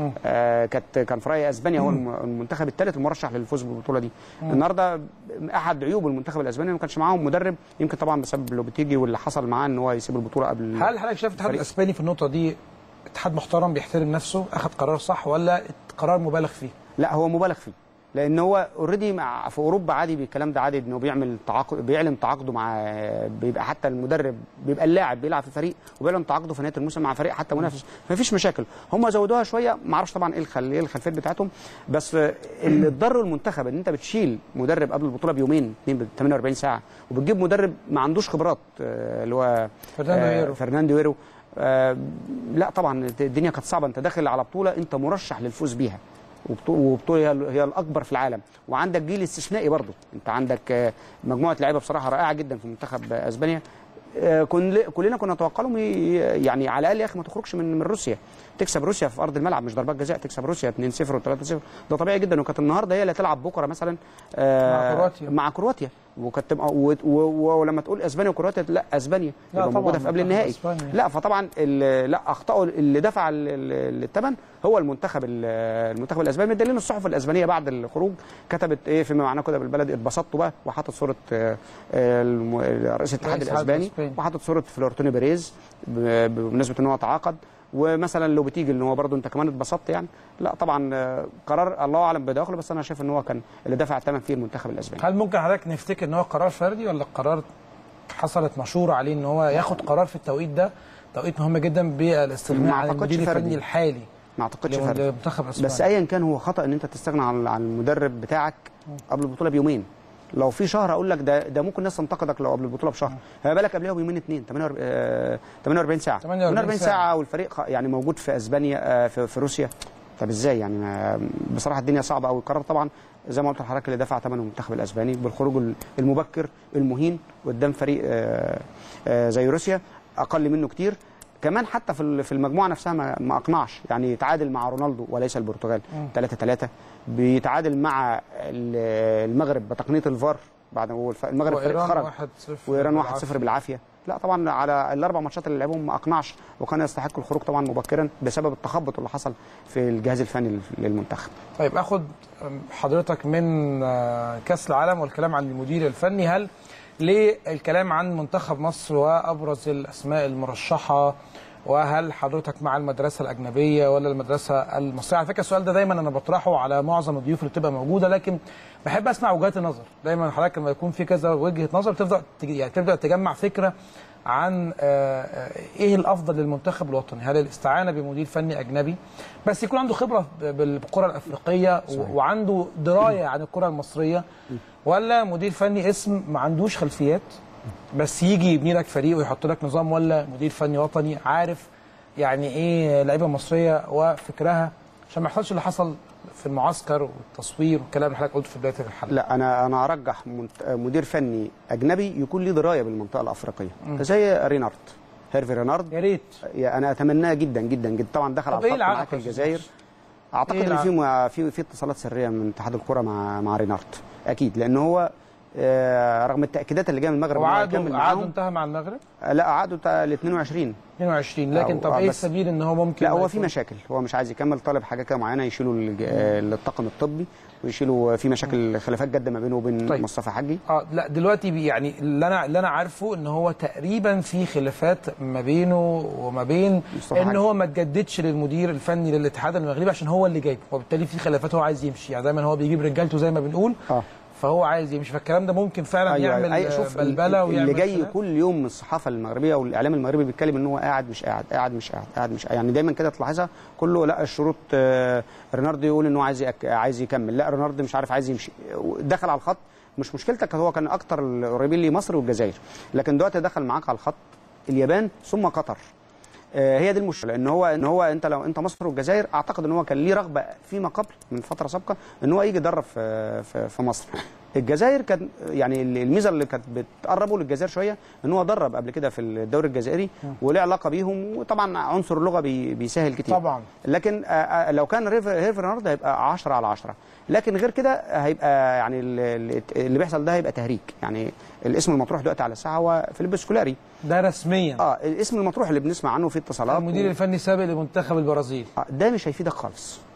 كان في رايي اسبانيا هو المنتخب الثالث المرشح للفوز بالبطوله دي. النهارده احد عيوب المنتخب الاسباني ما كانش معاهم مدرب، يمكن طبعا بسبب لوبيتيجي واللي حصل معاه ان هو يسيب البطوله قبل. هل حضرتك شايف الاتحاد الاسباني في النقطه دي اتحاد محترم بيحترم نفسه، اخذ قرار صح ولا قرار مبالغ فيه؟ لا هو مبالغ فيه. لان هو اوريدي في اوروبا عادي بالكلام ده عادي، انه بيعلن تعاقده مع، بيبقى حتى المدرب بيبقى اللاعب بيلعب في فريق وبيعلن تعاقده في نهايه الموسم مع فريق حتى منافس، ما فيش مشاكل. هم زودوها شويه، ما اعرفش طبعا ايه الخلفيات بتاعتهم، بس اللي ضر المنتخب ان انت بتشيل مدرب قبل البطوله بيومين 48 ساعه وبتجيب مدرب ما عندوش خبرات اللي هو فرناندو هيرو. لا طبعا الدنيا كانت صعبه، انت داخل على بطوله انت مرشح للفوز بيها، وبطوله هي الاكبر في العالم، وعندك جيل استثنائي برضه، انت عندك مجموعه لعيبه بصراحه رائعه جدا في منتخب اسبانيا. كلنا كنا نتوقع لهم يعني على الاقل يا اخي ما تخرجش من روسيا، تكسب روسيا في ارض الملعب مش ضربات جزاء، تكسب روسيا 2-0 و3-0 ده طبيعي جدا. وكانت النهارده هي اللي هتلعب بكره مثلا مع كرواتيا وكانت ولما تقول اسبانيا وكرواتيا لا اسبانيا تبقى موجوده في قبل النهائي. لا فطبعا لا اخطاوا اللي دفع الثمن هو المنتخب الاسباني. مدلين الصحف الاسبانيه بعد الخروج كتبت ايه فيما معناه كده بالبلد، اتبسطتوا بقى، وحطت صوره رئيس الاتحاد الاسباني وحطت صوره فلورتوني بيريز بمناسبه ان هو تعاقد، ومثلا لو بتيجي ان هو برضه انت كمان اتبسطت يعني. لا طبعا قرار الله اعلم بداخله، بس انا شايف ان هو كان اللي دفع الثمن فيه المنتخب الاسباني. هل ممكن حضرتك نفتكر ان هو قرار فردي ولا قرار حصلت مشوره عليه ان هو ياخد قرار في التوقيت ده، توقيت مهم جدا بالاستغناء عن المدير الفني الحالي؟ ما اعتقدش فردي، بس ايا كان هو خطا ان انت تستغنى عن المدرب بتاعك قبل البطوله بيومين. لو في شهر اقول لك ده ممكن الناس تنتقدك لو قبل البطوله بشهر، ما بالك قبلها بيومين اثنين 48 ساعه 48 ساعه والفريق يعني موجود في اسبانيا في روسيا. طب ازاي يعني؟ بصراحه الدنيا صعبه قوي. القرار طبعا زي ما قلت لحضرتك اللي دفع ثمنه المنتخب الاسباني بالخروج المبكر المهين قدام فريق زي روسيا اقل منه كتير. كمان حتى في المجموعه نفسها ما اقنعش، يعني يتعادل مع رونالدو وليس البرتغال 3-3، بيتعادل مع المغرب بتقنيه الفار بعد ما المغرب فريق خرج، وايران 1-0 بالعافيه. لا طبعا على الاربع ماتشات اللي لعبهم ما اقنعش، وكان يستحق الخروج طبعا مبكرا بسبب التخبط اللي حصل في الجهاز الفني للمنتخب. طيب اخد حضرتك من كاس العالم والكلام عن المدير الفني، هل ليه الكلام عن منتخب مصر وابرز الاسماء المرشحه، وهل حضرتك مع المدرسه الاجنبيه ولا المدرسه المصريه؟ على فكره السؤال ده دايما انا بطرحه على معظم الضيوف اللي بتبقى موجوده، لكن بحب اسمع وجهات النظر. دايما حضرتك لما يكون في كذا وجهه نظر تبدا تجمع فكره عن ايه الافضل للمنتخب الوطني. هل الاستعانه بمدير فني اجنبي بس يكون عنده خبره بالكره الافريقيه وعنده درايه عن الكره المصريه، ولا مدير فني اسم ما عندوش خلفيات بس يجي يبني لك فريق ويحط لك نظام، ولا مدير فني وطني عارف يعني ايه لعيبه مصريه وفكرها، عشان ما يحصلش اللي حصل في المعسكر والتصوير والكلام اللي حضرتك قلته في بدايه الحلقه؟ لا انا ارجح مدير فني اجنبي يكون له درايه بالمنطقه الافريقيه زي هيرفي رينارد. يا ريت، انا اتمناه جدا جدا جدا. طبعا دخل على الخط معاك الجزائر، اعتقد ان في اتصالات سريه من اتحاد الكره مع رينارد اكيد، لان هو رغم التاكيدات اللي جايه من المغرب عقده انتهى مع المغرب. لا عقده ل 22 لكن طب ايه السبيل ان هو ممكن؟ لا هو في مشاكل، هو مش عايز يكمل، طالب حاجه كده معينه، يشيلوا الطاقم الطبي ويشيلوا في مشاكل خلافات جاده ما بينه وبين مصطفى حجي. لا دلوقتي يعني اللي انا عارفه ان هو تقريبا في خلافات ما بينه وما بين ان هو ما تجددش للمدير الفني للاتحاد المغربي عشان هو اللي جايبه، وبالتالي في خلافات هو عايز يمشي. يعني دايما هو بيجيب رجالته زي ما بنقول فهو عايز يمشي. فالكلام ده ممكن فعلا يعمل بلبله ويعمل اللي جاي خلاف. كل يوم من الصحافه المغربيه والاعلام المغربي بيتكلم ان هو قاعد مش قاعد، يعني دايما كده تلاحظها كله. لا الشروط ريناردو يقول ان هو عايز يكمل، لا ريناردو مش عارف عايز يمشي، دخل على الخط. مش مشكلتك، هو كان اكتر القريبين ليه مصر والجزائر، لكن دلوقتي دخل معاك على الخط اليابان ثم قطر. هي دي المشكله، ان هو انت لو انت مصر والجزائر، اعتقد ان هو كان ليه رغبه فيما قبل من فتره سابقه ان هو يجي يدرب في مصر. الجزائر كان يعني الميزه اللي كانت بتقربه للجزائر شويه ان هو درب قبل كده في الدوري الجزائري وليه علاقه بيهم، وطبعا عنصر اللغه بيسهل كتير طبعا. لكن لو كان هيرفي رينارد هيبقى 10 على 10، لكن غير كده هيبقى يعني اللي بيحصل ده هيبقى تهريج. يعني الاسم المطروح دلوقتي على الساحه هو فيليب سكولاري، ده رسميا. الاسم المطروح اللي بنسمع عنه في اتصالات المدير الفني السابق لمنتخب البرازيل. ده مش هيفيدك خالص،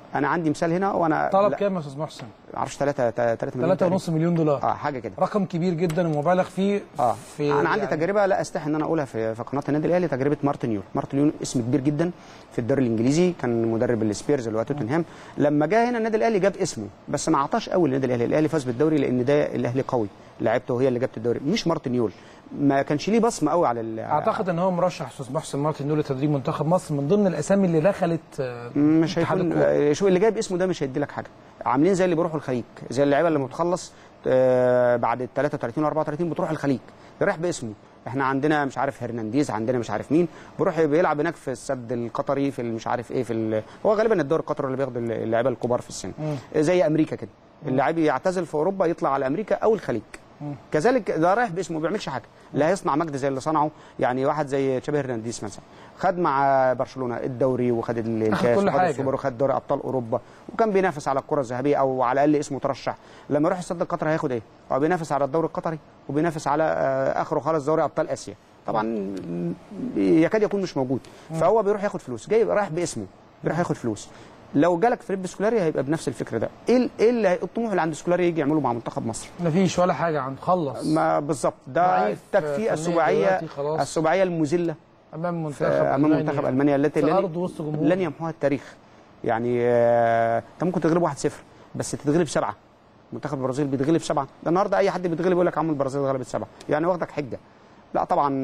انا عندي مثال هنا وانا طلب كام يا استاذ محسن؟ ما اعرفش 3.5 مليون دولار حاجه كده، رقم كبير جدا ومبالغ فيه. في انا عندي تجربه لا استحي ان انا اقولها في قناه النادي الاهلي، تجربه مارتن يول. مارتن يول اسم كبير جدا في الدوري الانجليزي، كان مدرب السبيرز اللي هو توتنهام. لما جه هنا النادي الاهلي جاب اسمه، بس ما عطاش قوي النادي الاهلي. الاهلي فاز بالدوري لان ده الاهلي قوي، لعيبته هي اللي جابت الدوري، مش مارتن يول. ما كانش ليه بصمه قوي على اعتقد ان هو مرشح استاذ محسن مارتن يول لتدريب منتخب مصر من ضمن الاسامي اللي دخلت. مش هيكون شو اللي جايب اسمه ده مش هيدي لك حاجه. عاملين زي اللي بيروحوا الخليج، زي اللعيبه اللي بتخلص بعد ال 33 و34 بتروح الخليج، رايح باسمه. احنا عندنا مش عارف هرنانديز، عندنا مش عارف مين، بيروح بيلعب هناك في السد القطري، في مش عارف ايه، هو غالبا الدوري القطري اللي بياخد اللعيبه الكبار في السن، زي امريكا كده. اللاعب يعتزل في اوروبا يطلع على امريكا او الخليج. كذلك ده رايح باسمه ما بيعملش حاجه، لا هيصنع مجد زي اللي صنعه. يعني واحد زي تشابي هرنانديز مثلا خد مع برشلونه الدوري وخد الكاس وخد السوبر وخد دوري ابطال اوروبا، وكان بينافس على الكره الذهبيه او على الاقل اسمه ترشح. لما يروح السد القطري هياخد ايه؟ هو بينافس على الدوري القطري وبينافس على اخره خالص دوري ابطال اسيا، طبعا يكاد يكون مش موجود. فهو بيروح ياخد فلوس، جاي رايح باسمه بيروح ياخد فلوس. لو جالك فيليب سكولاري هيبقى بنفس الفكر ده. ايه الطموح اللي عند سكولاري يجي يعمله مع منتخب مصر؟ مفيش ولا حاجه، عند خلص ما بالظبط، ده تكفي السباعيه المذله امام منتخب المانيا التي لن يمحوها التاريخ. يعني انت ممكن تغلب 1-0 بس تتغلب 7. منتخب البرازيل بيتغلب 7، ده النهارده اي حد بيتغلب يقول لك عم البرازيل غلبت 7، يعني واخدك حجه. لا طبعا،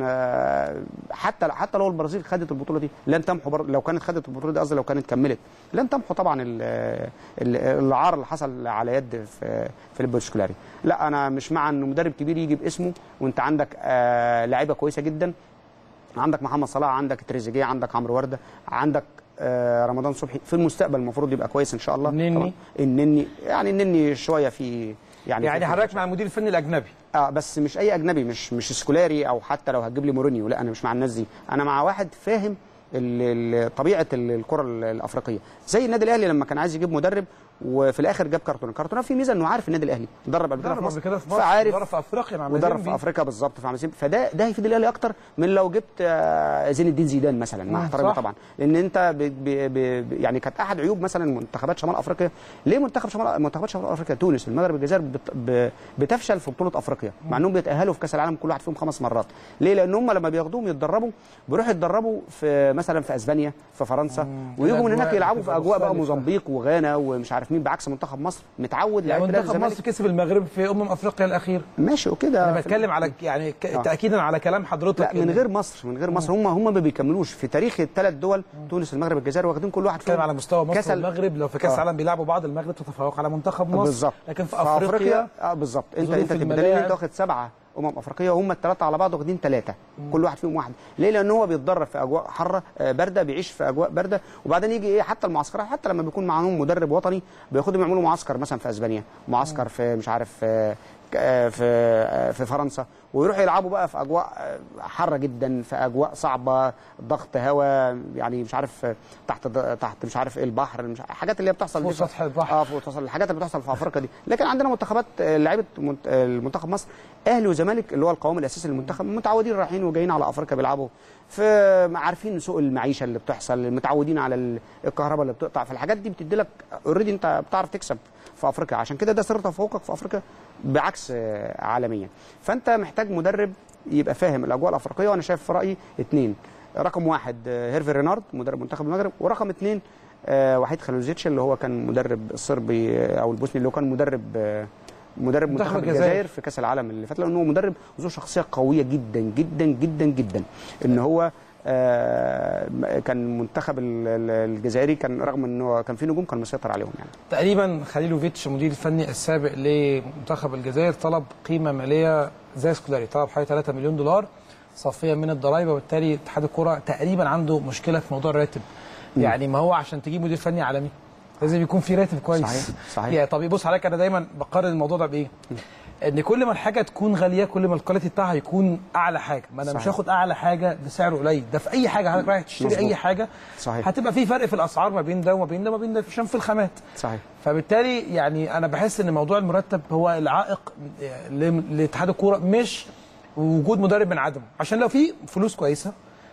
حتى لو البرازيل خدت البطوله دي لن تمحو، لو كانت خدت البطوله دي قصدي لو كانت كملت لن تمحو طبعا العار اللي حصل على يد في فيليب سكولاري. لا انا مش مع انه مدرب كبير يجي باسمه وانت عندك لعيبه كويسه جدا، عندك محمد صلاح، عندك تريزيجيه، عندك عمرو ورده، عندك رمضان صبحي في المستقبل المفروض يبقى كويس ان شاء الله. النني شويه في يعني حضرتك مع المدير الفني الاجنبي؟ بس مش اي اجنبي، مش سكولاري او حتى لو هتجيب لي مورينيو، لا انا مش مع الناس دي. انا مع واحد فاهم طبيعه الكره الافريقيه، زي النادي الاهلي لما كان عايز يجيب مدرب وفي الاخر جاب كارتون في ميزه انه عارف النادي الاهلي درب قبل كده في مصر، فعارف درب في افريقيا مع ودرب في افريقيا بالظبط في عمسين، فده هيفيد الاهلي اكتر من لو جبت زين الدين زيدان مثلا، مع احترامي طبعا، لان انت يعني كانت احد عيوب مثلا منتخبات شمال افريقيا. ليه منتخبات شمال افريقيا تونس المغرب الجزائر بتفشل في بطوله افريقيا مع انهم بيتاهلوا في كاس العالم كل واحد فيهم 5 مرات؟ ليه؟ لان هم لما بياخدوهم يتدربوا بيروحوا يتدربوا في مثلا في اسبانيا، في فرنسا، ويجوا من هناك يلعبوا في اجواء بقى موزمبيق وغانا ومش عارف مين، بعكس منتخب مصر متعود يعني منتخب مصر كسب المغرب في افريقيا الاخير. ماشي وكده، انا بتكلم على يعني تاكيدا على كلام حضرتك. لا من غير مصر هم ما بيكملوش في تاريخ ال3 دول، تونس المغرب الجزائر، واخدين كل واحد فيهم على مستوى مصر والمغرب. لو في كاس العالم بيلعبوا بعض، المغرب تتفوق على منتخب مصر بالظبط، لكن في افريقيا بالظبط انت بدليل انت واخد 7 افريقيه وهم ال3 على بعض واخدين 3، كل واحد فيهم واحد. ليه؟ لان هو بيتدرب في اجواء حاره بارده، بيعيش في اجواء بارده، وبعدين يجي ايه حتى المعسكرات، حتى لما بيكون معاهم مدرب وطني بياخدهم يعملوا معسكر مثلا في اسبانيا، معسكر في مش عارف في فرنسا، ويروحوا يلعبوا بقى في اجواء حاره جدا، في اجواء صعبه، ضغط هواء، يعني مش عارف تحت مش عارف ايه البحر، مش الحاجات اللي هي بتحصل فوق سطح البحر، فوق سطح الحاجات اللي بتحصل في افريقيا دي. لكن عندنا منتخبات لعيبه المنتخب مصر، اهلي وزمالك اللي هو القوام الاساسي للمنتخب، متعودين رايحين وجايين على افريقيا بيلعبوا، عارفين سوق المعيشه اللي بتحصل، متعودين على الكهرباء اللي بتقطع، فالحاجات دي بتدي لك اوريدي انت بتعرف تكسب في افريقيا. عشان كده ده سر تفوقك في افريقيا بعكس عالميا. فانت محتاج مدرب يبقى فاهم الاجواء الافريقيه، وانا شايف في رايي 2: رقم 1 هيرفي رينارد مدرب منتخب المغرب، ورقم 2 وحيد خليلوزيتش اللي هو كان مدرب الصربي او البوسني، اللي هو كان مدرب منتخب الجزائر في كاس العالم اللي فات، لانه هو مدرب ذو شخصيه قويه جدا جدا جدا جدا. ان هو كان منتخب الجزائري كان رغم انه كان في نجوم كان مسيطر عليهم. يعني تقريبا خليلوفيتش المدير الفني السابق لمنتخب الجزائر طلب قيمه ماليه زي سكولاري، طلب حوالي 3 مليون دولار صافيه من الضرائب، وبالتالي اتحاد الكره تقريبا عنده مشكله في موضوع الراتب. يعني ما هو عشان تجيب مدير فني عالمي لازم يكون في راتب كويس. صحيح. يعني طب بص حضرتك، انا دايما بقارن الموضوع ده بايه؟ ان كل ما الحاجه تكون غاليه كل ما الكواليتي بتاعها يكون اعلى حاجه. ما انا مش هاخد اعلى حاجه بسعر قليل، ده في اي حاجه حضرتك رايح تشتري اي حاجه صحيح. هتبقى في فرق في الاسعار ما بين ده وما بين ده وما بين ده عشان في الخامات. صحيح. فبالتالي يعني انا بحس ان موضوع المرتب هو العائق لاتحاد الكوره، مش وجود مدرب من عدمه. عشان لو في فلوس كويسه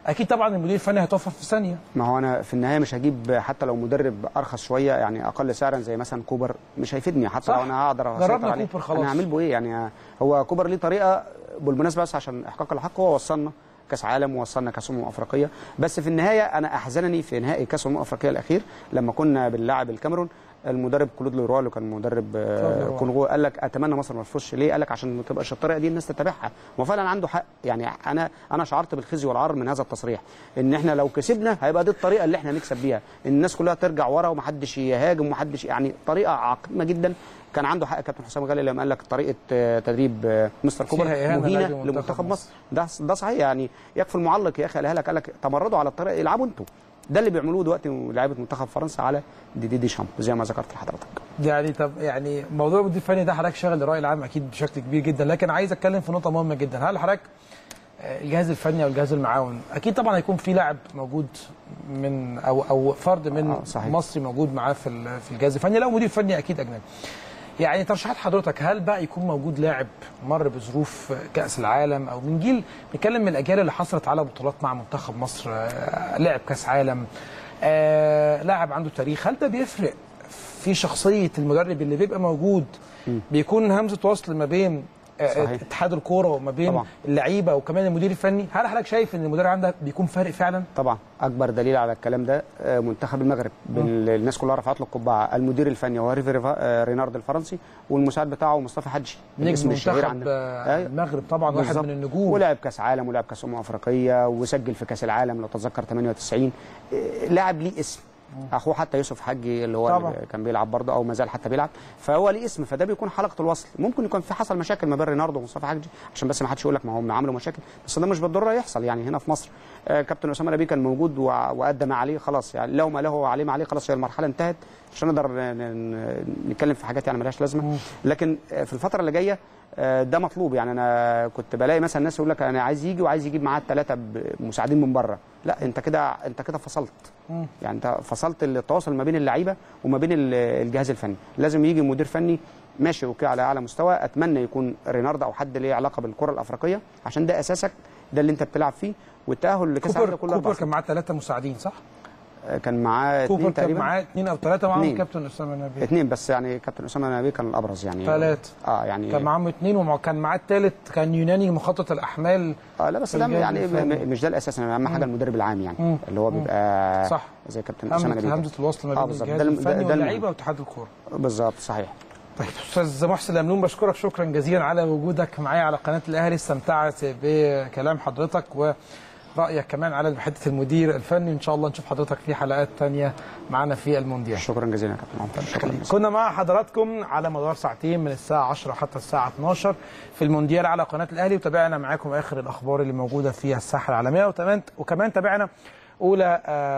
اكيد طبعا المدير الفني هيتوفر في ثانيه. ما هو انا في النهايه مش هجيب حتى لو مدرب ارخص شويه يعني اقل سعرا زي مثلا كوبر، مش هيفيدني حتى صح. لو انا هقدر اسيطر عليه كوبر خلاص. انا هعمل به ايه يعني؟ هو كوبر ليه طريقه بالمناسبه، بس عشان احقاق الحق هو وصلنا كاس عالم ووصلنا كاس افريقيه، بس في النهايه انا احزنني في نهائي كاس افريقيا الاخير لما كنا بنلاعب الكاميرون، المدرب كلود ليروا اللي كان مدرب كونغو قال لك اتمنى مصر ما تفوزش. ليه؟ قال لك عشان ما تبقاش الطريقه دي الناس تتابعها، وفعلا عنده حق. يعني انا شعرت بالخزي والعار من هذا التصريح، ان احنا لو كسبنا هيبقى دي الطريقه اللي احنا هنكسب بيها، الناس كلها ترجع ورا ومحدش يهاجم ومحدش، يعني طريقه عقيمه جدا. كان عنده حق كابتن حسام غالي لما قال لك طريقه تدريب مستر كوبر مهينه لمنتخب مصر. ده صحيح، يعني يكفي المعلق يا اخي قالها لك، قال لك تمردوا على الطريقه، العبوا انتوا. ده اللي بيعملوه دلوقتي لعيبه منتخب فرنسا على دي شامب زي ما ذكرت لحضرتك. يعني طب يعني موضوع المدير الفني ده حضرتك شاغل الراي العام اكيد بشكل كبير جدا، لكن عايز اتكلم في نقطه مهمه جدا. هل حضرتك الجهاز الفني او الجهاز المعاون اكيد طبعا هيكون في لاعب موجود من او فرد من مصري موجود معاه في الجهاز الفني، لو مدير فني اكيد اجنبي. يعني ترشيحات حضرتك، هل بقى يكون موجود لاعب مر بظروف كأس العالم او من جيل، نتكلم من الاجيال اللي حصلت على بطولات مع منتخب مصر، لعب كأس عالم، لاعب عنده تاريخ، هل ده بيفرق في شخصية المدرب اللي بيبقى موجود؟ بيكون همزة وصل ما بين اتحاد الكوره وما بين اللعيبه وكمان المدير الفني. هل حضرتك شايف ان المدرب عندك بيكون فارق فعلا؟ طبعا اكبر دليل على الكلام ده منتخب المغرب، الناس كلها رفعت له القبعه، المدير الفني هو رينارد الفرنسي، والمساعد بتاعه مصطفى حجي نجم منتخب المغرب طبعا، واحد من النجوم، ولعب كاس عالم ولعب كاس افريقيه وسجل في كاس العالم لو تتذكر 98. لاعب ليه اسم، اخوه حتى يوسف حجي اللي هو اللي كان بيلعب برضه او ما زال حتى بيلعب، فهو ليه اسم، فده بيكون حلقه الوصل. ممكن يكون في حصل مشاكل ما بين ريناردو ومصطفى حجي عشان بس ما حدش يقول لك ما هم عملوا مشاكل، بس ده مش بالضروره يحصل. يعني هنا في مصر كابتن اسامه نبيه كان موجود وادى ما عليه خلاص، يعني لو ما له عليه ما عليه خلاص، هي المرحله انتهت، مش هنقدر نتكلم في حاجات يعني مالهاش لازمه. لكن في الفتره اللي جايه ده مطلوب. يعني انا كنت بلاقي مثلا ناس يقول لك انا عايز يجي وعايز يجيب معاه 3 مساعدين من بره، لا انت كده فصلت. يعني انت فصلت التواصل ما بين اللعيبه وما بين الجهاز الفني. لازم يجي مدير فني ماشي اوكي على اعلى مستوى، اتمنى يكون رينارد او حد ليه علاقه بالكره الافريقيه عشان ده اساسك، ده اللي انت بتلعب فيه، والتاهل لكاس العالم كله. كوبر كان معاه 3 مساعدين صح؟ كان معاه 2 تقريبا، كان معاه 2 أو 3 معاهم كابتن اسامه نبيه. 2 بس، يعني كابتن اسامه نبيه كان الابرز يعني 3 يعني كان معاهم 2 وكان معاه الثالث كان يوناني مخطط الاحمال. لا بس ده يعني مش ده الاساس، اهم حاجه المدرب العام يعني اللي هو بيبقى صح زي كابتن اسامه نبيه، همزه الوصل ما بين الجهاز الفني واللعيبه واتحاد الكوره. بالظبط صحيح. طيب استاذ محسن لملوم، بشكرك شكرا جزيلا على وجودك معايا على قناه الاهلي، استمتعت بكلام حضرتك ورأيك كمان على حته المدير الفني. ان شاء الله نشوف حضرتك في حلقات ثانيه معانا في المونديال. شكرا جزيلا يا كابتن. شكرا. كنا مع حضراتكم على مدار ساعتين من الساعه 10 حتى الساعه 12 في المونديال على قناه الاهلي، وتابعنا معاكم اخر الاخبار اللي موجوده في الساحه العالميه، وكمان تابعنا اولى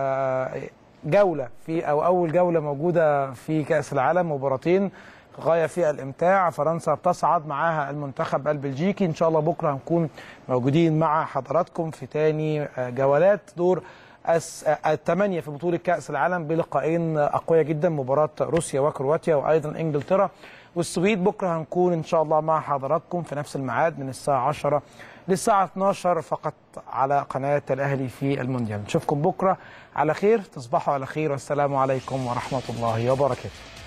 جوله في او اول جوله موجوده في كاس العالم، مباراتين غايه في الامتاع. فرنسا بتصعد معاها المنتخب البلجيكي، ان شاء الله بكره هنكون موجودين مع حضراتكم في ثاني جولات دور الثمانيه في بطوله كاس العالم بلقاءين اقوياء جدا، مباراه روسيا وكرواتيا وايضا انجلترا والسويد. بكره هنكون ان شاء الله مع حضراتكم في نفس الميعاد من الساعه 10 للساعه 12 فقط على قناه الاهلي في المونديال. نشوفكم بكره على خير، تصبحوا على خير، والسلام عليكم ورحمه الله وبركاته.